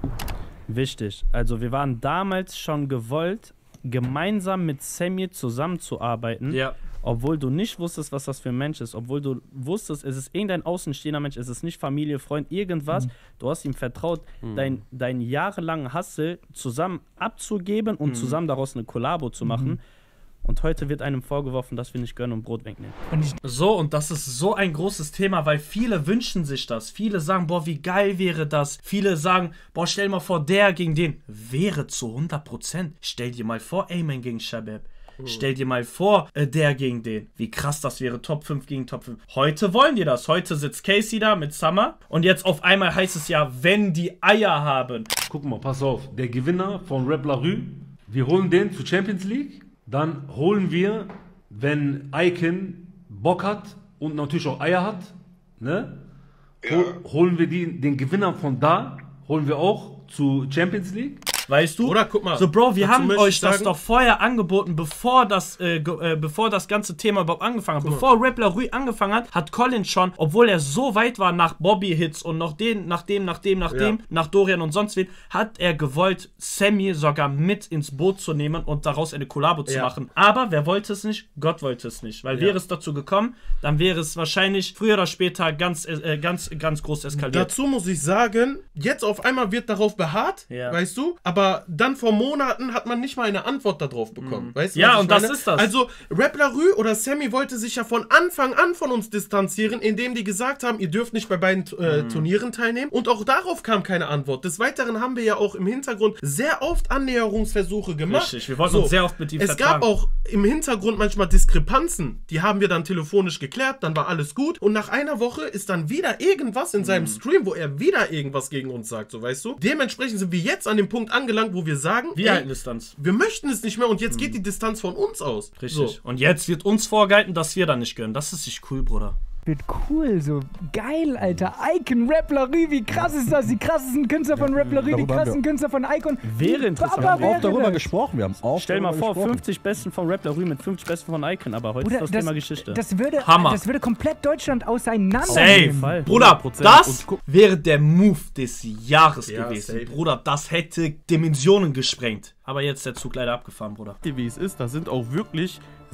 Wichtig. Also wir waren damals schon gewollt, gemeinsam mit Sammy zusammenzuarbeiten. Ja. Obwohl du nicht wusstest, was das für ein Mensch ist. Obwohl du wusstest, es ist irgendein außenstehender Mensch, es ist nicht Familie, Freund, irgendwas. Mhm. Du hast ihm vertraut, Mhm. dein, dein jahrelangen Hustle zusammen abzugeben und Mhm. zusammen daraus eine Kollabo zu machen. Mhm. Und heute wird einem vorgeworfen, dass wir nicht gönnen und Brot wegnehmen. Und ich, So, und das ist so ein großes Thema, weil viele wünschen sich das. Viele sagen, boah, wie geil wäre das. Viele sagen, boah, stell mal vor, der gegen den. Wäre zu hundert Prozent. Stell dir mal vor, Ayman gegen Shabab. Stell dir mal vor, äh, der gegen den. Wie krass das wäre, Top fünf gegen Top fünf. Heute wollen die das. Heute sitzt Casey da mit Summer. Und jetzt auf einmal heißt es ja, wenn die Eier haben. Guck mal, pass auf. Der Gewinner von Rap La Rue, wir holen den zur Champions League. Dann holen wir, wenn Icon Bock hat und natürlich auch Eier hat, ne? Hol, holen wir die, den Gewinner von da, holen wir auch zu Champions League. Weißt du? Oder guck mal. So, Bro, wir dazu haben möchte euch ich das sagen- doch vorher angeboten, bevor das, äh, ge- äh, bevor das ganze Thema überhaupt angefangen hat. Guck Bevor Rap La Rue angefangen hat, hat Colin schon, obwohl er so weit war nach Bobby-Hits und noch den, nach dem, nach dem, nach Ja. dem, nach Dorian und sonst wen, hat er gewollt, Sammy sogar mit ins Boot zu nehmen und daraus eine Kollabo zu Ja. machen. Aber wer wollte es nicht? Gott wollte es nicht. Weil Ja. wäre es dazu gekommen, dann wäre es wahrscheinlich früher oder später ganz, äh, ganz, ganz groß eskaliert. Dazu muss ich sagen, jetzt auf einmal wird darauf beharrt, Ja. weißt du, aber dann vor Monaten hat man nicht mal eine Antwort darauf bekommen, Mhm. weißt du? Ja, was ich und das meine? ist das. Also, Rap La Rue oder Sammy wollte sich ja von Anfang an von uns distanzieren, indem die gesagt haben, ihr dürft nicht bei beiden äh, Mhm. Turnieren teilnehmen, und auch darauf kam keine Antwort. Des Weiteren haben wir ja auch im Hintergrund sehr oft Annäherungsversuche gemacht. Richtig, wir wollten uns sehr oft mit ihm Es vertragen. gab auch im Hintergrund manchmal Diskrepanzen, die haben wir dann telefonisch geklärt, dann war alles gut, und nach einer Woche ist dann wieder irgendwas in Mhm. seinem Stream, wo er wieder irgendwas gegen uns sagt, so, weißt du? Dementsprechend sind wir jetzt an dem Punkt angelangt, wo wir sagen, Wir ey, halten Distanz. wir möchten es nicht mehr, und jetzt geht die Distanz von uns aus. Richtig. So. Und jetzt wird uns vorgehalten, dass wir da nicht gönnen. Das ist nicht cool, Bruder. wird cool, so geil, Alter. Icon, Rap La Rue, wie krass ist das? Die krassesten Künstler von Rap La Rue, die Darüber haben krassesten wir- Künstler von Icon. Wäre Wie interessant. Baba Wir haben auch wäre darüber das? gesprochen. Wir haben auch Stell mal darüber vor, gesprochen. fünfzig Besten von Rap La Rue mit fünfzig Besten von Icon, aber heute Bruder, ist das, Thema Geschichte. Das würde, Hammer. das würde komplett Deutschland auseinander Safe. nehmen. Bruder, hundert Prozent. das Und guck- wäre der Move des Jahres Ja, gewesen. safe. Bruder, das hätte Dimensionen gesprengt. Aber jetzt ist der Zug leider abgefahren, Bruder. Wie es ist, da sind auch wirklich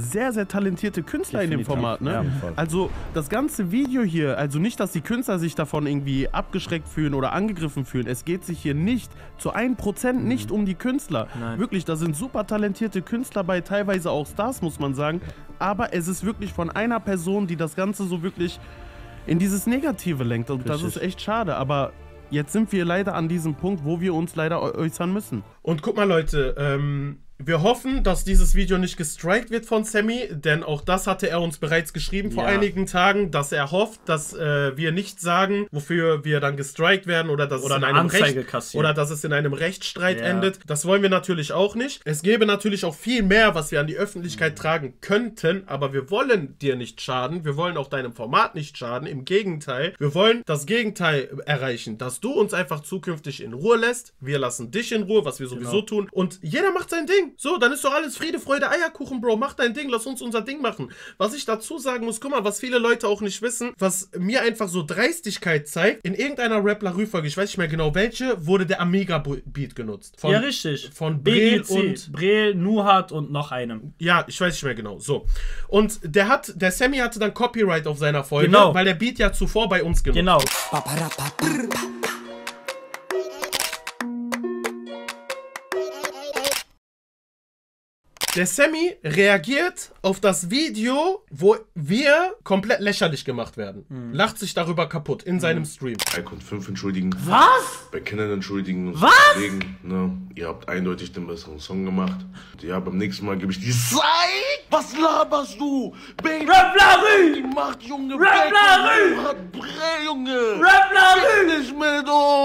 sehr, sehr talentierte Künstler Definitiv. in dem Format, ne? Ja, voll. Also das ganze Video hier, also nicht, dass die Künstler sich davon irgendwie abgeschreckt fühlen oder angegriffen fühlen. Es geht sich hier nicht zu ein Prozent nicht um die Künstler. Nein. Wirklich, da sind super talentierte Künstler bei, teilweise auch Stars, muss man sagen. Aber es ist wirklich von einer Person, die das Ganze so wirklich in dieses Negative lenkt. Und das Richtig. ist echt schade. Aber jetzt sind wir leider an diesem Punkt, wo wir uns leider äußern müssen. Und guck mal, Leute, ähm, wir hoffen, dass dieses Video nicht gestrikt wird von Sammy, denn auch das hatte er uns bereits geschrieben vor Ja. einigen Tagen, dass er hofft, dass äh, wir nicht sagen, wofür wir dann gestrikt werden oder dass Oder es in eine einem Anzeige Recht kassieren. oder dass es in einem Rechtsstreit Ja. endet. Das wollen wir natürlich auch nicht. Es gäbe natürlich auch viel mehr, was wir an die Öffentlichkeit tragen könnten, aber wir wollen dir nicht schaden. Wir wollen auch deinem Format nicht schaden. Im Gegenteil, wir wollen das Gegenteil erreichen, dass du uns einfach zukünftig in Ruhe lässt. Wir lassen dich in Ruhe, was wir sowieso Genau. tun. Und jeder macht sein Ding. So, dann ist doch alles Friede, Freude, Eierkuchen, Bro. Mach dein Ding, lass uns unser Ding machen. Was ich dazu sagen muss, guck mal, was viele Leute auch nicht wissen, was mir einfach so Dreistigkeit zeigt, in irgendeiner Rap-La-Rue-Folge, ich weiß nicht mehr genau welche, wurde der Amiga-Beat genutzt. Von, ja, richtig. Von B Brel G C, und... Brel, Nuhat und noch einem. Ja, ich weiß nicht mehr genau. So. Und der hat, der Sammy hatte dann Copyright auf seiner Folge, Genau. weil der Beat ja zuvor bei uns genutzt. Genau. Der Sammy reagiert auf das Video, wo wir komplett lächerlich gemacht werden. Mhm. Lacht sich darüber kaputt in seinem Stream. Icon fünf entschuldigen. Was? Bei Kindern entschuldigen. Und Was? Deswegen, ne, ihr habt eindeutig den besseren Song gemacht. Ja, beim nächsten Mal gebe ich die Zeit. Was laberst du? Baby, Rap-La-Rue! die macht, Junge. Rap-La-Rue! Baby, hat Brell, Junge. Rap-La-Rue! Nicht mit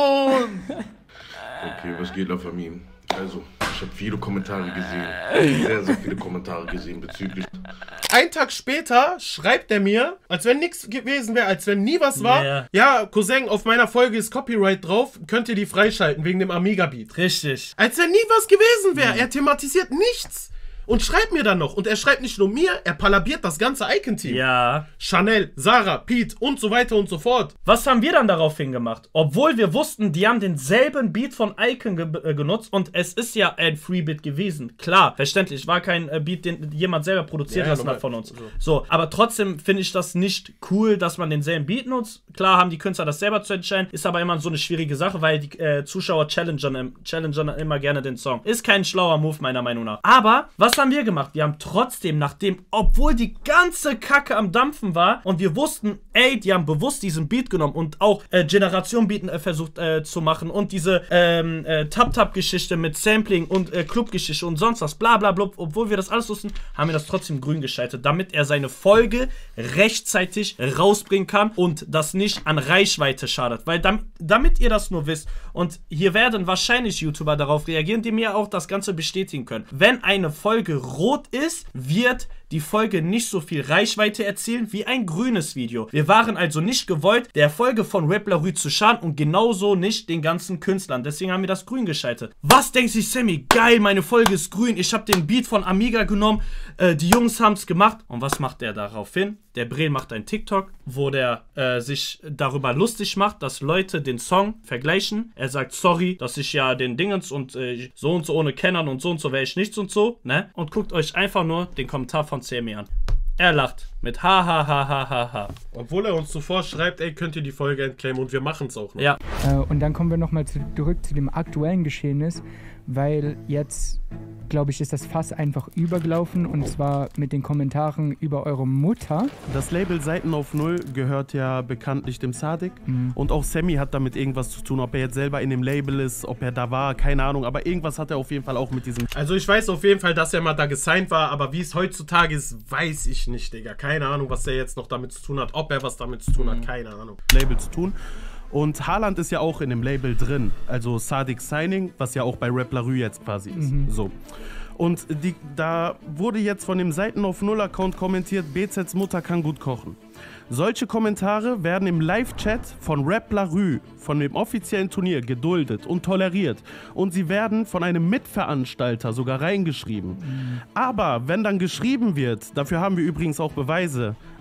uns. Okay, was geht, La Familie? Also, ich habe viele Kommentare gesehen. Sehr, sehr viele Kommentare gesehen bezüglich. Ein Tag später schreibt er mir, als wenn nichts gewesen wäre, als wenn nie was war. Ja. Ja, Cousin, auf meiner Folge ist Copyright drauf, könnt ihr die freischalten wegen dem Amiga-Beat. Richtig. Als wenn nie was gewesen wäre. Er thematisiert nichts. Und schreibt mir dann noch. Und er schreibt nicht nur mir, er palabiert das ganze Icon-Team. Ja. Chanel, Sarah, Pete und so weiter und so fort. Was haben wir dann daraufhin gemacht? Obwohl wir wussten, die haben denselben Beat von Icon ge äh, genutzt und es ist ja ein Free-Beat gewesen. Klar, verständlich, war kein äh, Beat, den jemand selber produziert Ja, lassen normal. hat von uns. So. So, aber trotzdem finde ich das nicht cool, dass man denselben Beat nutzt. Klar haben die Künstler das selber zu entscheiden, ist aber immer so eine schwierige Sache, weil die äh, Zuschauer challengern, challengern immer gerne den Song. Ist kein schlauer Move meiner Meinung nach. Aber, was haben wir gemacht? Wir haben trotzdem, nachdem, obwohl die ganze Kacke am Dampfen war und wir wussten, ey, die haben bewusst diesen Beat genommen und auch äh, Generation-Beaten äh, versucht äh, zu machen und diese ähm, äh, Tap-Tap-Geschichte mit Sampling und äh, Club-Geschichte und sonst was, bla bla bla, obwohl wir das alles wussten, haben wir das trotzdem grün geschaltet, damit er seine Folge rechtzeitig rausbringen kann und das nicht an Reichweite schadet, weil dam damit ihr das nur wisst und hier werden wahrscheinlich YouTuber darauf reagieren, die mir auch das Ganze bestätigen können. Wenn eine Folge rot ist, wird die Folge nicht so viel Reichweite erzielen wie ein grünes Video. Wir waren also nicht gewollt, der Folge von Rap-La-Rue zu schaden und genauso nicht den ganzen Künstlern. Deswegen haben wir das grün geschaltet. Was denkt sich Sammy? Geil, meine Folge ist grün. Ich habe den Beat von Amiga genommen. Äh, die Jungs haben es gemacht. Und was macht der daraufhin? Der Brel macht ein TikTok, wo der äh, sich darüber lustig macht, dass Leute den Song vergleichen. Er sagt, sorry, dass ich ja den Dingens und äh, so und so ohne Kennern und so und so wäre ich nichts und so, ne? Und guckt euch einfach nur den Kommentar von Sammy an. Er lacht mit ha ha ha ha ha ha. Obwohl er uns zuvor schreibt, ey, könnt ihr die Folge entclaimen und wir machen es auch noch. Ja. Äh, und dann kommen wir nochmal zu, zurück zu dem aktuellen Geschehnis, weil jetzt, glaube ich, ist das Fass einfach übergelaufen und zwar mit den Kommentaren über eure Mutter. Das Label Seiten auf Null gehört ja bekanntlich dem Sadik Mhm. und auch Sammy hat damit irgendwas zu tun, ob er jetzt selber in dem Label ist, ob er da war, keine Ahnung, aber irgendwas hat er auf jeden Fall auch mit diesem... Also ich weiß auf jeden Fall, dass er mal da gesigned war, aber wie es heutzutage ist, weiß ich nicht, Digga. Keine Ahnung, was er jetzt noch damit zu tun hat, ob er was damit zu tun hat, keine Ahnung. Label zu tun. Und Haaland ist ja auch in dem Label drin, also Sadik Signing, was ja auch bei Rap-La-Rue jetzt quasi ist. Mhm. So. Und die, da wurde jetzt von dem Seiten auf Null Account kommentiert, B Zs Mutter kann gut kochen. Solche Kommentare werden im Live-Chat von Rap-La-Rue, von dem offiziellen Turnier, geduldet und toleriert. Und sie werden von einem Mitveranstalter sogar reingeschrieben. Mhm. Aber wenn dann geschrieben wird, dafür haben wir übrigens auch Beweise,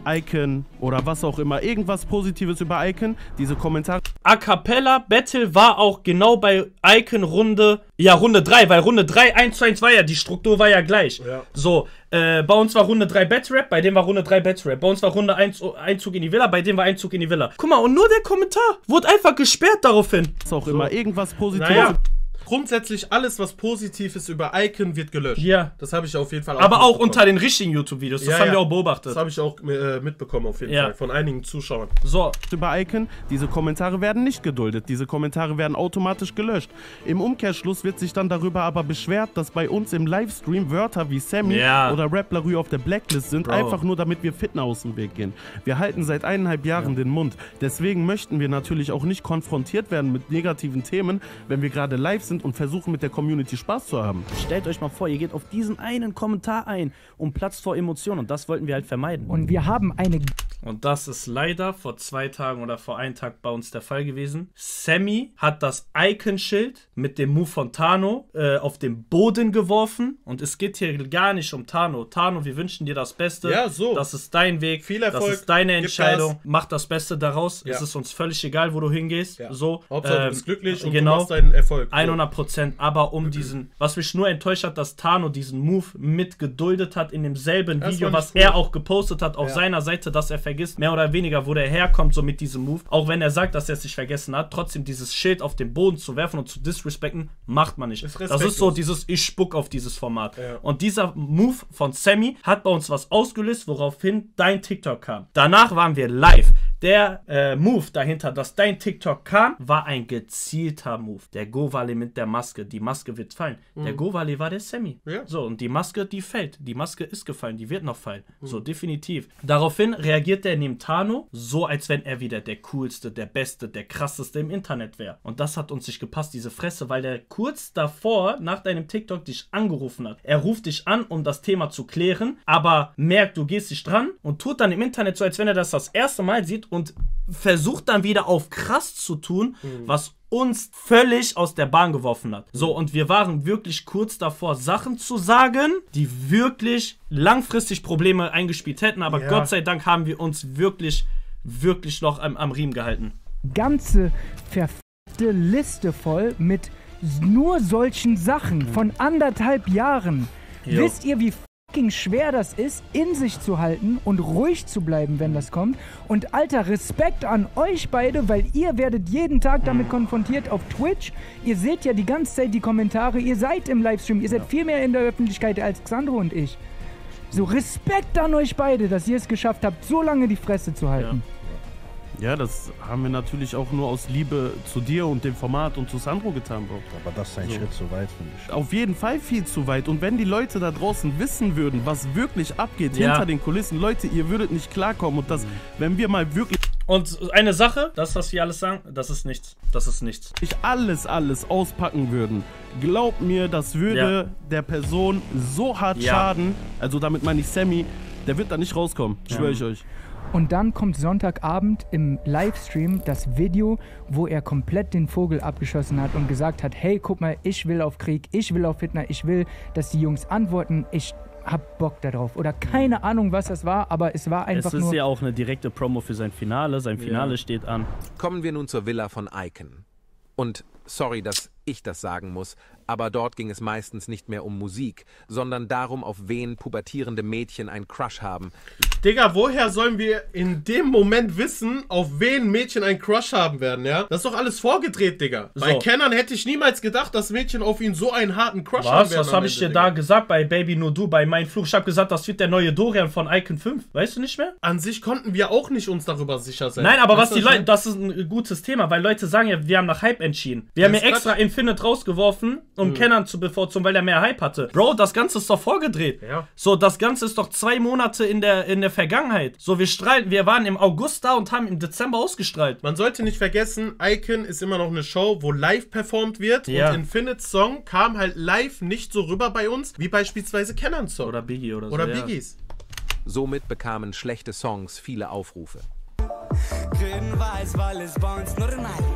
Icon oder was auch immer, irgendwas Positives über Icon, diese Kommentare. A Cappella Battle war auch genau bei Icon Runde, ja Runde drei, weil Runde drei eins zu eins war ja, die Struktur war ja gleich. Ja. So, äh, bei uns war Runde drei Battle Rap, bei dem war Runde drei Battle Rap. Bei uns war Runde eins Einzug in die Villa, bei dem war Einzug in die Villa. Guck mal, und nur der Kommentar wurde einfach gesperrt daraufhin. Was auch so. Immer, irgendwas Positives. Naja. Grundsätzlich alles, was positiv ist über Icon, wird gelöscht. Ja. Das habe ich auf jeden Fall auch Aber auch unter den richtigen YouTube-Videos. Das ja, haben ja. wir auch beobachtet. Das habe ich auch äh, mitbekommen auf jeden ja. Fall. Von einigen Zuschauern. So. Über Icon, diese Kommentare werden nicht geduldet. Diese Kommentare werden automatisch gelöscht. Im Umkehrschluss wird sich dann darüber aber beschwert, dass bei uns im Livestream Wörter wie Sammy ja. oder Rap La Rue auf der Blacklist sind. Bro. Einfach nur, damit wir Fitna aus dem Weg gehen. Wir halten seit eineinhalb Jahren ja. den Mund. Deswegen möchten wir natürlich auch nicht konfrontiert werden mit negativen Themen, wenn wir gerade live sind und versuchen mit der Community Spaß zu haben. Stellt euch mal vor, ihr geht auf diesen einen Kommentar ein und platzt vor Emotionen und das wollten wir halt vermeiden. Und wir haben eine... Und das ist leider vor zwei Tagen oder vor einem Tag bei uns der Fall gewesen. Sammy hat das Icon-Schild mit dem Move von Tano äh, auf den Boden geworfen und es geht hier gar nicht um Tano. Tano, wir wünschen dir das Beste. Ja, so. Das ist dein Weg. Viel Erfolg. Das ist deine Entscheidung. Mach das Beste daraus. Ja. Es ist uns völlig egal, wo du hingehst. Ja. So, Hauptsache, ähm, du bist glücklich und genau, du machst deinen Erfolg. hundert Prozent. Aber um diesen, was mich nur enttäuscht hat, dass Tano diesen Move mit geduldet hat in demselben das Video, was cool. er auch gepostet hat auf ja. seiner Seite, dass er vergisst, mehr oder weniger, wo der herkommt, so mit diesem Move. Auch wenn er sagt, dass er es nicht vergessen hat, trotzdem dieses Schild auf den Boden zu werfen und zu disrespekten, macht man nicht. Ist das ist so dieses, ich spuck auf dieses Format. Ja. Und dieser Move von Sammy hat bei uns was ausgelöst, woraufhin dein TikTok kam. Danach waren wir live. Der äh, Move dahinter, dass dein TikTok kam, war ein gezielter Move. Der Govale mit der Maske. Die Maske wird fallen. Mhm. Der Govale war der Sammy. Ja. So, und die Maske, die fällt. Die Maske ist gefallen. Die wird noch fallen. Mhm. So, definitiv. Daraufhin reagiert der neben Tano so, als wenn er wieder der coolste, der beste, der krasseste im Internet wäre. Und das hat uns nicht gepasst, diese Fresse, weil der kurz davor, nach deinem TikTok, dich angerufen hat. Er ruft dich an, um das Thema zu klären, aber merkt, du gehst nicht dran und tut dann im Internet so, als wenn er das das erste Mal sieht und versucht dann wieder auf krass zu tun, mhm. was uns völlig aus der Bahn geworfen hat. So, und wir waren wirklich kurz davor, Sachen zu sagen, die wirklich langfristig Probleme eingespielt hätten, aber ja. Gott sei Dank haben wir uns wirklich, wirklich noch am, am Riemen gehalten. Ganze verfickte Liste voll mit nur solchen Sachen von anderthalb Jahren. Jo. Wisst ihr, wie schwer das ist, in sich zu halten und ruhig zu bleiben, wenn das kommt. Und alter, Respekt an euch beide, weil ihr werdet jeden Tag damit konfrontiert auf Twitch. Ihr seht ja die ganze Zeit die Kommentare, ihr seid im Livestream, ihr seid ja. viel mehr in der Öffentlichkeit als Xandro und ich. So, Respekt an euch beide, dass ihr es geschafft habt, so lange die Fresse zu halten. Ja. Ja, das haben wir natürlich auch nur aus Liebe zu dir und dem Format und zu Sandro getan, Bro. Aber das ist ein so. Schritt zu weit, finde ich. Auf jeden Fall viel zu weit. Und wenn die Leute da draußen wissen würden, was wirklich abgeht ja. hinter den Kulissen, Leute, ihr würdet nicht klarkommen. Und das, mhm. wenn wir mal wirklich... Und eine Sache, das, was wir alles sagen, das ist nichts. Das ist nichts. Ich alles, alles auspacken würden. Glaubt mir, das würde ja. der Person so hart ja. schaden. Also damit meine ich Sammy, der wird da nicht rauskommen. Ja. Schwöre ich euch. Und dann kommt Sonntagabend im Livestream das Video, wo er komplett den Vogel abgeschossen hat und gesagt hat, hey, guck mal, ich will auf Krieg, ich will auf Fitna, ich will, dass die Jungs antworten, ich hab Bock darauf. Oder keine Ahnung, was das war, aber es war einfach nur... Es ist ja auch eine direkte Promo für sein Finale, sein Finale ja. steht an. Kommen wir nun zur Villa von Icon. Und sorry, dass ich das sagen muss, aber dort ging es meistens nicht mehr um Musik, sondern darum, auf wen pubertierende Mädchen einen Crush haben. Digga, woher sollen wir in dem Moment wissen, auf wen Mädchen einen Crush haben werden, ja? Das ist doch alles vorgedreht, Digga. So. Bei Kenan hätte ich niemals gedacht, dass Mädchen auf ihn so einen harten Crush Was? haben werden. Was habe ich dir Digga. da gesagt bei Baby Nur Du, bei Mein Fluch? Ich habe gesagt, das wird der neue Dorian von Icon fünf. Weißt du nicht mehr? An sich konnten wir auch nicht uns darüber sicher sein. Nein, aber weißt was die Leute, das ist ein gutes Thema, weil Leute sagen ja, wir haben nach Hype entschieden. Wir das haben ja extra Quatsch. Infinite rausgeworfen, um mhm. Kenan zu bevorzugen, weil er mehr Hype hatte. Bro, das Ganze ist doch vorgedreht. Ja. So, das Ganze ist doch zwei Monate in der, in der Vergangenheit. So, wir strahlen, wir waren im August da und haben im Dezember ausgestrahlt. Man sollte nicht vergessen, Icon ist immer noch eine Show, wo live performt wird. Ja. Und Infinites Song kam halt live nicht so rüber bei uns, wie beispielsweise Kenans Song. Oder Biggie oder so. Oder ja. Biggies. Somit bekamen schlechte Songs viele Aufrufe.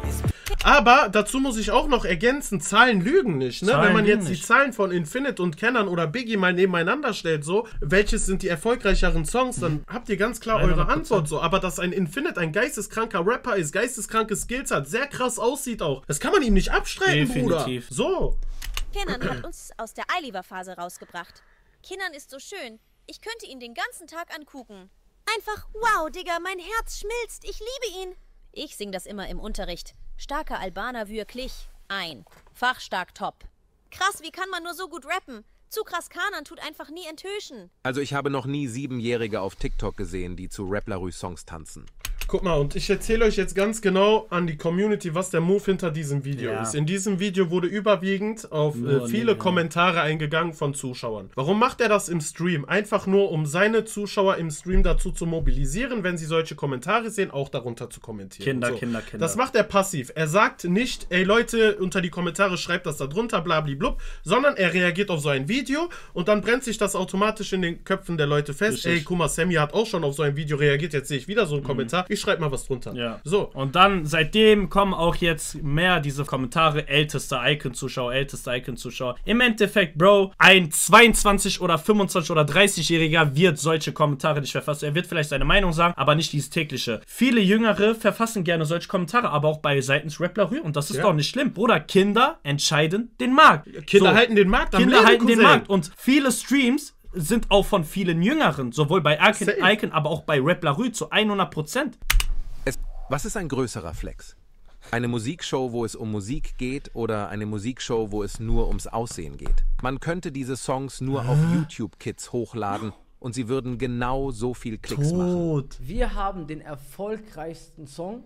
Aber dazu muss ich auch noch ergänzen, Zahlen lügen nicht. Ne? Zahlen Wenn man lügen jetzt nicht. die Zahlen von Infinite und Kenan oder Biggie mal nebeneinander stellt, so, welches sind die erfolgreicheren Songs, dann habt ihr ganz klar eure hundert Prozent. Antwort so. Aber dass ein Infinite ein geisteskranker Rapper ist, geisteskranke Skills hat, sehr krass aussieht auch, das kann man ihm nicht abstreiten, Definitiv. Bruder. So. Kenan hat uns aus der Eiliver-Phase rausgebracht. Kenan ist so schön. Ich könnte ihn den ganzen Tag angucken. Einfach, wow, Digga, mein Herz schmilzt. Ich liebe ihn. Ich sing das immer im Unterricht. Starker Albaner wirklich. Ein. Fachstark top. Krass, wie kann man nur so gut rappen? Zu krass Kanan tut einfach nie enttäuschen. Also ich habe noch nie Siebenjährige auf TikTok gesehen, die zu Rap La Rue Songs tanzen. Guck mal, und ich erzähle euch jetzt ganz genau an die Community, was der Move hinter diesem Video Ja. ist. In diesem Video wurde überwiegend auf äh, viele nee, Kommentare eingegangen von Zuschauern. Warum macht er das im Stream? Einfach nur, um seine Zuschauer im Stream dazu zu mobilisieren, wenn sie solche Kommentare sehen, auch darunter zu kommentieren. Kinder, Kinder, Kinder. Das macht er passiv. Er sagt nicht, ey Leute, unter die Kommentare schreibt das da drunter, blablablub, sondern er reagiert auf so ein Video und dann brennt sich das automatisch in den Köpfen der Leute fest. Richtig. Ey, guck mal, Sammy hat auch schon auf so ein Video reagiert, jetzt sehe ich wieder so einen Kommentar. Ich schreibe mal was drunter. Ja. So. Und dann, seitdem kommen auch jetzt mehr diese Kommentare, ältester Icon-Zuschauer, ältester Icon-Zuschauer. Im Endeffekt, Bro, ein zweiundzwanzig- oder fünfundzwanzig- oder dreißigjähriger wird solche Kommentare nicht verfassen. Er wird vielleicht seine Meinung sagen, aber nicht dieses tägliche. Viele Jüngere verfassen gerne solche Kommentare, aber auch bei seitens Rap La Rue. Und das ist Ja. doch nicht schlimm. Bruder, Kinder entscheiden den Markt. Kinder halten den Markt am Kinder Leben, halten den Cousin. Markt. Und viele Streams sind auch von vielen Jüngeren, sowohl bei Icon, Safe. Icon aber auch bei Rap La Rue zu hundert Prozent. Es, was ist ein größerer Flex? Eine Musikshow, wo es um Musik geht oder eine Musikshow, wo es nur ums Aussehen geht? Man könnte diese Songs nur auf YouTube Kids hochladen und sie würden genau so viel Klicks machen. Wir haben den erfolgreichsten Song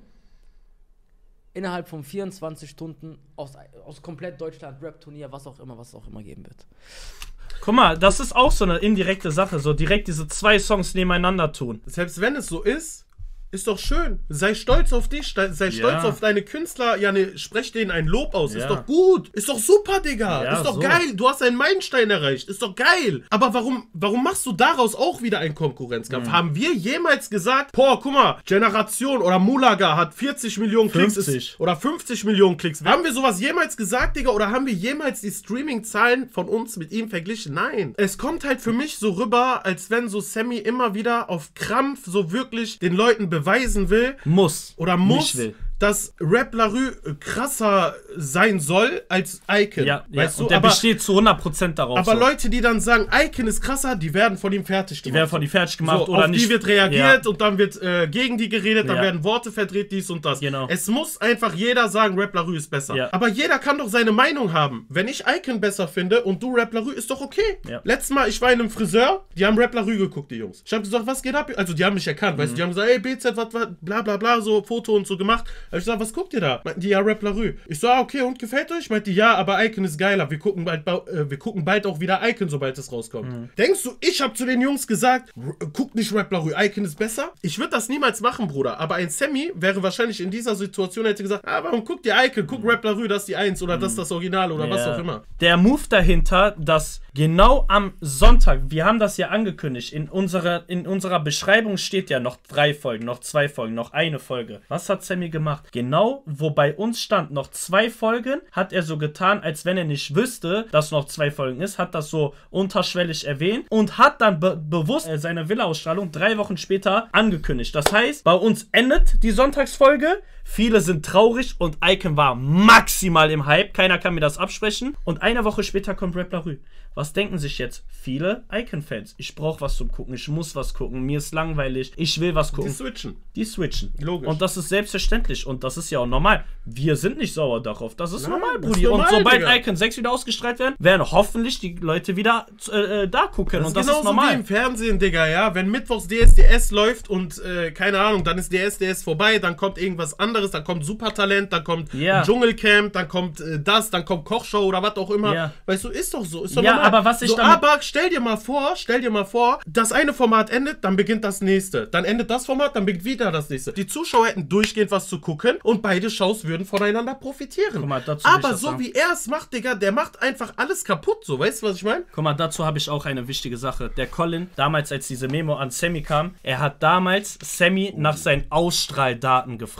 innerhalb von vierundzwanzig Stunden aus, aus komplett Deutschland, Rap-Turnier, was auch immer, was es auch immer geben wird. Guck mal, das ist auch so eine indirekte Sache, so direkt diese zwei Songs nebeneinander tun. Selbst wenn es so ist, ist doch schön. Sei stolz auf dich, sei stolz Ja. auf deine Künstler. Ja, ne, sprech denen ein Lob aus. Ja. Ist doch gut. Ist doch super, Digga. Ja, ist doch so. geil. Du hast einen Meilenstein erreicht. Ist doch geil. Aber warum, warum machst du daraus auch wieder einen Konkurrenzkampf? Mhm. Haben wir jemals gesagt, boah, guck mal, Generation oder Mulaga hat vierzig Millionen Klicks fünfzig. ist, oder fünfzig Millionen Klicks. Haben wir sowas jemals gesagt, Digga? Oder haben wir jemals die Streaming-Zahlen von uns mit ihm verglichen? Nein. Es kommt halt für mich so rüber, als wenn so Sammy immer wieder auf Krampf so wirklich den Leuten beweisen will, Muss. oder muss, Nicht will. dass Rap La Rue krasser sein soll als Icon. Ja, ja. weißt Und du? der aber, besteht zu hundert Prozent darauf. aber so. Leute, die dann sagen, Icon ist krasser, die werden von ihm fertig gemacht. Die werden von ihm fertig gemacht so, oder auf nicht. die wird reagiert Ja. und dann wird äh, gegen die geredet, dann Ja. werden Worte verdreht, dies und das. Genau. Es muss einfach jeder sagen, Rap La Rue ist besser. Ja. Aber jeder kann doch seine Meinung haben. Wenn ich Icon besser finde und du Rap La Rue, ist doch okay. Ja. Letztes Mal, ich war in einem Friseur, die haben Rap La Rue geguckt, die Jungs. Ich habe gesagt, was geht ab? Also die haben mich erkannt, weißt du, Mhm. die haben gesagt, ey B Z, was, was, bla bla bla, so Foto und so gemacht. Hab ich gesagt, was guckt ihr da? Meinten die, ja, Rap La Rue. Ich so, ah, okay, und gefällt euch? Meinte die, ja, aber Icon ist geiler. Wir gucken bald, ba- äh, wir gucken bald auch wieder Icon, sobald es rauskommt. Mhm. Denkst du, ich habe zu den Jungs gesagt, r- guckt nicht Rap La Rue, Icon ist besser? Ich würde das niemals machen, Bruder. Aber ein Sammy wäre wahrscheinlich in dieser Situation, hätte gesagt, ah, warum guckt ihr Icon? Guck Rap La Rue, das ist die Eins oder das ist das Original oder was Ja. auch immer. Der Move dahinter, dass genau am Sonntag, wir haben das ja angekündigt, in unserer, in unserer Beschreibung steht ja noch drei Folgen, noch zwei Folgen, noch eine Folge. Was hat Sammy gemacht? Genau, wo bei uns stand noch zwei Folgen, hat er so getan, als wenn er nicht wüsste, dass noch zwei Folgen ist, hat das so unterschwellig erwähnt und hat dann be bewusst äh, seine Villa-Ausstrahlung drei Wochen später angekündigt. Das heißt, bei uns endet die Sonntagsfolge, viele sind traurig und Icon war maximal im Hype, keiner kann mir das absprechen und eine Woche später kommt Rap La Rue. Was denken sich jetzt viele Icon-Fans? Ich brauche was zum Gucken, ich muss was gucken, mir ist langweilig, ich will was gucken. Die switchen. Die switchen. Logisch. Und das ist selbstverständlich und das ist ja auch normal. Wir sind nicht sauer darauf, das ist Nein, normal, das ist Brudi. normal, Und sobald Digga. Icon sechs wieder ausgestrahlt werden, werden hoffentlich die Leute wieder äh, da gucken Das und ist das genauso ist normal. wie im Fernsehen, Digga, ja. Wenn mittwochs D S D S läuft und, äh, keine Ahnung, dann ist D S D S vorbei, dann kommt irgendwas anderes, dann kommt Supertalent, dann kommt Ja. Dschungelcamp, dann kommt äh, das, dann kommt Kochshow oder was auch immer. Ja. Weißt du, ist doch so, ist doch Ja, normal. aber was ich so, damit- aber stell dir mal vor, stell dir mal vor, das eine Format endet, dann beginnt das nächste. Dann endet das Format, dann beginnt wieder das nächste. Die Zuschauer hätten durchgehend was zu gucken und beide Shows würden voneinander profitieren. Guck mal, dazu will ich aber das so sagen. wie er es macht, Digga, der macht einfach alles kaputt, so, weißt du, was ich meine? Guck mal, dazu habe ich auch eine wichtige Sache. Der Colin, damals als diese Memo an Sammy kam, er hat damals Sammy nach seinen Ausstrahldaten gefragt. Er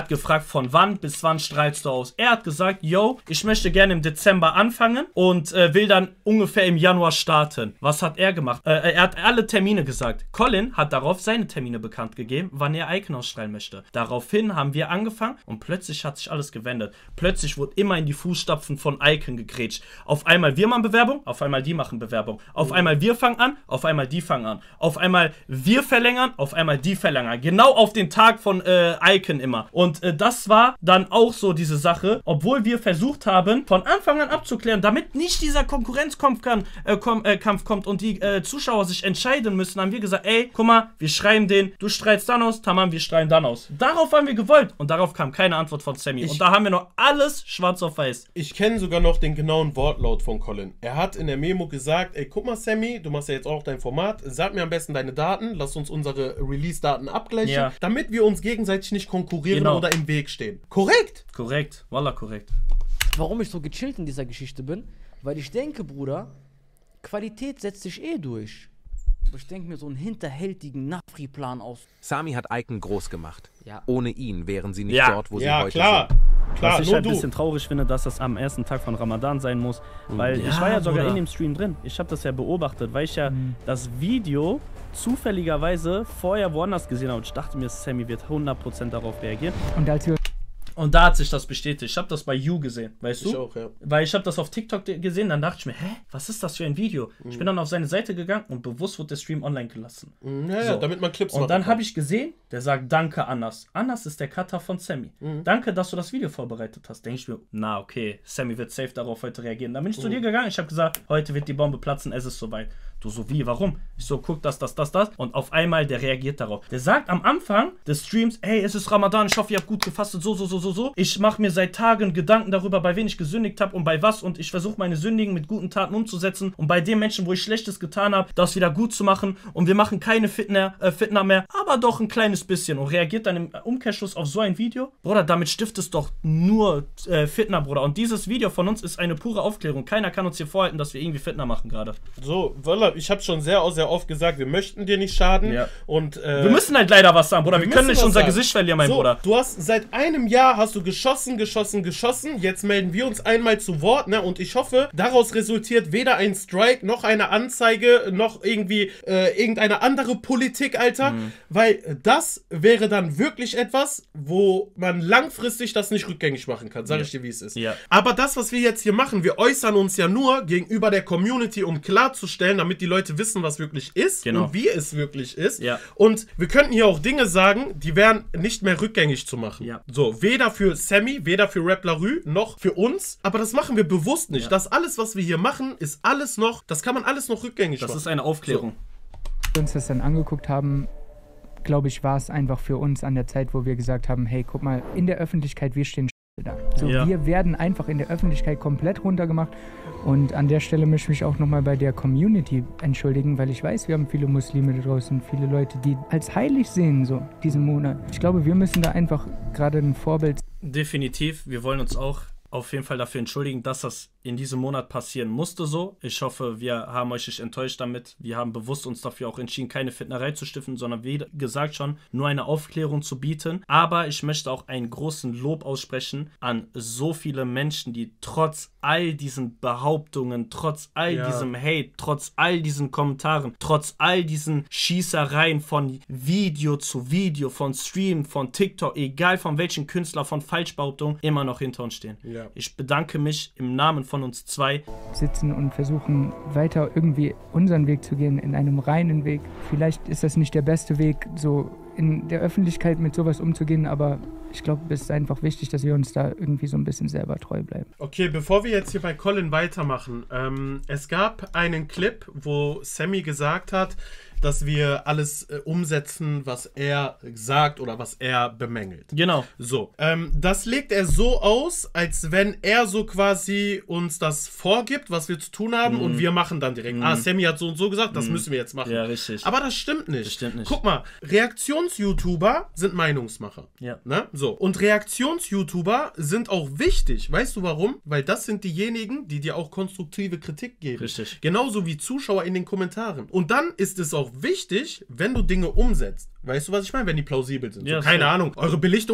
hat gefragt, von wann bis wann strahlst du aus? Er hat gesagt, yo, ich möchte gerne im Dezember anfangen und äh, will dann ungefähr im Januar starten. Was hat er gemacht? Äh, er hat alle Termine gesagt. Colin hat darauf seine Termine bekannt gegeben, wann er Icon ausstrahlen möchte. Daraufhin haben wir angefangen und plötzlich hat sich alles gewendet. Plötzlich wurde immer in die Fußstapfen von Icon gegrätscht. Auf einmal wir machen Bewerbung, auf einmal die machen Bewerbung. Auf einmal wir fangen an, auf einmal die fangen an. Auf einmal wir verlängern, auf einmal die verlängern. Genau auf den Tag von äh, Icon immer. Und äh, das war dann auch so diese Sache, obwohl wir versucht haben, von Anfang an abzuklären, damit nicht dieser Konkurrenzkampf kann, äh, kom äh, Kampf kommt und die äh, Zuschauer sich entscheiden müssen, haben wir gesagt, ey, guck mal, wir schreiben den, du strahlst dann aus, Tamam, wir strahlen dann aus. Darauf haben wir gewollt und darauf kam keine Antwort von Sammy. Ich und da haben wir noch alles schwarz auf weiß. Ich kenne sogar noch den genauen Wortlaut von Colin. Er hat in der Memo gesagt, ey, guck mal Sammy, du machst ja jetzt auch dein Format, sag mir am besten deine Daten, lass uns unsere Release-Daten abgleichen, ja, damit wir uns gegenseitig nicht konkurrieren genau. oder im Weg stehen. Korrekt? Korrekt, wallah korrekt. Warum ich so gechillt in dieser Geschichte bin? Weil ich denke, Bruder, Qualität setzt sich eh durch. Aber ich denke mir so einen hinterhältigen Nafri-Plan aus. Sami hat Icon groß gemacht. Ja. Ohne ihn wären sie nicht ja. dort, wo ja, sie heute klar. sind. Klar, was ich halt ein bisschen traurig finde, dass das am ersten Tag von Ramadan sein muss, weil ja, ich war ja sogar Bruder. in dem Stream drin. Ich habe das ja beobachtet, weil ich ja mhm. das Video zufälligerweise vorher woanders gesehen habe und ich dachte mir, Sammy wird hundert Prozent darauf reagieren. Und als wir Und da hat sich das bestätigt. Ich habe das bei You gesehen, weißt du? Ich auch, ja. Weil ich habe das auf TikTok gesehen, dann dachte ich mir, hä, was ist das für ein Video? Mhm. Ich bin dann auf seine Seite gegangen und bewusst wurde der Stream online gelassen. Ja, so. ja, damit man Clips Und dann habe ich gesehen, der sagt, danke Anas. Anas ist der Cutter von Sammy. Mhm. Danke, dass du das Video vorbereitet hast. Denke ich mir, na okay, Sammy wird safe darauf heute reagieren. Dann bin ich mhm. zu dir gegangen, ich habe gesagt, heute wird die Bombe platzen, es ist soweit. Du so, wie, warum? Ich so, guck das, das, das, das. Und auf einmal, der reagiert darauf. Der sagt am Anfang des Streams, hey, es ist Ramadan, ich hoffe, ihr habt gut gefastet, so, so, so, so, so. Ich mache mir seit Tagen Gedanken darüber, bei wem ich gesündigt habe und bei was. Und ich versuche, meine Sündigen mit guten Taten umzusetzen. Und bei den Menschen, wo ich Schlechtes getan habe, das wieder gut zu machen. Und wir machen keine Fitna, äh, Fitna mehr, aber doch ein kleines bisschen. Und reagiert dann im Umkehrschluss auf so ein Video. Bruder, damit stiftest doch nur äh, Fitna, Bruder. Und dieses Video von uns ist eine pure Aufklärung. Keiner kann uns hier vorhalten, dass wir irgendwie Fitna machen gerade. So, Wallah, ich habe schon sehr, sehr oft gesagt, wir möchten dir nicht schaden. Ja. Und, äh, wir müssen halt leider was sagen, Bruder. Wir, wir können nicht unser sagen. Gesicht verlieren, mein so, Bruder. Du hast seit einem Jahr hast du geschossen, geschossen, geschossen. Jetzt melden wir uns einmal zu Wort, ne? Und ich hoffe, daraus resultiert weder ein Strike, noch eine Anzeige, noch irgendwie äh, irgendeine andere Politik, Alter. Mhm. Weil das wäre dann wirklich etwas, wo man langfristig das nicht rückgängig machen kann. Sag ja. ich dir, wie es ist. Ja. Aber das, was wir jetzt hier machen, wir äußern uns ja nur gegenüber der Community, um klarzustellen, damit die Leute wissen, was wirklich ist genau. und wie es wirklich ist. Ja. Und wir könnten hier auch Dinge sagen, die wären nicht mehr rückgängig zu machen. Ja. So, weder für Sammy, weder für Rap La Rue, noch für uns. Aber das machen wir bewusst nicht. Ja. Das alles, was wir hier machen, ist alles noch, das kann man alles noch rückgängig das machen. Das ist eine Aufklärung. So. Als wir uns das dann angeguckt haben, glaube ich, war es einfach für uns an der Zeit, wo wir gesagt haben, hey, guck mal, in der Öffentlichkeit, wir stehen da. So, ja. Wir werden einfach in der Öffentlichkeit komplett runtergemacht. Und an der Stelle möchte ich mich auch nochmal bei der Community entschuldigen, weil ich weiß, wir haben viele Muslime da draußen, viele Leute, die als heilig sehen, so diesen Monat. Ich glaube, wir müssen da einfach gerade ein Vorbild. Definitiv. Wir wollen uns auch auf jeden Fall dafür entschuldigen, dass das in diesem Monat passieren musste so. Ich hoffe, wir haben euch nicht enttäuscht damit. Wir haben bewusst uns dafür auch entschieden, keine Fitnerei zu stiften, sondern wie gesagt schon, nur eine Aufklärung zu bieten. Aber ich möchte auch einen großen Lob aussprechen an so viele Menschen, die trotz all diesen Behauptungen, trotz all ja. diesem Hate, trotz all diesen Kommentaren, trotz all diesen Schießereien von Video zu Video, von Stream, von TikTok, egal von welchen Künstler, von Falschbehauptungen, immer noch hinter uns stehen. Ja. Ich bedanke mich im Namen von uns zwei. Sitzen und versuchen weiter irgendwie unseren Weg zu gehen, in einem reinen Weg. Vielleicht ist das nicht der beste Weg, so in der Öffentlichkeit mit sowas umzugehen, aber ich glaube, es ist einfach wichtig, dass wir uns da irgendwie so ein bisschen selber treu bleiben. Okay, bevor wir jetzt hier bei Colin weitermachen, ähm, es gab einen Clip, wo Sammy gesagt hat, dass wir alles äh, umsetzen, was er sagt oder was er bemängelt. Genau. So, ähm, das legt er so aus, als wenn er so quasi uns das vorgibt, was wir zu tun haben, mm. und wir machen dann direkt, mm. ah, Sammy hat so und so gesagt, das mm. müssen wir jetzt machen. Ja, richtig. Aber das stimmt nicht. Das stimmt nicht. Guck mal, Reaktions-YouTuber sind Meinungsmacher. Ja. Ne? So, und Reaktions-YouTuber sind auch wichtig. Weißt du warum? Weil das sind diejenigen, die dir auch konstruktive Kritik geben. Richtig. Genauso wie Zuschauer in den Kommentaren. Und dann ist es auch wichtig, wenn du Dinge umsetzt. Weißt du, was ich meine? Wenn die plausibel sind. Ja, so, keine so. Ahnung, eure Belichtung ist scheiße,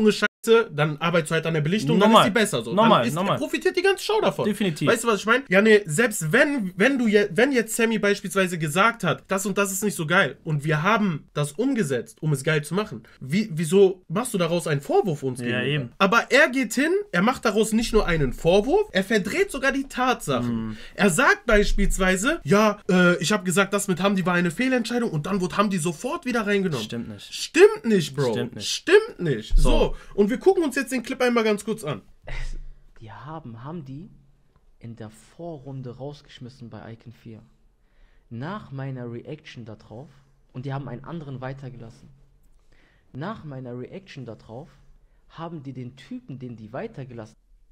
dann arbeitest du halt an der Belichtung, normal. dann ist die besser. So. Normal, dann ist, normal. profitiert die ganze Show davon. Definitiv. Weißt du, was ich meine? Ja, nee, selbst wenn, wenn du je, wenn jetzt Sammy beispielsweise gesagt hat, das und das ist nicht so geil und wir haben das umgesetzt, um es geil zu machen, wie, wieso machst du daraus einen Vorwurf uns Ja, gegenüber? eben. Aber er geht hin, er macht daraus nicht nur einen Vorwurf, er verdreht sogar die Tatsachen. Mhm. Er sagt beispielsweise, ja, äh, ich habe gesagt, das mit Hamdi war eine Fehlentscheidung und dann wurde Hamdi sofort wieder reingenommen. Stimmt nicht. Stimmt nicht, Bro. Stimmt nicht. Stimmt nicht. So. So. Und wir gucken uns jetzt den Clip einmal ganz kurz an. Die haben Hamdi in der Vorrunde rausgeschmissen bei Icon vier. Nach meiner Reaction darauf, und die haben einen anderen weitergelassen. Nach meiner Reaction darauf haben die den Typen, den die weitergelassen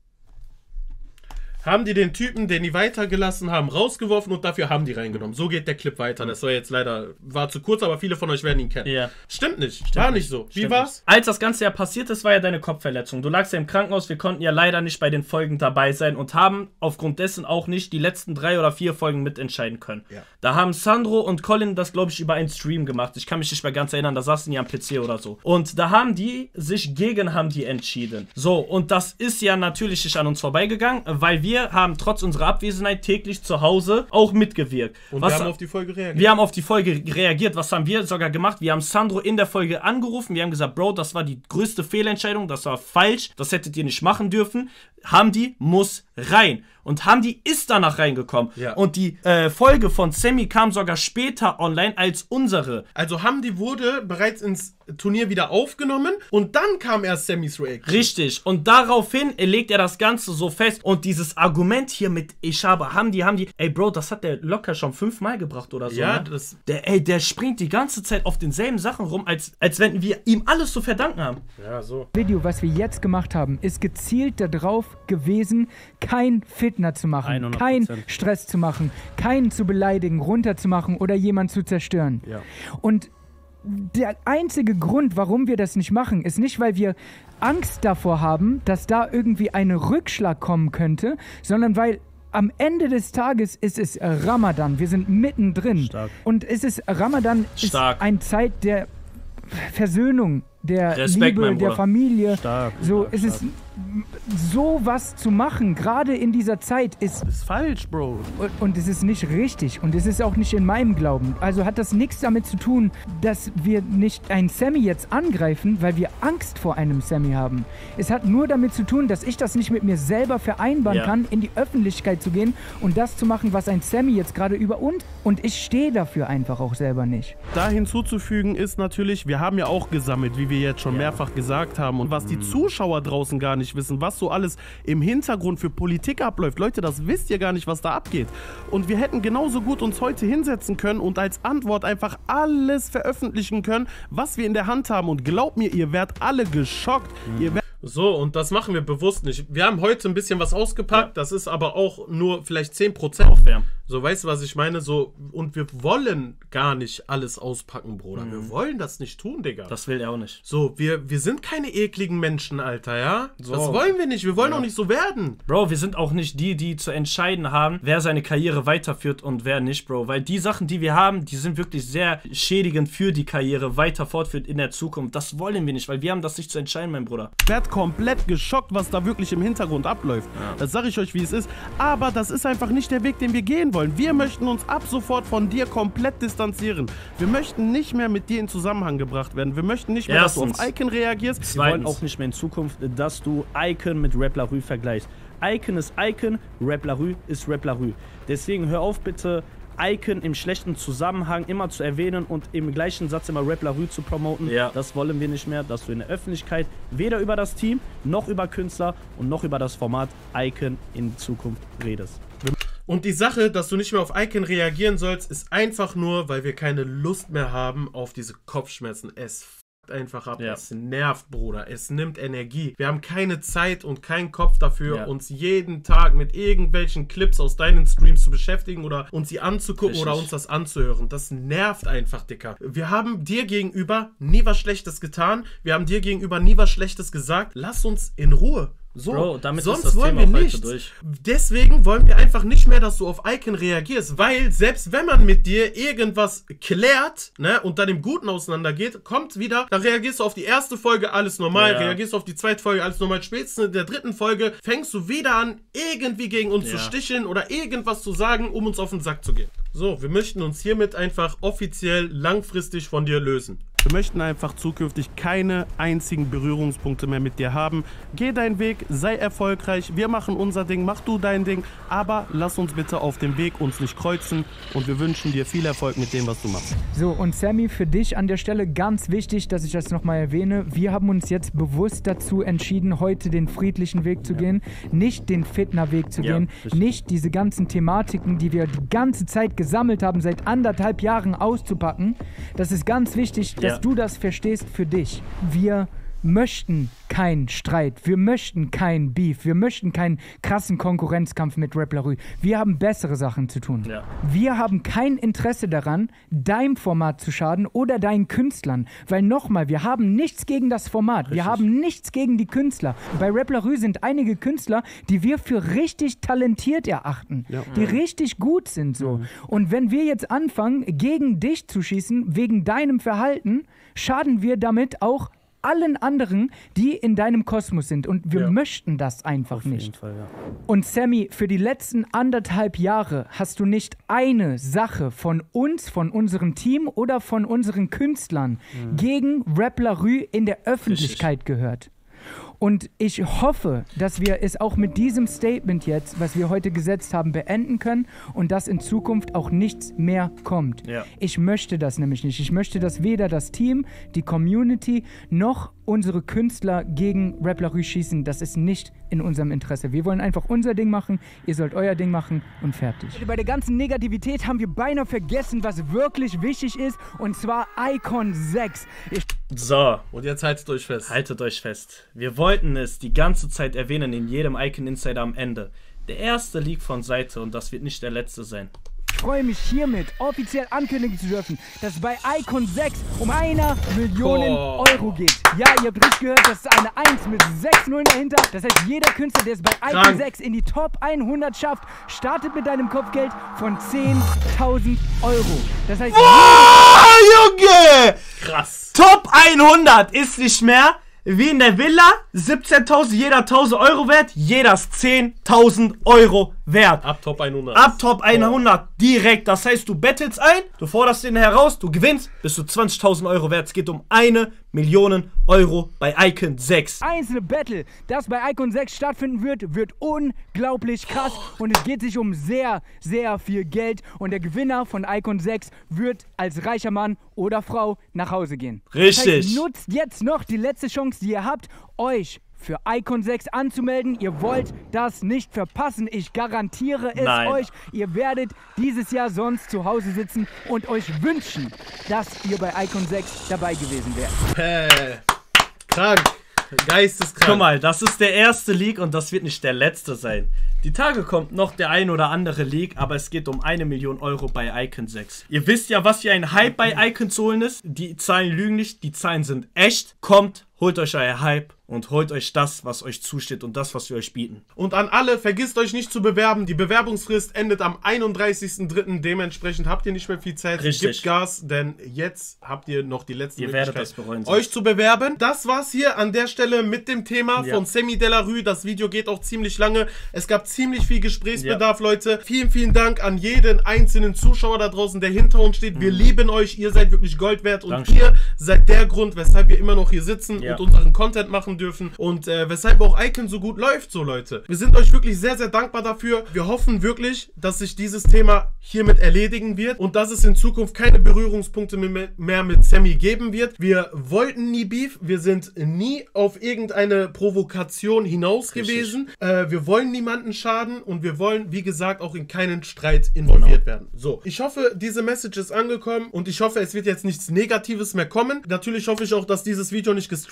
Haben die den Typen, den die weitergelassen haben, rausgeworfen und dafür haben die reingenommen. So geht der Clip weiter. Das war jetzt leider, war zu kurz, aber viele von euch werden ihn kennen. Ja. Stimmt nicht. Stimmt war nicht. nicht so. Wie Stimmt war's? nicht. Als das Ganze ja passiert ist, war ja deine Kopfverletzung. Du lagst ja im Krankenhaus, wir konnten ja leider nicht bei den Folgen dabei sein und haben aufgrund dessen auch nicht die letzten drei oder vier Folgen mitentscheiden können. Ja. Da haben Sandro und Colin das, glaube ich, über einen Stream gemacht. Ich kann mich nicht mehr ganz erinnern, da saßen die am P C oder so. Und da haben die sich gegen Hamdi entschieden. So, und das ist ja natürlich nicht an uns vorbeigegangen, weil wir haben trotz unserer Abwesenheit täglich zu Hause auch mitgewirkt. Und Was, wir haben auf die Folge reagiert. Wir haben auf die Folge reagiert. Was haben wir sogar gemacht? Wir haben Sandro in der Folge angerufen. Wir haben gesagt, Bro, das war die größte Fehlentscheidung. Das war falsch. Das hättet ihr nicht machen dürfen. Hamdi muss rein. Und Hamdi ist danach reingekommen. Ja. Und die äh, Folge von Sammy kam sogar später online als unsere. Also Hamdi wurde bereits ins Turnier wieder aufgenommen und dann kam erst Sammys Reaction. Richtig. Und daraufhin legt er das Ganze so fest. Und dieses Argument hier mit ich habe Hamdi, Hamdi, ey Bro, das hat der locker schon fünfmal gebracht oder so. Ja, ne? das... Der, ey, der springt die ganze Zeit auf denselben Sachen rum, als, als wenn wir ihm alles zu verdanken haben. Ja, so. Video, was wir jetzt gemacht haben, ist gezielt darauf gewesen, kein Fitner zu machen, hundert kein Prozent. Stress zu machen, keinen zu beleidigen, runterzumachen oder jemanden zu zerstören. Ja. Und der einzige Grund, warum wir das nicht machen, ist nicht, weil wir Angst davor haben, dass da irgendwie ein Rückschlag kommen könnte, sondern weil am Ende des Tages ist es Ramadan. Wir sind mittendrin. Stark. Und es ist Ramadan Stark. ist eine Zeit der Versöhnung, der Respekt, Liebe, mein der Bruder. Familie. Stark, so, stark, es ist sowas zu machen, gerade in dieser Zeit, ist Das ist falsch, Bro. und, und es ist nicht richtig und es ist auch nicht in meinem Glauben. Also hat das nichts damit zu tun, dass wir nicht einen Sammy jetzt angreifen, weil wir Angst vor einem Sammy haben. Es hat nur damit zu tun, dass ich das nicht mit mir selber vereinbaren Ja. kann, in die Öffentlichkeit zu gehen und das zu machen, was ein Sammy jetzt gerade über uns, und ich stehe dafür einfach auch selber nicht. Da hinzuzufügen ist natürlich, wir haben ja auch gesammelt, wie wir jetzt schon mehrfach gesagt haben. Und was die Zuschauer draußen gar nicht wissen, was so alles im Hintergrund für Politik abläuft. Leute, das wisst ihr gar nicht, was da abgeht. Und wir hätten genauso gut uns heute hinsetzen können und als Antwort einfach alles veröffentlichen können, was wir in der Hand haben. Und glaubt mir, ihr werdet alle geschockt. Ihr werdet so, und das machen wir bewusst nicht. Wir haben heute ein bisschen was ausgepackt, ja. Das ist aber auch nur vielleicht zehn Prozent. Aufwärmen. So, weißt du, was ich meine? So, und wir wollen gar nicht alles auspacken, Bruder. Mhm. Wir wollen das nicht tun, Digga. Das will er auch nicht. So, wir, wir sind keine ekligen Menschen, Alter, ja? So. Das wollen wir nicht. Wir wollen Ja. auch nicht so werden. Bro, wir sind auch nicht die, die zu entscheiden haben, wer seine Karriere weiterführt und wer nicht, Bro. Weil die Sachen, die wir haben, die sind wirklich sehr schädigend für die Karriere, weiter fortführt in der Zukunft. Das wollen wir nicht, weil wir haben das nicht zu entscheiden, mein Bruder. Ich werde komplett geschockt, was da wirklich im Hintergrund abläuft. Ja. Das sage ich euch, wie es ist. Aber das ist einfach nicht der Weg, den wir gehen wollen. Wir möchten uns ab sofort von dir komplett distanzieren. Wir möchten nicht mehr mit dir in Zusammenhang gebracht werden. Wir möchten nicht mehr, Erstens. dass du auf Icon reagierst. Wir wollen auch nicht mehr in Zukunft, dass du Icon mit Rap La Rue vergleichst. Icon ist Icon, Rap La Rue ist Rap La Rue. Deswegen hör auf bitte, Icon im schlechten Zusammenhang immer zu erwähnen und im gleichen Satz immer Rap La Rue zu promoten. Ja. Das wollen wir nicht mehr, dass du in der Öffentlichkeit weder über das Team, noch über Künstler und noch über das Format Icon in Zukunft redest. Und die Sache, dass du nicht mehr auf Icon reagieren sollst, ist einfach nur, weil wir keine Lust mehr haben auf diese Kopfschmerzen. Es f***t einfach ab. Ja. Es nervt, Bruder. Es nimmt Energie. Wir haben keine Zeit und keinen Kopf dafür, Ja. uns jeden Tag mit irgendwelchen Clips aus deinen Streams zu beschäftigen oder uns sie anzugucken Richtig. oder uns das anzuhören. Das nervt einfach, Dicker. Wir haben dir gegenüber nie was Schlechtes getan. Wir haben dir gegenüber nie was Schlechtes gesagt. Lass uns in Ruhe. So, Bro, damit sonst ist das wollen Thema wir heute nicht. durch. Deswegen wollen wir einfach nicht mehr, dass du auf Icon reagierst, weil selbst wenn man mit dir irgendwas klärt, ne, und dann im Guten auseinandergeht, kommt wieder, dann reagierst du auf die erste Folge, alles normal, Ja. reagierst du auf die zweite Folge, alles normal, spätestens in der dritten Folge fängst du wieder an, irgendwie gegen uns Ja. zu sticheln oder irgendwas zu sagen, um uns auf den Sack zu gehen. So, wir möchten uns hiermit einfach offiziell langfristig von dir lösen. Wir möchten einfach zukünftig keine einzigen Berührungspunkte mehr mit dir haben. Geh deinen Weg, sei erfolgreich, wir machen unser Ding, mach du dein Ding, aber lass uns bitte auf dem Weg uns nicht kreuzen und wir wünschen dir viel Erfolg mit dem, was du machst. So, und Sammy, für dich an der Stelle ganz wichtig, dass ich das nochmal erwähne. Wir haben uns jetzt bewusst dazu entschieden, heute den friedlichen Weg zu ja. gehen, nicht den Fitner-Weg zu Ja, gehen, richtig. nicht diese ganzen Thematiken, die wir die ganze Zeit gesammelt haben, seit anderthalb Jahren auszupacken. Das ist ganz wichtig, dass Ja. du das verstehst für dich. Wir möchten keinen Streit, wir möchten keinen Beef, wir möchten keinen krassen Konkurrenzkampf mit Rap La Rue. Wir haben bessere Sachen zu tun. Ja. Wir haben kein Interesse daran, deinem Format zu schaden oder deinen Künstlern. Weil nochmal, wir haben nichts gegen das Format, wir haben nichts gegen die Künstler. Bei Rap La Rue sind einige Künstler, die wir für richtig talentiert erachten, Ja. die richtig gut sind so. Und wenn wir jetzt anfangen, gegen dich zu schießen, wegen deinem Verhalten, schaden wir damit auch allen anderen, die in deinem Kosmos sind. Und wir Ja. möchten das einfach Auf nicht. jeden Fall, ja. Und Sammy, für die letzten anderthalb Jahre hast du nicht eine Sache von uns, von unserem Team oder von unseren Künstlern Mhm. gegen Rap La Rue in der Öffentlichkeit gehört. Und ich hoffe, dass wir es auch mit diesem Statement jetzt, was wir heute gesetzt haben, beenden können und dass in Zukunft auch nichts mehr kommt. Ja. Ich möchte das nämlich nicht. Ich möchte, dass weder das Team, die Community noch unsere Künstler gegen Rap La Rue schießen. Das ist nicht in unserem Interesse. Wir wollen einfach unser Ding machen, ihr sollt euer Ding machen und fertig. Bei der ganzen Negativität haben wir beinahe vergessen, was wirklich wichtig ist, und zwar Icon sechs. Ich So. Und jetzt haltet euch fest. Haltet euch fest. Wir wollten es die ganze Zeit erwähnen in jedem Icon Insider am Ende. Der erste Leak von Seite und das wird nicht der letzte sein. Ich freue mich hiermit offiziell ankündigen zu dürfen, dass es bei Icon sechs um eine Million Oh. Euro geht. Ja, ihr habt richtig gehört, das ist eine eins mit sechs Nullen dahinter. Das heißt, jeder Künstler, der es bei Icon Krank. sechs in die Top hundert schafft, startet mit einem Kopfgeld von zehntausend Euro. Das heißt, Oh, Junge! Krass. Top hundert ist nicht mehr wie in der Villa. siebzehntausend, jeder tausend Euro wert. Jeder ist zehntausend Euro wert. Ab Top hundert. Ab Top hundert direkt. Das heißt, du bettelst ein, du forderst den heraus, du gewinnst, bist du zwanzigtausend Euro wert. Es geht um eine Million Euro bei Icon sechs. einzelne Battle, das bei Icon sechs stattfinden wird, wird unglaublich krass und es geht sich um sehr, sehr viel Geld und der Gewinner von Icon sechs wird als reicher Mann oder Frau nach Hause gehen. Richtig. Das heißt, nutzt jetzt noch die letzte Chance, die ihr habt, euch für Icon sechs anzumelden. Ihr wollt das nicht verpassen. Ich garantiere es Nein. euch. Ihr werdet dieses Jahr sonst zu Hause sitzen und euch wünschen, dass ihr bei Icon sechs dabei gewesen wärt. Äh, krank. Geisteskrank. Guck mal, das ist der erste Leak und das wird nicht der letzte sein. Die Tage kommt noch der ein oder andere Leak, aber es geht um eine Million Euro bei Icon sechs. Ihr wisst ja, was für ein Hype bei Icon zu holen ist. Die Zahlen lügen nicht, die Zahlen sind echt. Kommt, holt euch euer Hype und holt euch das, was euch zusteht und das, was wir euch bieten. Und an alle, vergisst euch nicht zu bewerben. Die Bewerbungsfrist endet am einunddreißigsten dritten Dementsprechend habt ihr nicht mehr viel Zeit. Richtig. Gebt Gas, denn jetzt habt ihr noch die letzte Ihr werdet Möglichkeit, das bereuen. euch zu bewerben. Das war's hier an der Stelle mit dem Thema Ja. von Sammy De La Rue. Das Video geht auch ziemlich lange. Es gab ziemlich viel Gesprächsbedarf, ja. Leute. Vielen, vielen Dank an jeden einzelnen Zuschauer da draußen, der hinter uns steht. Wir Mhm. lieben euch. Ihr seid wirklich Gold wert. Und Dankeschön. ihr seid der Grund, weshalb wir immer noch hier sitzen Ja. und unseren Content machen dürfen. Und äh, weshalb auch Icon so gut läuft, so Leute. Wir sind euch wirklich sehr, sehr dankbar dafür. Wir hoffen wirklich, dass sich dieses Thema hiermit erledigen wird und dass es in Zukunft keine Berührungspunkte mehr mit Sammy geben wird. Wir wollten nie Beef. Wir sind nie auf irgendeine Provokation hinaus Richtig. gewesen. Äh, wir wollen niemanden schaden und wir wollen, wie gesagt, auch in keinen Streit involviert Genau. werden. So, ich hoffe, diese Message ist angekommen und ich hoffe, es wird jetzt nichts Negatives mehr kommen. Natürlich hoffe ich auch, dass dieses Video nicht gestrikt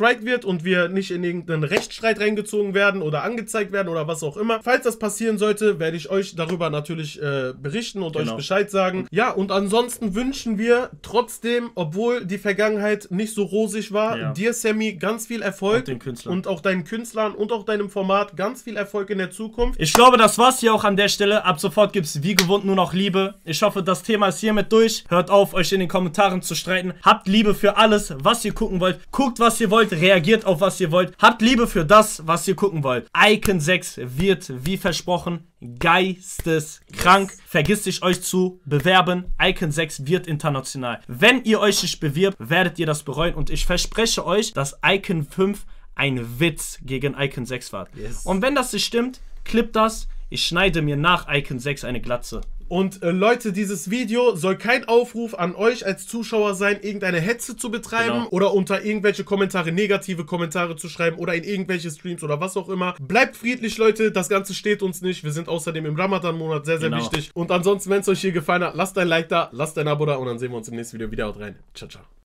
gestrikt wird und wir nicht in irgendeinen Rechtsstreit reingezogen werden oder angezeigt werden oder was auch immer. Falls das passieren sollte, werde ich euch darüber natürlich äh, berichten und Genau. euch Bescheid sagen. Ja, und ansonsten wünschen wir trotzdem, obwohl die Vergangenheit nicht so rosig war, Ja. dir, Sammy, ganz viel Erfolg. Und den Künstlern. Und auch deinen Künstlern und auch deinem Format ganz viel Erfolg in der Zukunft. Ich glaube, das war's hier auch an der Stelle. Ab sofort gibt's wie gewohnt nur noch Liebe. Ich hoffe, das Thema ist hiermit durch. Hört auf, euch in den Kommentaren zu streiten. Habt Liebe für alles, was ihr gucken wollt. Guckt, was ihr wollt. Reagiert auf, was ihr wollt. Habt Liebe für das, was ihr gucken wollt. Icon sechs wird, wie versprochen, geisteskrank. Yes. Vergisst nicht, euch zu bewerben. Icon sechs wird international. Wenn ihr euch nicht bewirbt, werdet ihr das bereuen. Und ich verspreche euch, dass Icon fünf ein Witz gegen Icon sechs war. Yes. Und wenn das nicht stimmt, klippt das. Ich schneide mir nach Icon sechs eine Glatze. Und äh, Leute, dieses Video soll kein Aufruf an euch als Zuschauer sein, irgendeine Hetze zu betreiben Genau. oder unter irgendwelche Kommentare negative Kommentare zu schreiben oder in irgendwelche Streams oder was auch immer. Bleibt friedlich, Leute, das Ganze steht uns nicht. Wir sind außerdem im Ramadan-Monat, sehr, sehr Genau. wichtig. Und ansonsten, wenn es euch hier gefallen hat, lasst ein Like da, lasst ein Abo da und dann sehen wir uns im nächsten Video wieder. Haut rein. Ciao, ciao.